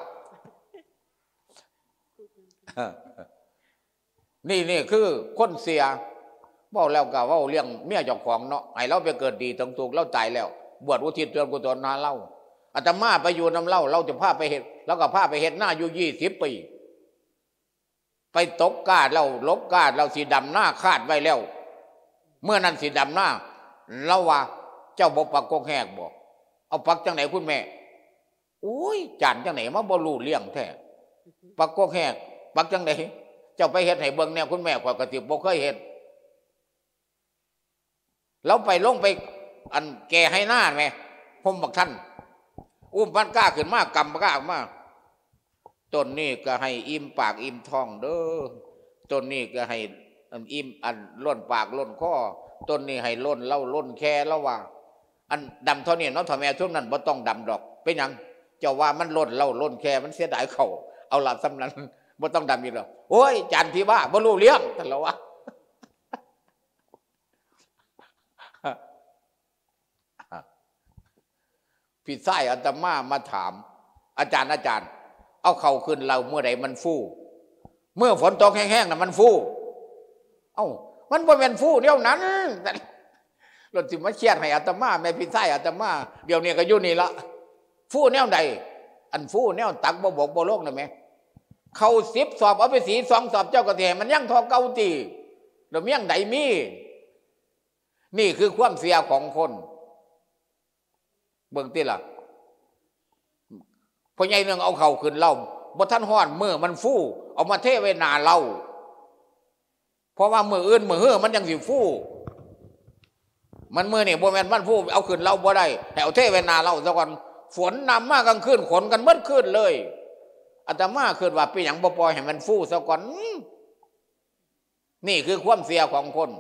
นี่นี่คือคนเสียเว้าแล้วก็เว้าเรื่องเมียเจ้าของเนาะให้เราไปเกิดดีทั้งทุกเราตายแล้วบวชอุทิศส่วนกุศลหาเราอาตมาไปอยู่น้ำเล่าเราจะพาไปเฮ็ดแล้วก็พาไปเฮ็ดหน้าอยู่ยี่สิบปีไปตกกาดเราลบกาดเราสีดำหน้าคาดไว้แล้วเมื่อนั้นสีดำหน้าเราว่าเจ้าบ่ปักกกแหกบอกเอาปักจังไหนคุณแม่โอ้ยจานจังไหนมาบ่รู้เลี้ยงแท้ปักกกแหกปักจังไหนเจ้าไปเฮ็ดให้เบิ่งแนวคุณแม่ข่อยก็สิบ่เคยเฮ็ดเราไปลงไปอันแก่ให้หน้าแม่ผมบอกท่านอุ้มพันก้าขึ้นมากกำก้ามาต้นนี้ก็ให้อิ่มปากอิ่มท้องเด้อต้นนี้ก็ให้อิ่มอันล้นปากล้นคอต้นนี้ให้ล้นเล่าล้นแค่แล้วว่าอันดำเท่านี้เนาะถ้าแม่ช่วงนั้นบ่ต้องดำดอกเป็นยังเจ้าว่ามันล้นเล่าล้นแค่มันเสียดายเขาเอาหลับสำนันบ่ต้องดำอีกแล้วโอ้ยจานที่บ้าบ่รู้เลี้ยงท่านละวะพี่ไส้อาตมามาถามอาจารย์อาจารย์เอาเข่าขึ้นเราเมื่อใดมันฟู่เมื่อฝนตกแห้งๆน่ะมันฟู่เอ้ามันบ่เป็นฟู่เดี๋ยวนั้นรถสิมาเชียดให้อาตมาแม่พี่ไส้อาตมาเดี๋ยวนี้ก็อยู่นี่ละฟู่แนวใดอันฟู่แนวตักบ่บกบ่โลกนะแม่เขาสิบสอบเอาไปสีสองสอบเจ้ากระเทมันยังทอเก่าตีเดี๋ยวยังใดมีนี่คือความเสียของคนเบิ่งติล่ะพอใหญ่เนื่องเอาเข่าขึ้นเล่าบ่ท่านห้อนมือมันฟู่เอามาเทไว้หน้าเราเพราะว่ามืออื่นมือเฮือมันยังสิฟู่มันมือนี่บ่แม่นมันฟู่เอาขึ้นเล่าบ่ได้ให้เอาเทไว้หน้าเราซะก่อนฝนนำมากลางคืนขนกันเบิดคืนเลยอาตมาคิดว่าเป็นหยังบ่ปล่อยให้มันฟู่ซะก่อนนี่คือความเสียของคน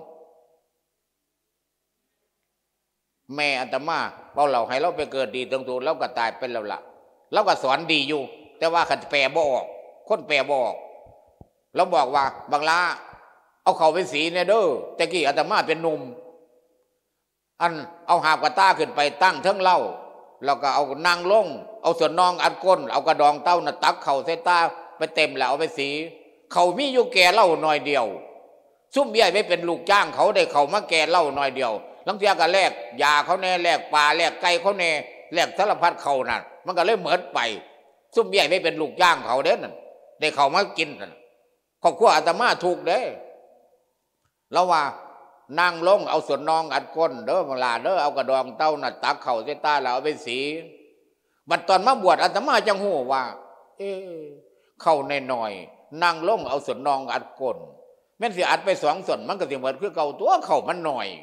แม่อาตมาเป่าเราให้เราไปเกิดดีตรงตัวเราก็ตายเป็นแล้วล่ะเราก็สอนดีอยู่แต่ว่าขันแปลบ่ออกคนแปลบ่ออกเราบอกว่าบางลาเอาเขาไปสีเนี่ยเด้อแต่กี้อาตมาเป็นหนุ่มอันเอาหาบกระต้าขึ้นไปตั้งเทิงเล่าแล้วก็เอานางลงเอาส่วนนองอัดก้นเอากระดองเต้าน่ะตักเข่าใส่ตาไปเต็มแล้วเอาไปสีเขามีอยู่แก่เล่าหน่อยเดียวซุ่มใหญ่ไม่เป็นลูกจ้างเขาได้เขามาแก่เล่าหน่อยเดียวลังเทียก็แลกยาเขาแน่แลกปลาแลกไก่เขาแน่แลกสารพัดเขานั่นมันก็เลยเหมือนไปซุ่มใหญ่ไม่เป็นลูกจ้างเขาเด้นั่นได้เขามากินนั่นครอบครัวอาตมาถูกเด้แล้วว่านั่งลงเอาส่วนนองอัดก้นเด้อมาลาเด้อเอากระดองเต้าน่ะตักเข่าใส่ตาแล้วเอาไปสีบัดตอนมาบวชอาตมาจังหูว่าเอ๊ะเข้าในหน่อยนั่งลงเอาส่วนนองอัดก้นแม่นสิอัดไปสองส่วนมันก็สิเหมือนคือเก่าตัวเข่ามันหน่อย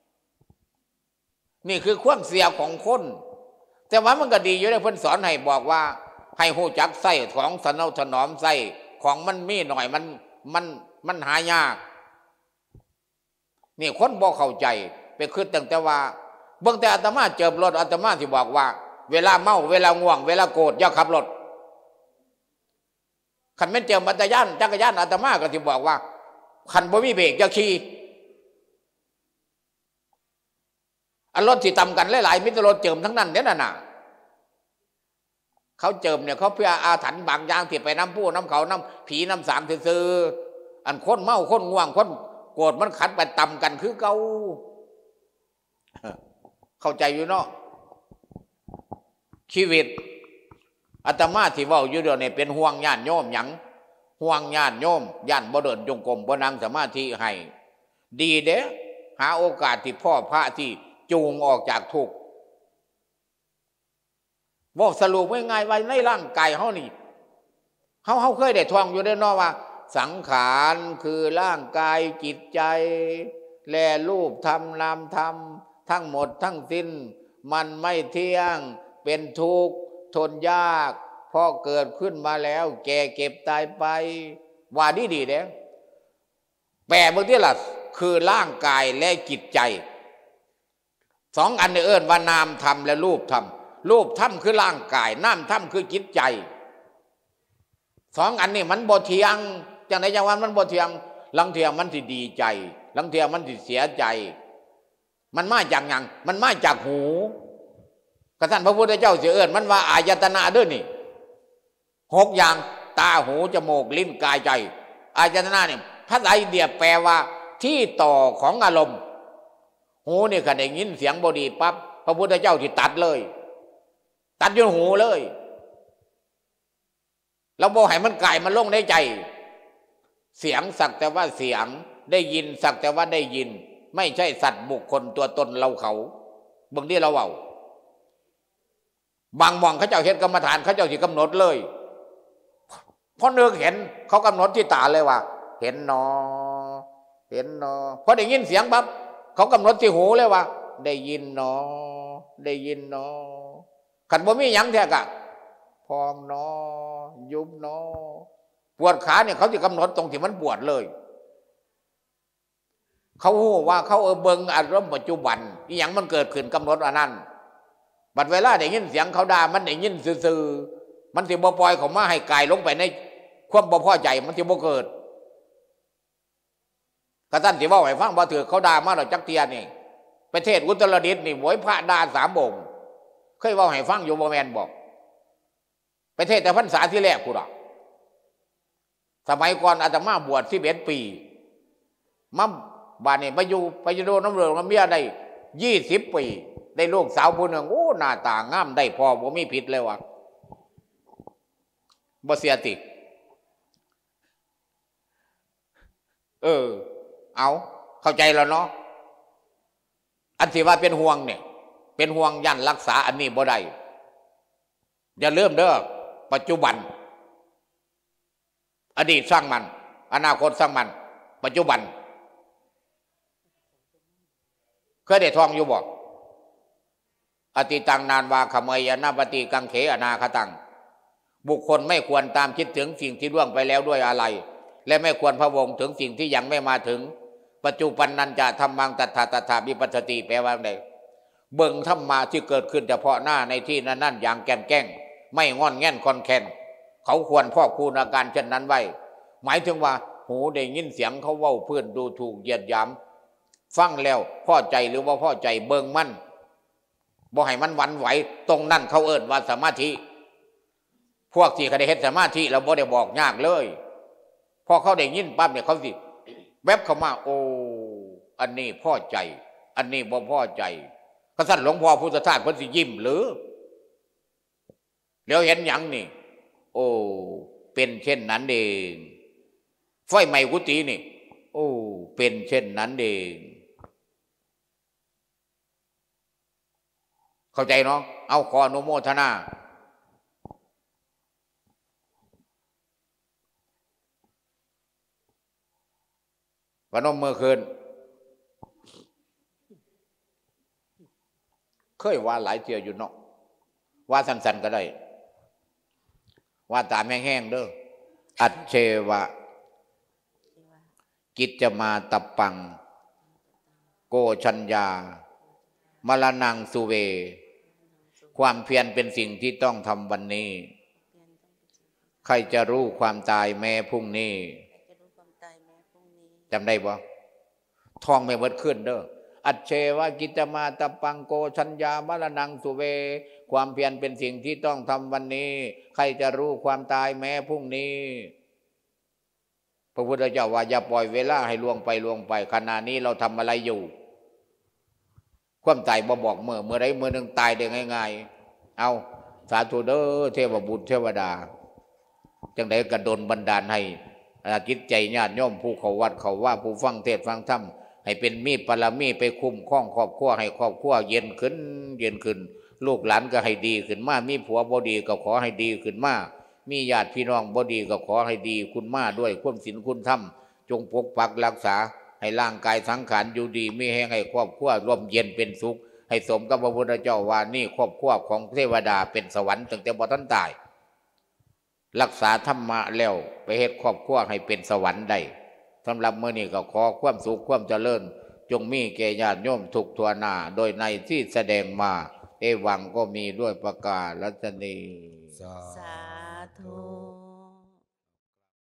นี่คือความเสียของคนแต่ว่ามันก็ดีอยู่ในเพิ่นสอนให้บอกว่าให้หูจักใส่ของสนอถนอมใส่ของมันมีหน่อยมันมันมันหายากนี่คนบ่เข้าใจไปคิดตั้งแต่ว่าเบิ่งแต่อาตมาเจิบรถอาตมาที่บอกว่าเวลาเมาเวลาง่วงเวลาโกรธอย่าขับรถคันแม่นเจิมจักรยานจักรยานอาตมาก็ที่บอกว่าคันบ่มีเบรกอย่าขี่อันรถที่ตำกันหลายๆมิตรรถเจิมทั้งนั้นเนี่ยน่ะเขาเจิมเนี่ยเขาเพื่ออาถรรพ์บางอย่างที่ไปน้ำผู้น้ำเขาน้ำผีน้ำสางซื่ออันคนเมาคนง่วงคนโกรธมันขัดไปตำกันคือเก่าเข้าใจอยู่เนาะชีวิตอาตมาที่ว่าอยู่เดี๋ยวนี้เป็นห่วงญาติโยมหยังห่วงญาติโยมญาติบ่เดินจงกรมบ่นั่งสมาธิให้ดีเด้หาโอกาสที่พ่อพระที่จูงออกจากทุกข์บอกสรุปง่ายๆไว้ในร่างกายเขานี่เขาเขาเคยได้ท่องอยู่ได้นอว่าสังขารคือร่างกายจิตใจแลรูปธรรมนามธรรมทั้งหมดทั้งสิ้นมันไม่เที่ยงเป็นทุกข์ทนยากพอเกิดขึ้นมาแล้วแก่เก็บตายไปว่าดีดีเด้แปลเมื่อที่ละคือร่างกายและจิตใจสองอันเอิ้นว่านามธรรมและรูปธรรมรูปธรรมคือร่างกายนามธรรมคือจิตใจสองอันนี้มันบ่เที่ยงจังได๋จังว่ามันบ่เที่ยงลังเที่ยมันสิดีใจลังเที่ยมันสิเสียใจมันมาจากหยังมันมาจากหูกระท่านพระพุทธเจ้าสิเอิ้นมันว่าอายตนะเด้อนี่หกอย่างตาหูจมูกลิ้นกายใจอายตนะนี่ภาษาอินเดียแปลว่าที่ต่อของอารมณ์หูนี่ก็ได้ยินเสียงบดีปั๊บพระพุทธเจ้าที่ตัดเลยตัดอยู่หูเลยเราบอกให้มันไก่มันลงในใจเสียงสักแต่ว่าเสียงได้ยินสักแต่ว่าได้ยินไม่ใช่สัตว์บุคคลตัวตนเราเขาบางทีเราเอาบางมองเขาเจ้าเห็นกรรมฐานเขาเจ้าที่กำหนดเลยพอเนื้อเห็นเขากำหนดที่ตาเลยว่าเห็นนอเห็นนอพอได้ยินเสียงปั๊บเขากำหนดที่หูเลยว่าได้ยินนอได้ยินนอขันบ่มีหยังแท้กะพองนอยุบนอปวดขาเนี่ยเขาจะกำหนดตรงที่มันปวดเลยเขาหูว่าเขาเออเบิงอารมณ์ปัจจุบันอีหยังมันเกิดขึ้นกำหนดอันนั้นบัดเวลาได้ยินเสียงเขาด่ามันได้ยินซื่อๆมันสิบ่ปล่อยเขามาให้กายลงไปในความบ่พอใจมันสิบ่เกิดกระท่านสิว่าให้ฟังบ่ถือเขาด่ามาเราจักเทียนี่ประเทศอุตรดิตถ์นี่หวยพระด่าสามองค์เคยว่าให้ฟังอยู่บ่แม่นบอกประเทศแต่พรรษาที่แรกกูหรอกสมัยก่อนอาตมาบวชสิบเอ็ดปีมั่มบ้านนี่ไปอยู่ไปอยู่โดนน้ำเรือน้ำเมียได้ยี่สิบปีได้ลูกสาวผู้หนึ่งโอ้หน้าตางามได้พอบ่มีผิดเลยวะบ่เสียติเออเอาเข้าใจแล้วเนาะอันที่ว่าเป็นห่วงเนี่ยเป็นห่วงยันรักษาอันนี้บ่ได้อย่าเริ่มเด้อปัจจุบันอดีตสร้างมันอนาคตสร้างมันปัจจุบันเคยได้ท่องอยู่บอกอติตังนานวาขเมยนาปฏิกังเขอนาคตังบุคคลไม่ควรตามคิดถึงสิ่งที่ล่วงไปแล้วด้วยอะไรและไม่ควรพะวงถึงสิ่งที่ยังไม่มาถึงปัจจุบันนันจะทำมังตัทธาตัทธาวิปัสสติแปลว่าไงเบิ่งธรรมะที่เกิดขึ้นเฉพาะหน้าในที่นั้นนั่นอย่างแก่นแก้งไม่งอนแง่นคอนแคนเขาควรพอกคูณอาการเช่นนั้นไว้หมายถึงว่าหูได้ยินเสียงเขาเว้าเพื่อนดูถูกเหยียดหยามฟังแล้วพอใจหรือว่าพอใจเบิ่งมั่นบ่ให้มันหวั่นไหวตรงนั้นเขาเอิ้นว่าสมาธิพวกที่เขาได้เฮ็ดสมาธิเราบ่ได้บอกยากเลยพอเขาได้ยินปั๊บเนี่ยเขาสิแวบเข้ามาโอ้อันนี้พอใจอันนี้บ่พอใจกษัตริย์หลวงพ่อพุทธทาสเพิ่นสิยิ้มหรือเดี๋ยวเห็นหยังนี่โอ้เป็นเช่นนั้นเองไฟไหม้กุฏินี่โอ้เป็นเช่นนั้นเองเข้าใจเนาะเอาขออนุโมทนาพนมมือคืนเคยว่าหลายเที่ยวอยู่เนาะว่าสั้นๆก็ได้ว่าตามแห้งๆเด้ออัจเชวะกิจจะมาตับปังโกชัญญามรณังสุเวความเพียรเป็นสิ่งที่ต้องทำวันนี้ใครจะรู้ความตายแม้พรุ่งนี้จำได้บ่ท่องไม่เบิดขึ้นเด้ออัจเชวะกิจจะมาตับปังโกชัญญามรณังสุเวความเพียรเป็นสิ่งที่ต้องทำวันนี้ใครจะรู้ความตายแม้พรุ่งนี้พระพุทธเจ้าว่าอย่าปล่อยเวลาให้ล่วงไปล่วงไปขณะนี้เราทำอะไรอยู่ความตายบ่บอกเมื่อเมื่อไรเมื่อหนึ่งตายได้ง่ายๆเอาสาธุเด้อเทวบุตรเทวดาจังไดกระดลบันดาลให้จิตใจญาติโยมผู้เขาวัดเขาว่าผู้ฟังเทศฟังธรรมให้เป็นมีปรมีไปคุ้มครองครอบครัวให้ครอบครัวเย็นขึ้นเย็นขึ้นลูกหลานก็ให้ดีขึ้นมามีผัวบ่ดีก็ขอให้ดีขึ้นมามีญาติพี่น้องบ่ดีก็ขอให้ดีคุณมาด้วยความศีลคุณธรรมจงปกปักรักษาให้ร่างกายสังขารอยู่ดีมีแห่งให้ครอบครัวร่มเย็นเป็นสุขให้สมกับพระพุทธเจ้าว่านี่ครอบครัวของเทวดาเป็นสวรรค์ตั้งแต่บ่ทันตายรักษาธรรมะแล้วไปเฮ็ดครอบครัวให้เป็นสวรรค์ได้สำหรับมื้อนี้ก็ขอความสุขความเจริญจงมีแก่ญาติโยมทุกทั่วหน้าโดยในที่แสดงมาเอวังก็มีด้วยประกาศรัตนีสาธุ